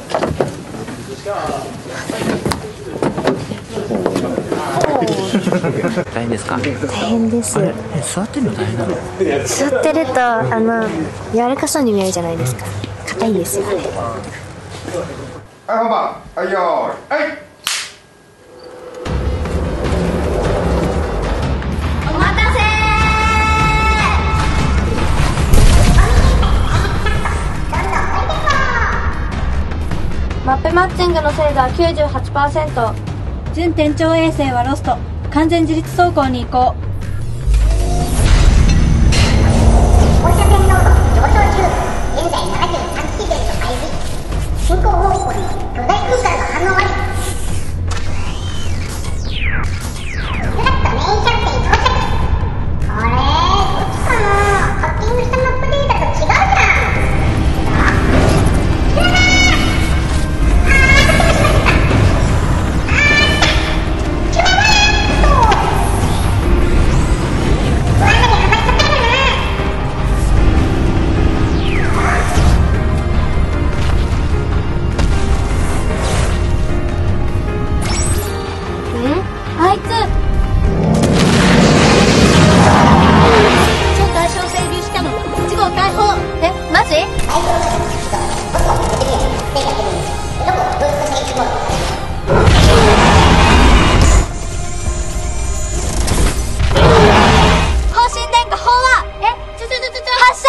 大変ですか？ 大変です。 座ってるの大変なの？ 座ってるとあの柔らかそうに見えるじゃないですか。硬いんですよね。 はい、本番。はい、よーい。はい。 お待たせー。マップマッチングの精度は きゅうじゅうはちパーセント。準天頂衛星はロスト。完全自律走行に移行。 放射線濃度上昇中。現在ななじゅうさんシーベルト開示。進行方向に巨大空間の反応あり。フラットメインキャンペーン到着。あれこっちかな。ハッキングしたマップデータと違うじゃん。 あいつ超対称整備しかもいち号解放。え、マジ？方針電化飽和。え、ちょちょちょちょ発射。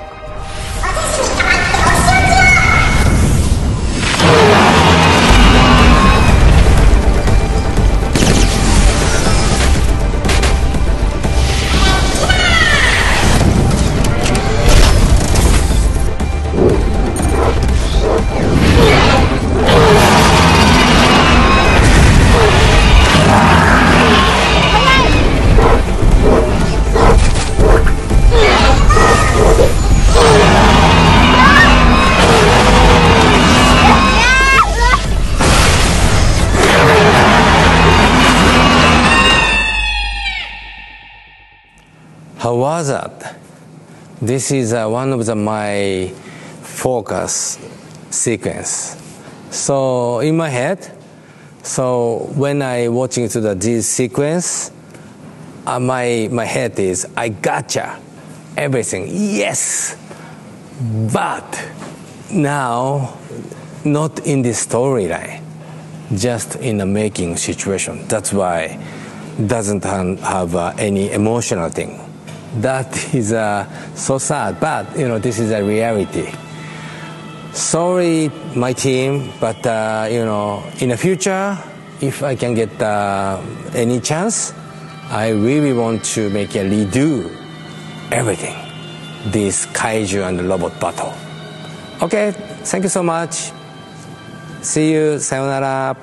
How was that? This is uh, one of the, my focus sequence. So in my head, so when I watching to the this sequence, uh, my my head is I gotcha everything. Yes, but now not in the storyline, just in the making situation. That's why doesn't have uh, any emotional thing. That is uh, so sad, but you know this is a reality. Sorry, my team, but uh, you know in the future, if I can get uh, any chance, I really want to make a redo everything. This kaiju and robot battle. Okay, thank you so much. See you. Sayonara.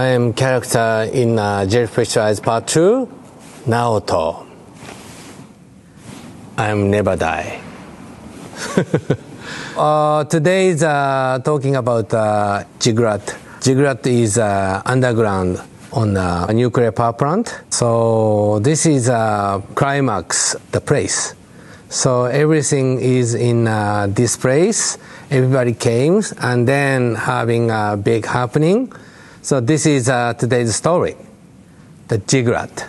I am character in uh, Jellyfish Eyes Part two, Naoto. I am never die. uh, today is uh, talking about uh, Ziggurat. Ziggurat is uh, underground on a nuclear power plant. So this is uh, climax, the place. So everything is in uh, this place. Everybody came and then having a big happening. So this is uh, today's story, the Ziggurat.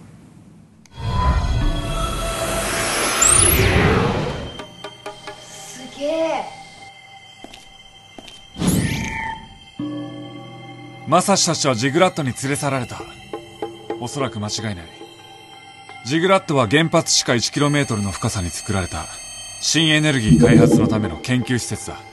マサシたちはジグラットに連れ去られた。おそらく間違いない。ジグラットは原発地下 いちキロメートル の深さに作られた新エネルギー開発のための研究施設だ。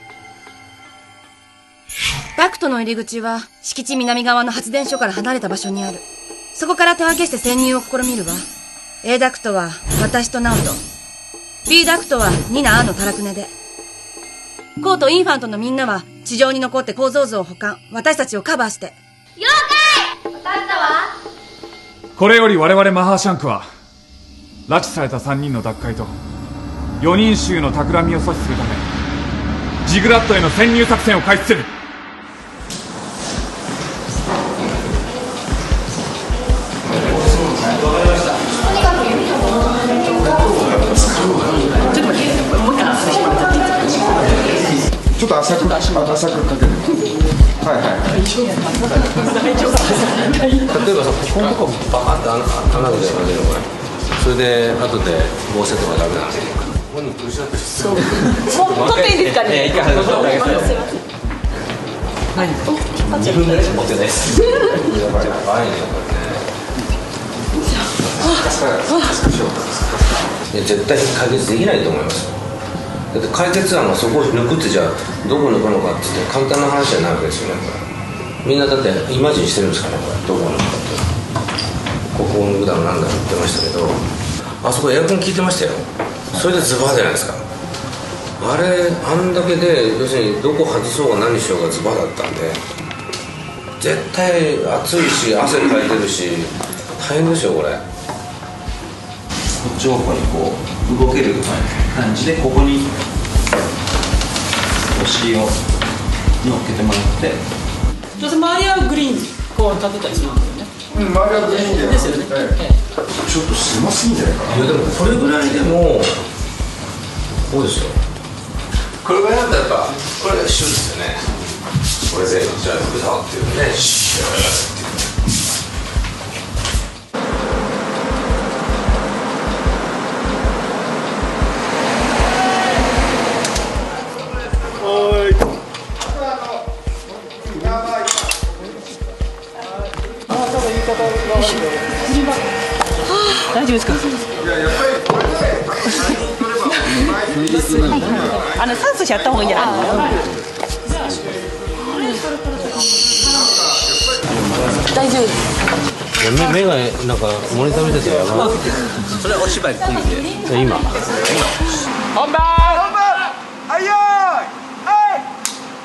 ダクトの入り口は敷地南側の発電所から離れた場所にある。そこから手分けして潜入を試みるわ。A ダクトは私とナオト、 B ダクトはニナ・アンのタラクネで、コーとインファントのみんなは地上に残って構造図を保管、私たちをカバーして。 了解。分かったわ。 これより我々マハーシャンクは拉致されたさんにんの奪回とよにん衆の企みを阻止するためジグラットへの潜入作戦を開始する。 ちょっと浅く浅くかけて。はいはいはい。 例えばさ、ここのとこバーって穴が出るのこれ。それで後で防水とかダメなんですよ。本人苦しなって必要。 もう取っていいですかね。 一回外してあげて。二分ぐらいしか持ってないです。やばいやばいねこれね。いや絶対解決できないと思います。だって解決案がそこを抜くってじゃあどこ抜くのかって言って簡単な話じゃないわけですよねこれ。みんなだってイマジンしてるんですかねこれどこ抜くかってここを抜くだろうなんだろうって言ってましたけど、あそこエアコン効いてましたよ。それでズバーじゃないですか。あれあんだけで要するにどこ外そうが何しようがズバーだったんで絶対暑いし汗かいてるし大変ですよこれ。こっち方向にこう動ける感じでここにお尻を乗っけてもらって、 どうせ周りはグリーンこう立てたりするんですよね。 うん、周りはグリーンでですよね。 ちょっと狭すぎんじゃないかな。 いやでもこれぐらいでもこうですよ。これぐらいだったらやっぱこれがシュッですよね。これでじゃあグサっていうねシュッっていう。 大丈夫ですか。あの酸素しやった方がいいんじゃない。大丈夫です。 目目がなんかモニター見ててやばい。それはお芝居込みで。今。 本番。 本番。はいよーい。はい。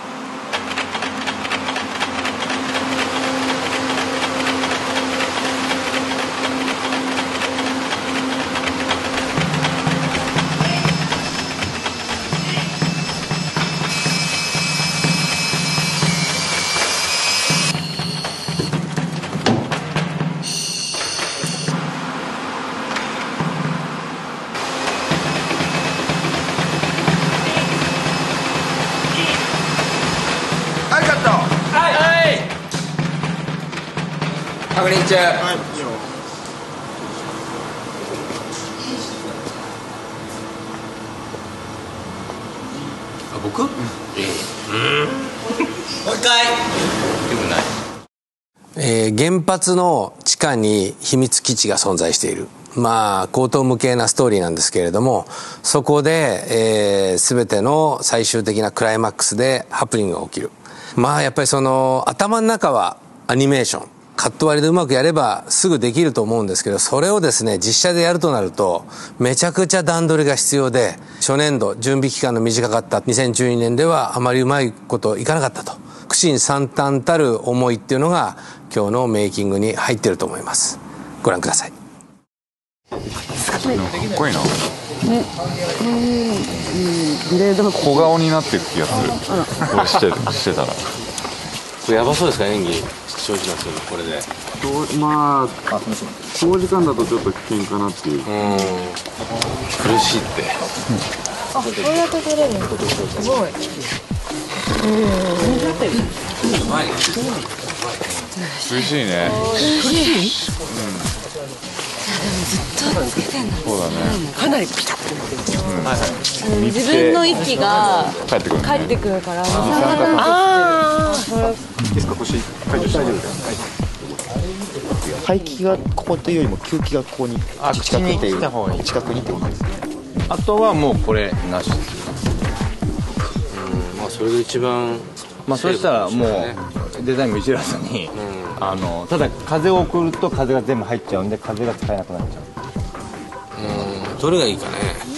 確認中。はい。あ、僕？うん。うん。もう一回。よくない。 えー、原発の地下に秘密基地が存在している。まあ、荒唐無稽なストーリーなんですけれども、そこで、えー、全ての最終的なクライマックスでハプニングが起きる。まあ、やっぱりその、頭の中はアニメーション。カット割りでうまくやればすぐできると思うんですけど、それをですね、実写でやるとなると、めちゃくちゃ段取りが必要で、初年度、準備期間の短かったにせんじゅうにねんではあまりうまいこといかなかったと。苦心惨憺たる思いっていうのが今日のメイキングに入ってると思います。ご覧ください。 かっこいいな。小顔になってる気がする。これしてしてたら。 これやばそうですか、演技。正直なんですけど、これで。 まあ長時間だとちょっと危険かなっていう。 苦しいって。 あ、こうやって取れるの。すごい。 苦しいね。 苦しい？ずっとつけてんの。 そうだね。 かなりピタッと。自分の息が帰ってくる。 帰ってくるから。ああ。 ですか、腰大丈夫ですか。排気がここというよりも吸気がここに近くに来た方がいい。近くにってことですね。 あとはもうこれなしです。うん、まあそれが一番。 まあそしたらもうデザインもいじらずに、あのただ風を送ると風が全部入っちゃうんで風が使えなくなっちゃう。 うん、どれがいいかね。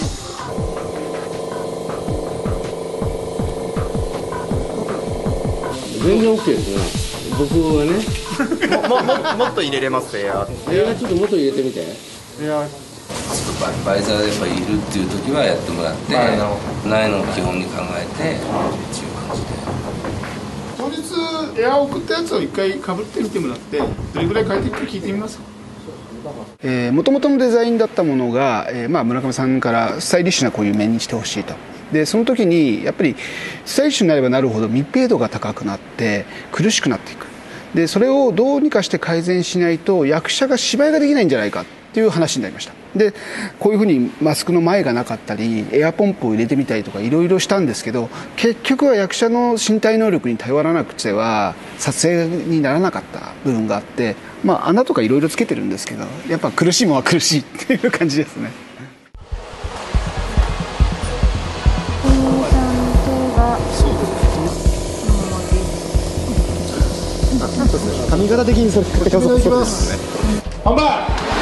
全然 OK ですね。僕はね。 もももっと入れれますエア。 エアちょっともっと入れてみて。 エア。 バッバイザーでやっぱいるっていう時はやってもらって、ないのを基本に考えてっていう感じで。 当日エアを送ったやつを一回かぶってみてもらって、どれぐらい変えていくか聞いてみますか。もともとのデザインだったものが、えーまあ、村上さんからスタイリッシュなこういう面にしてほしいと。でその時にやっぱりスタイリッシュになればなるほど密閉度が高くなって苦しくなっていく。でそれをどうにかして改善しないと役者が芝居ができないんじゃないかっていう話になりました。でこういうふうにマスクの前がなかったりエアポンプを入れてみたりとかいろいろしたんですけど、結局は役者の身体能力に頼らなくては撮影にならなかった部分があって、まあ穴とかいろいろつけてるんですけど、やっぱ苦しいものは苦しいっていう感じですね。 髪型的にそれかけそうですね。 本番。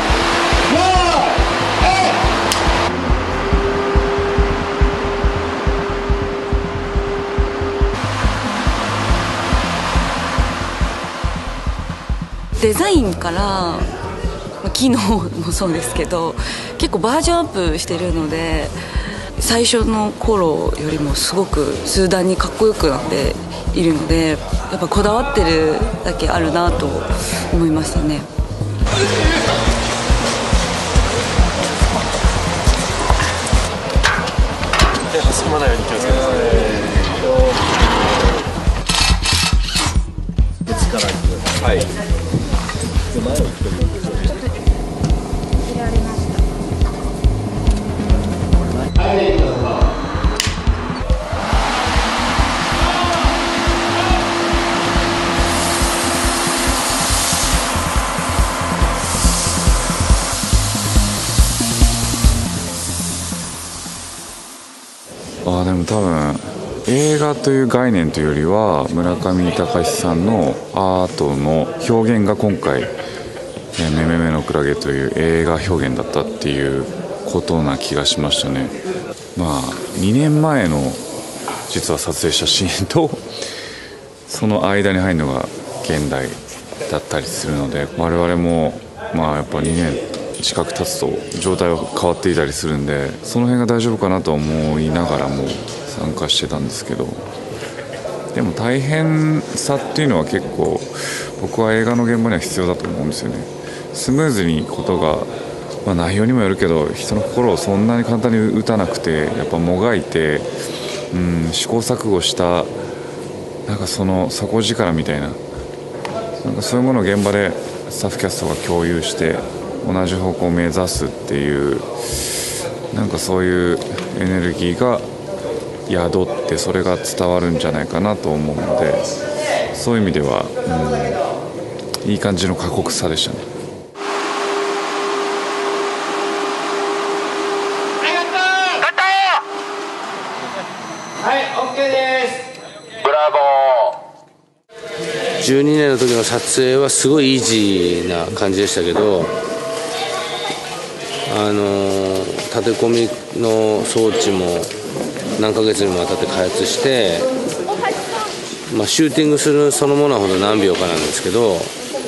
デザインから機能もそうですけど結構バージョンアップしてるので、最初の頃よりもすごく数段にかっこよくなっているので、やっぱこだわってるだけあるなと思いましたね。 挟まないように気をつけてください。はい。ああ、でも多分映画という概念というよりは村上隆さんのアートの表現が今回「めめめのクラゲ」という映画表現だったっていうことな気がしましたね。まあにねんまえの実は撮影したシーンとその間に入るのが現代だったりするので、我々もまあやっぱにねん近く経つと状態は変わっていたりするんで、その辺が大丈夫かなと思いながらも参加してたんですけど、でも大変さっていうのは結構僕は映画の現場には必要だと思うんですよね。スムーズにことが、まあ、内容にもよるけど人の心をそんなに簡単に打たなくて、やっぱもがいて、うん、試行錯誤したなんかその底力みたいな、なんかそういうものを現場でスタッフキャストが共有して同じ方向を目指すっていう、なんかそういうエネルギーが宿ってそれが伝わるんじゃないかなと思うので、そういう意味では、うん、いい感じの過酷さでしたね。 はい、オッケーです。 ブラボー。じゅうにねんの時の撮影はすごいイージーな感じでしたけど、あの立て込みの装置も何ヶ月にもわたって開発して、まあ、シューティングするそのものはほんと何秒かなんですけど、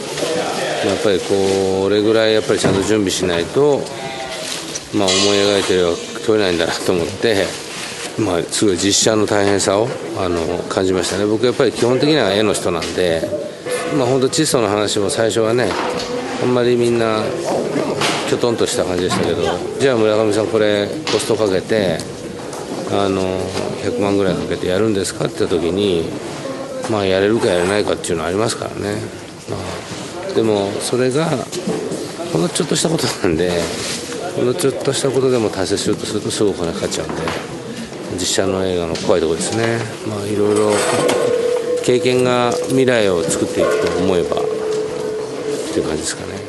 やっぱりこれぐらいやっぱりちゃんと準備しないと、まあ、思い描いては撮れないんだなと思って、まあ、すごい実写の大変さをあの感じましたね。僕やっぱり基本的には絵の人なんで、まあ、本当窒素の話も最初はねあんまりみんなきょとんとした感じでしたけど、じゃあ村上さんこれコストかけてあのひゃくまんぐらいかけてやるんですかって言った時に、まあ、やれるかやれないかっていうのはありますからね。まあ、でもそれがほんのちょっとしたことなんで、ほんのちょっとしたことでも達成するとするとすぐお金かかっちゃうんで、実写の映画の怖いところですね。まあいろいろ経験が未来を作っていくと思えばっていう感じですかね。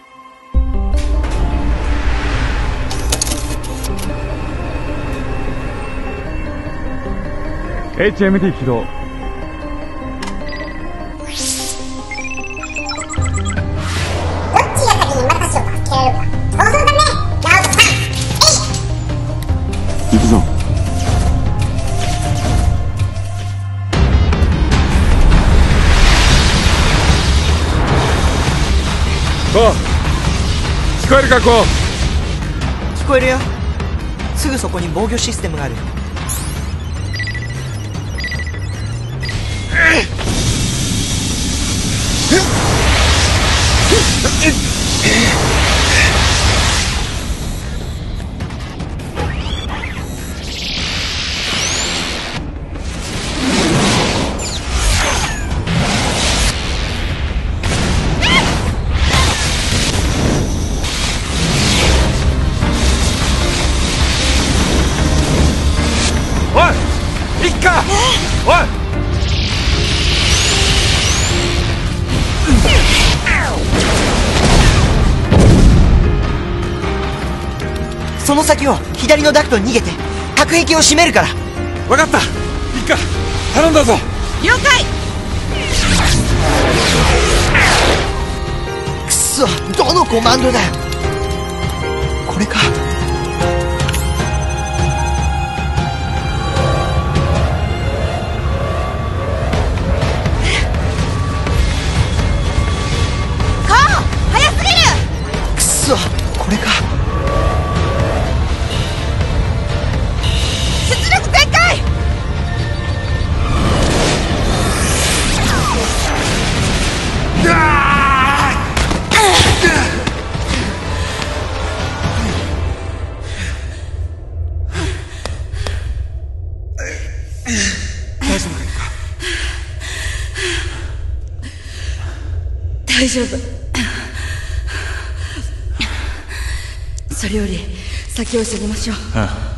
エイチエムディー 起動。 行くぞ。 こう聞こえるか。こう聞こえるよ。すぐそこに防御システムがある。 おい一家、おいその先を左のダクトに逃げて隔壁を閉めるから。 分かった。一家頼んだぞ。 了解。 くそ、どのコマンドだよ。これか。 カオ、早すぎる。 くそ、これか。 出力全開。 大丈夫か。 大丈夫。それより先を急ぎましょう。 ああ。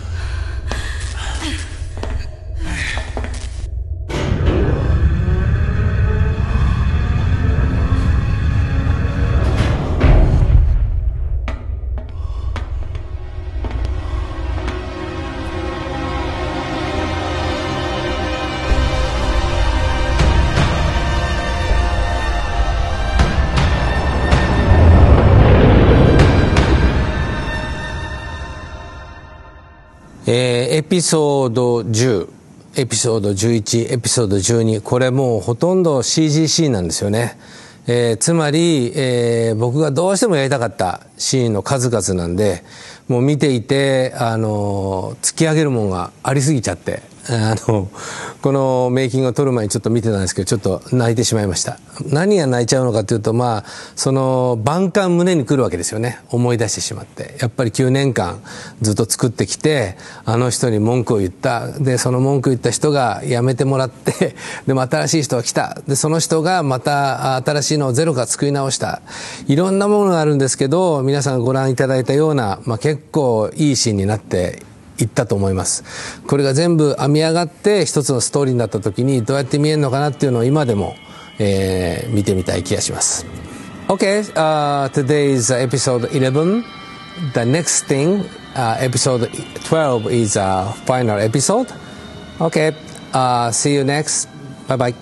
えーエピソードじゅう、エピソードじゅういち、エピソードじゅうに、これもうほとんど シージー シーンなんですよね。えーつまり、えー僕がどうしてもやりたかったシーンの数々なんで、もう見ていて、あの、突き上げるものがありすぎちゃって、あの、このメイキングを撮る前にちょっと見てたんですけど、ちょっと泣いてしまいました。何が泣いちゃうのかというと、まあ、その、万感胸に来るわけですよね。思い出してしまって。やっぱりきゅうねんかんずっと作ってきて、あの人に文句を言った。で、その文句を言った人が辞めてもらって、でも新しい人が来た。で、その人がまた新しいのをゼロから作り直した。いろんなものがあるんですけど、皆さんご覧いただいたような、まあ結構いいシーンになっていったと思います。これが全部編み上がって一つのストーリーになった時にどうやって見えるのかなっていうのを今でも、えー、見てみたい気がします。Okay, uh, today's episode eleven. The next thing, uh, episode twelve is a final episode. Okay, uh, see you next. Bye bye.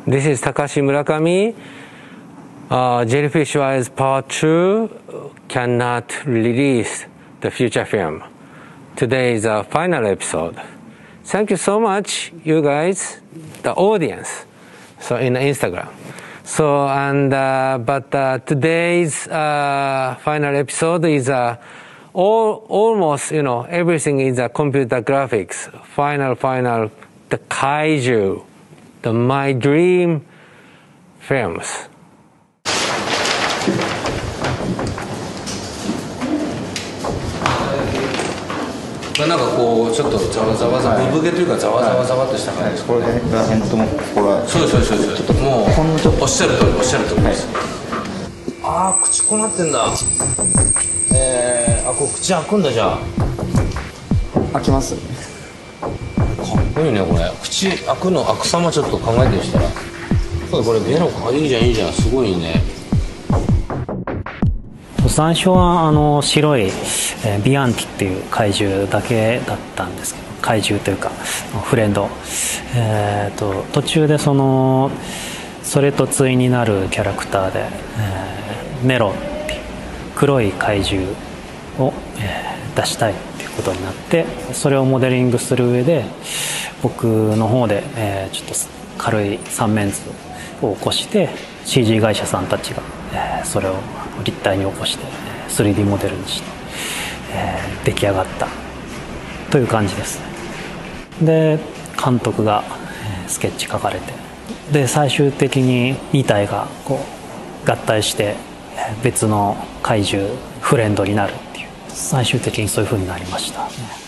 This is Takashi Murakami. Uh, Jellyfish Wise Part two cannot release the future film. Today is the final episode. Thank you so much, you guys, the audience. So in Instagram. So and uh, but uh, today's uh, final episode is uh, all almost you know everything is a computer graphics. Final final the kaiju, the my dream films. まあなんかこうちょっとざわざわざわ、産毛というかざわざわざわっとした感じ。 これが本当もここが。 そうですそうですそうです。もうおっしゃる通りおっしゃる通りです。ああ口こうなってんだ。えー、あこう口開くんだじゃあ。 開きます。 かっこいいねこれ。口開くの開くさまちょっと考えてみしたら。そうだこれベロかいいじゃんいいじゃんすごいね。 最初はあの白い、えー、ビアンティっていう怪獣だけだったんですけど怪獣というかフレンド、えー、と途中でそのそれと対になるキャラクターで、えー、ネロっていう黒い怪獣を、えー、出したいっていうことになってそれをモデリングする上で僕の方で、えー、ちょっと軽い三面図を起こして シージー 会社さんたちが、えー、それを立体に起こして スリーディー モデルにして、えー、出来上がったという感じです。で監督がスケッチ描かれてで最終的にに体がこう合体して別の怪獣フレンドになるっていう最終的にそういう風になりました。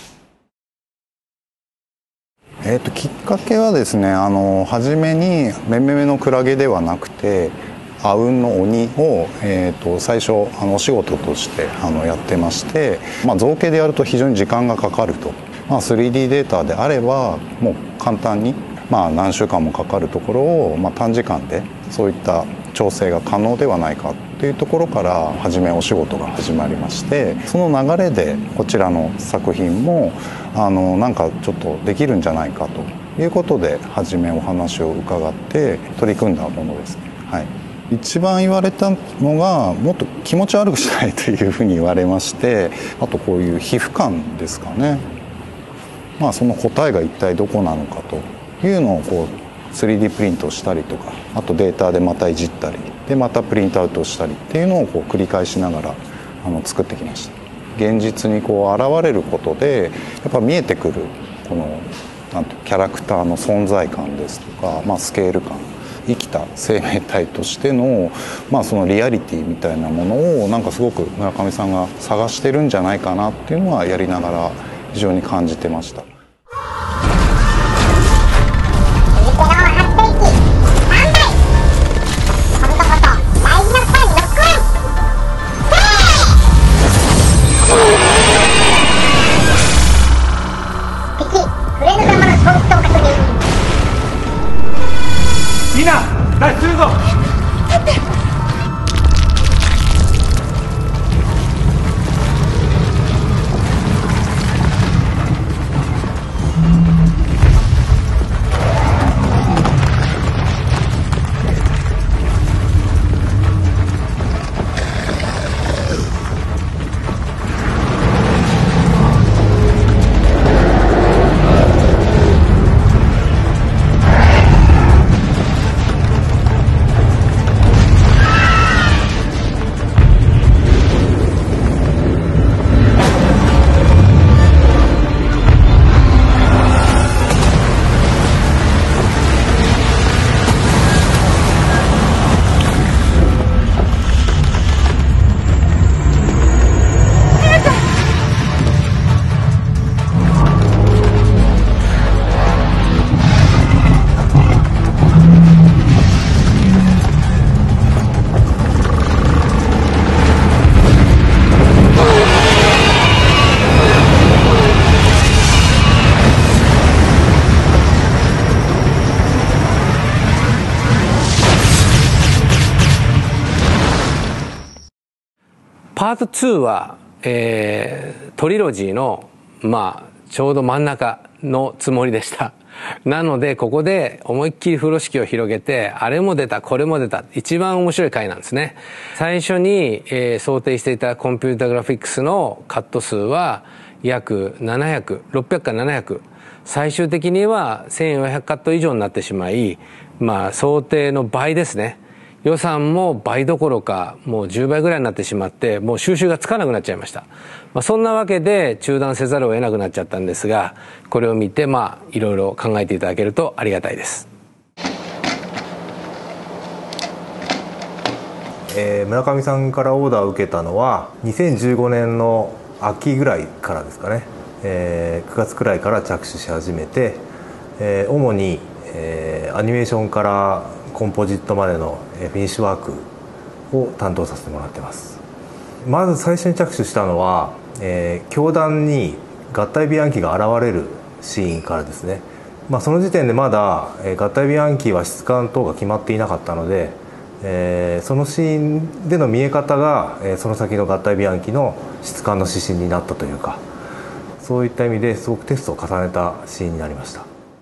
えー、ときっかけはですねあの初めに「めめめのクラゲ」ではなくて「あうんの鬼を」えー、と最初あのお仕事としてあのやってまして、まあ、造形でやると非常に時間がかかると、まあ、スリーディー データであればもう簡単に、まあ、何週間もかかるところを、まあ、短時間でそういった調整が可能ではないかというところから初めお仕事が始まりましてその流れでこちらの作品もあのなんかちょっとできるんじゃないかということで初めお話を伺って取り組んだものですね。はい、一番言われたのがもっと気持ち悪くしないというふうに言われましてあとこういう皮膚感ですかね、まあ、その答えが一体どこなのかというのをこうスリーディー プリントしたりとかあとデータでまたいじったりでまたプリントアウトしたりっていうのをこう繰り返しながらあの作ってきました。現実にこう現れることでやっぱ見えてくるこのなんてキャラクターの存在感ですとか、まあ、スケール感生きた生命体としての、まあ、そのリアリティみたいなものをなんかすごく村上さんが探してるんじゃないかなっていうのはやりながら非常に感じてました。 みんな脱出するぞ。 パートツーは、えー、トリロジーの、まあ、ちょうど真ん中のつもりでした。 なので、ここで思いっきり風呂敷を広げて、あれも出た、これも出た。一番面白い回なんですね。最初に、えー、想定していたコンピュータグラフィックスのカット数は約ななひゃく、ろっぴゃくからななひゃく。最終的にはせんよんひゃくカット以上になってしまい、まあ想定の倍ですね。予算も倍どころかもうじゅうばいぐらいになってしまって、もう収拾がつかなくなっちゃいました。まあ、そんなわけで中断せざるを得なくなっちゃったんですが、これを見てまあいろいろ考えていただけるとありがたいです。 えー、村上さんからオーダーを受けたのはにせんじゅうごねんの秋ぐらいからですかね、えー、くがつくらいから着手し始めて、えー、主に、えー、アニメーションからコンポジットまでのフィニッシュワークを担当させてもらってます。まず最初に着手したのは、えー、教団に合体ビアンキが現れるシーンからですね。まあ、その時点でまだ、えー、合体ビアンキは質感等が決まっていなかったので、えー、そのシーンでの見え方が、えー、その先の合体ビアンキの質感の指針になったというか、そういった意味ですごくテストを重ねたシーンになりました。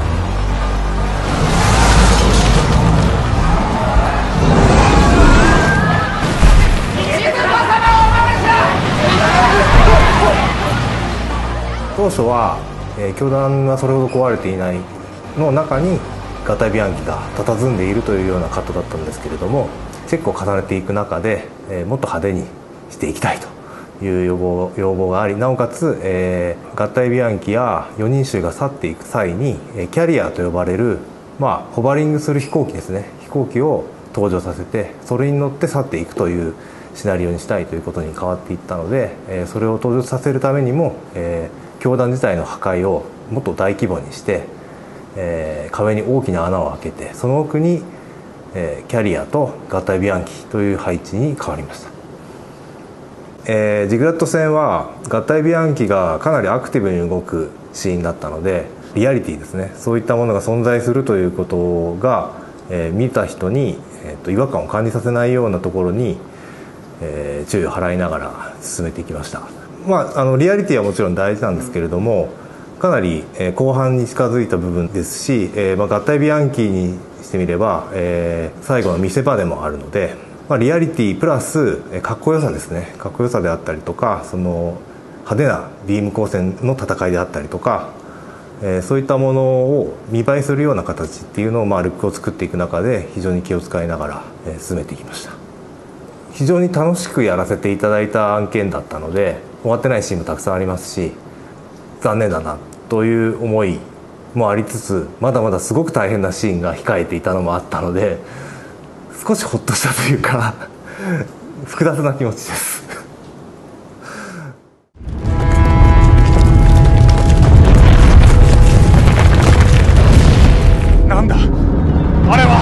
当初は、えー、教団がそれほど壊れていないの中に合体ビアンキが佇んでいるというようなカットだったんですけれども、チェックを重ねていく中で、えー、もっと派手にしていきたいという要望、要望があり、なおかつ、えー、合体ビアンキやよにん衆が去っていく際に、えー、キャリアと呼ばれる、まあ、ホバリングする飛行機ですね、飛行機を登場させてそれに乗って去っていくというシナリオにしたいということに変わっていったので、えー、それを登場させるためにも、えー教団自体の破壊をもっと大規模にして、えー、壁に大きな穴を開けて、その奥に、えー、キャリアと合体ビアンキという配置に変わりました。えー、ジグラット戦は合体ビアンキがかなりアクティブに動くシーンだったので、リアリティですね、そういったものが存在するということが、えー、見た人に、えー、と違和感を感じさせないようなところに、えー、注意を払いながら進めていきました。まあ、あのリアリティはもちろん大事なんですけれども、かなり、えー、後半に近づいた部分ですし、えーまあ、合体ビアンキにしてみれば、えー、最後の見せ場でもあるので、まあ、リアリティプラス、えー、かっこよさですね、かっこよさであったりとか、その派手なビーム光線の戦いであったりとか、えー、そういったものを見栄えするような形っていうのを、まあ、ルックを作っていく中で非常に気を使いながら、えー、進めていきました。非常に楽しくやらせていただいた案件だったので、終わってないシーンもたくさんありますし、残念だなという思いもありつつ、まだまだすごく大変なシーンが控えていたのもあったので、少しほっとしたというか複雑な気持ちです。 なんだあれは。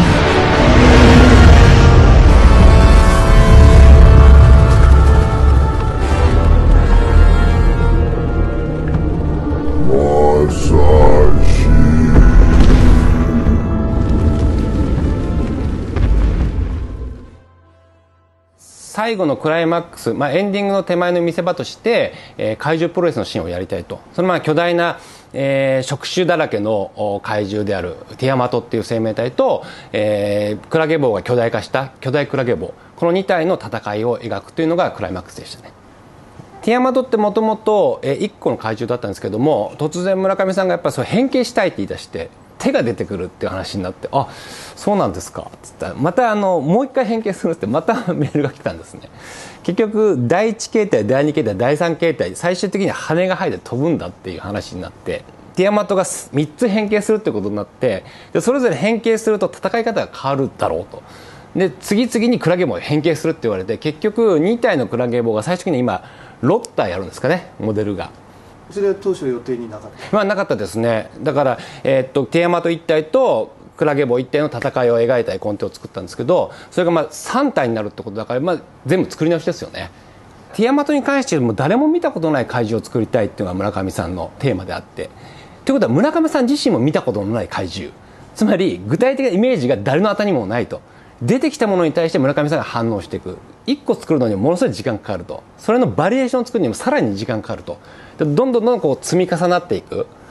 最後のクライマックス、まあ、エンディングの手前の見せ場として、えー、怪獣プロレスのシーンをやりたいと。そのまあ巨大な、えー、触手だらけの怪獣であるティアマトっていう生命体と、えー、クラゲ棒が巨大化した巨大クラゲ棒、このに体の戦いを描くというのがクライマックスでしたね。ティアマトってもともといっこの怪獣だったんですけども、突然村上さんがやっぱりそれ変形したいって言い出して手が出てくるっていう話になって、あ、そうなんですかっつったら、またあのもう一回変形するってまたメールが来たんですね。結局だいいち形態、だいに形態、だいさん形態、最終的には羽が生えて飛ぶんだっていう話になって、ティアマトがみっつ変形するってことになって、でそれぞれ変形すると戦い方が変わるだろうと。で次々にクラゲ棒を変形するって言われて、結局に体のクラゲ棒が最終的に今ろく体あるんですかね、モデルが。 それは当初予定になかった。 まあなかったですね。だから、えー、っとティアマトいち体とクラゲ棒いち体の戦いを描いた絵コンテを作ったんですけど、それがまあさん体になるってことだから、まあ、全部作り直しですよね。ティアマトに関しても誰も見たことない怪獣を作りたいっていうのが村上さんのテーマであって、ということは村上さん自身も見たことのない怪獣、つまり具体的なイメージが誰の頭にもないと。出てきたものに対して村上さんが反応していく。いっこ作るのにものすごい時間かかると。それのバリエーションを作るにもさらに時間かかると。でどんどんどんどんこう積み重なっていく。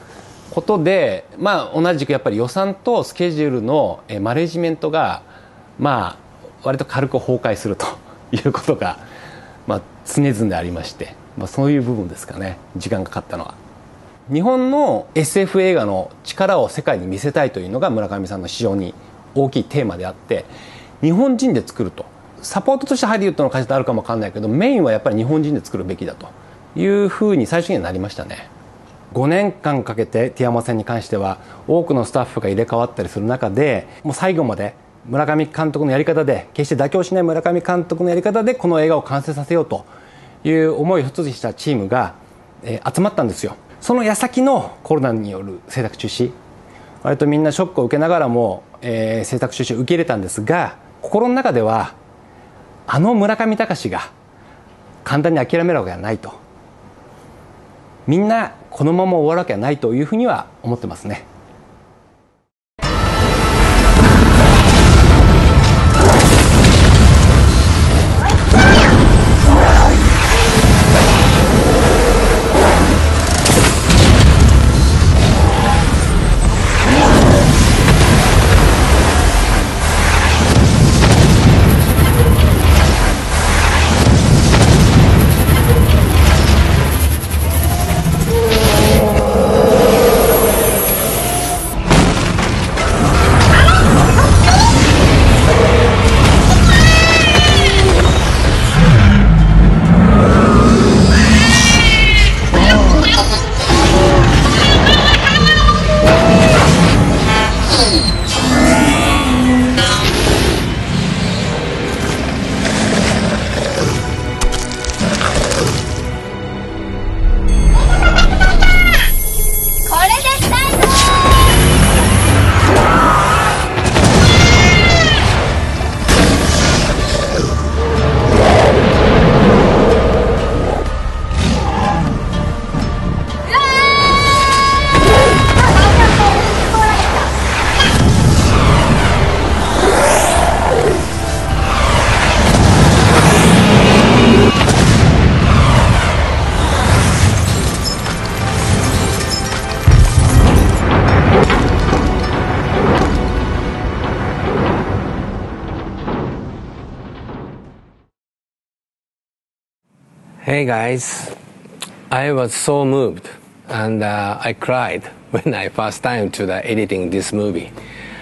ことで、まあ、同じくやっぱり予算とスケジュールのマネジメントが、まあ、割と軽く崩壊するということが、まあ、常々ありまして、まあ、そういう部分ですかね、時間がかかったのは。日本の エスエフ 映画の力を世界に見せたいというのが村上さんの非常に大きいテーマであって、日本人で作ると、サポートとしてハリウッドの会社あるかもわかんないけど、メインはやっぱり日本人で作るべきだというふうに最初にはなりましたね。ごねんかんかけてティアマ戦に関しては多くのスタッフが入れ替わったりする中で、もう最後まで村上監督のやり方で、決して妥協しない村上監督のやり方でこの映画を完成させようという思いを一つにしたチームが、えー、集まったんですよ。その矢先のコロナによる制作中止、割とみんなショックを受けながらも、えー、制作中止を受け入れたんですが、心の中ではあの村上隆が簡単に諦めるわけはないと、みんなこのまま終わるわけはないというふうには思ってますね。 Hey guys, I was so moved and uh, I cried when I first time to the editing this movie.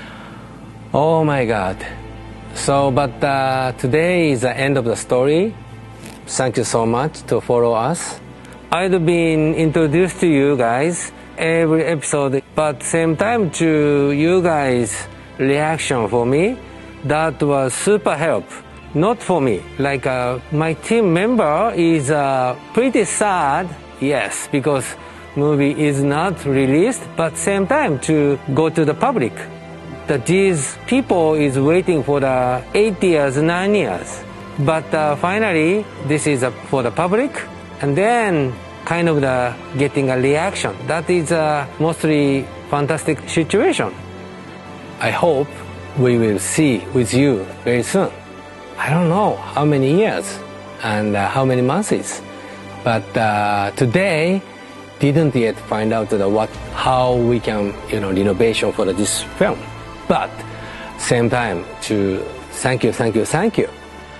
Oh my god. So, but uh, today is the end of the story. Thank you so much to follow us. I've been introduced to you guys every episode, but same time to you guys reaction for me, that was super help. Not for me. Like uh, my team member is uh, pretty sad, yes, because movie is not released, but same time to go to the public. That these people is waiting for the eight years, nine years. But uh, finally, this is uh, for the public, and then kind of the getting a reaction. That is a mostly fantastic situation. I hope we will see with you very soon. I don't know how many years and uh, how many months, but uh, today didn't yet find out the what how we can you know renovation for this film. But same time to thank you, thank you, thank you.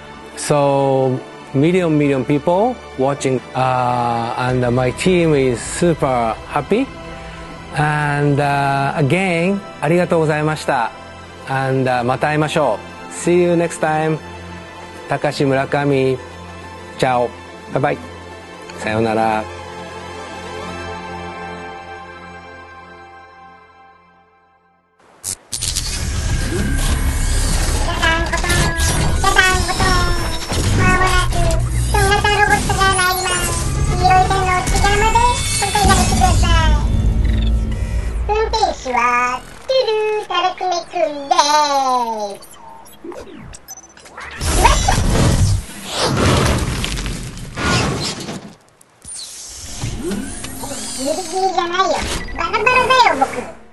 So million million people watching, uh, and uh, my team is super happy. And uh, again ありがとうございました。And uh, また会いましょう。See you next time. 高橋村上。チャオ。バイバイ。さようなら。 はトゥルータラクメくんでーす。ギリギリじゃないよ。バラバラだよ僕。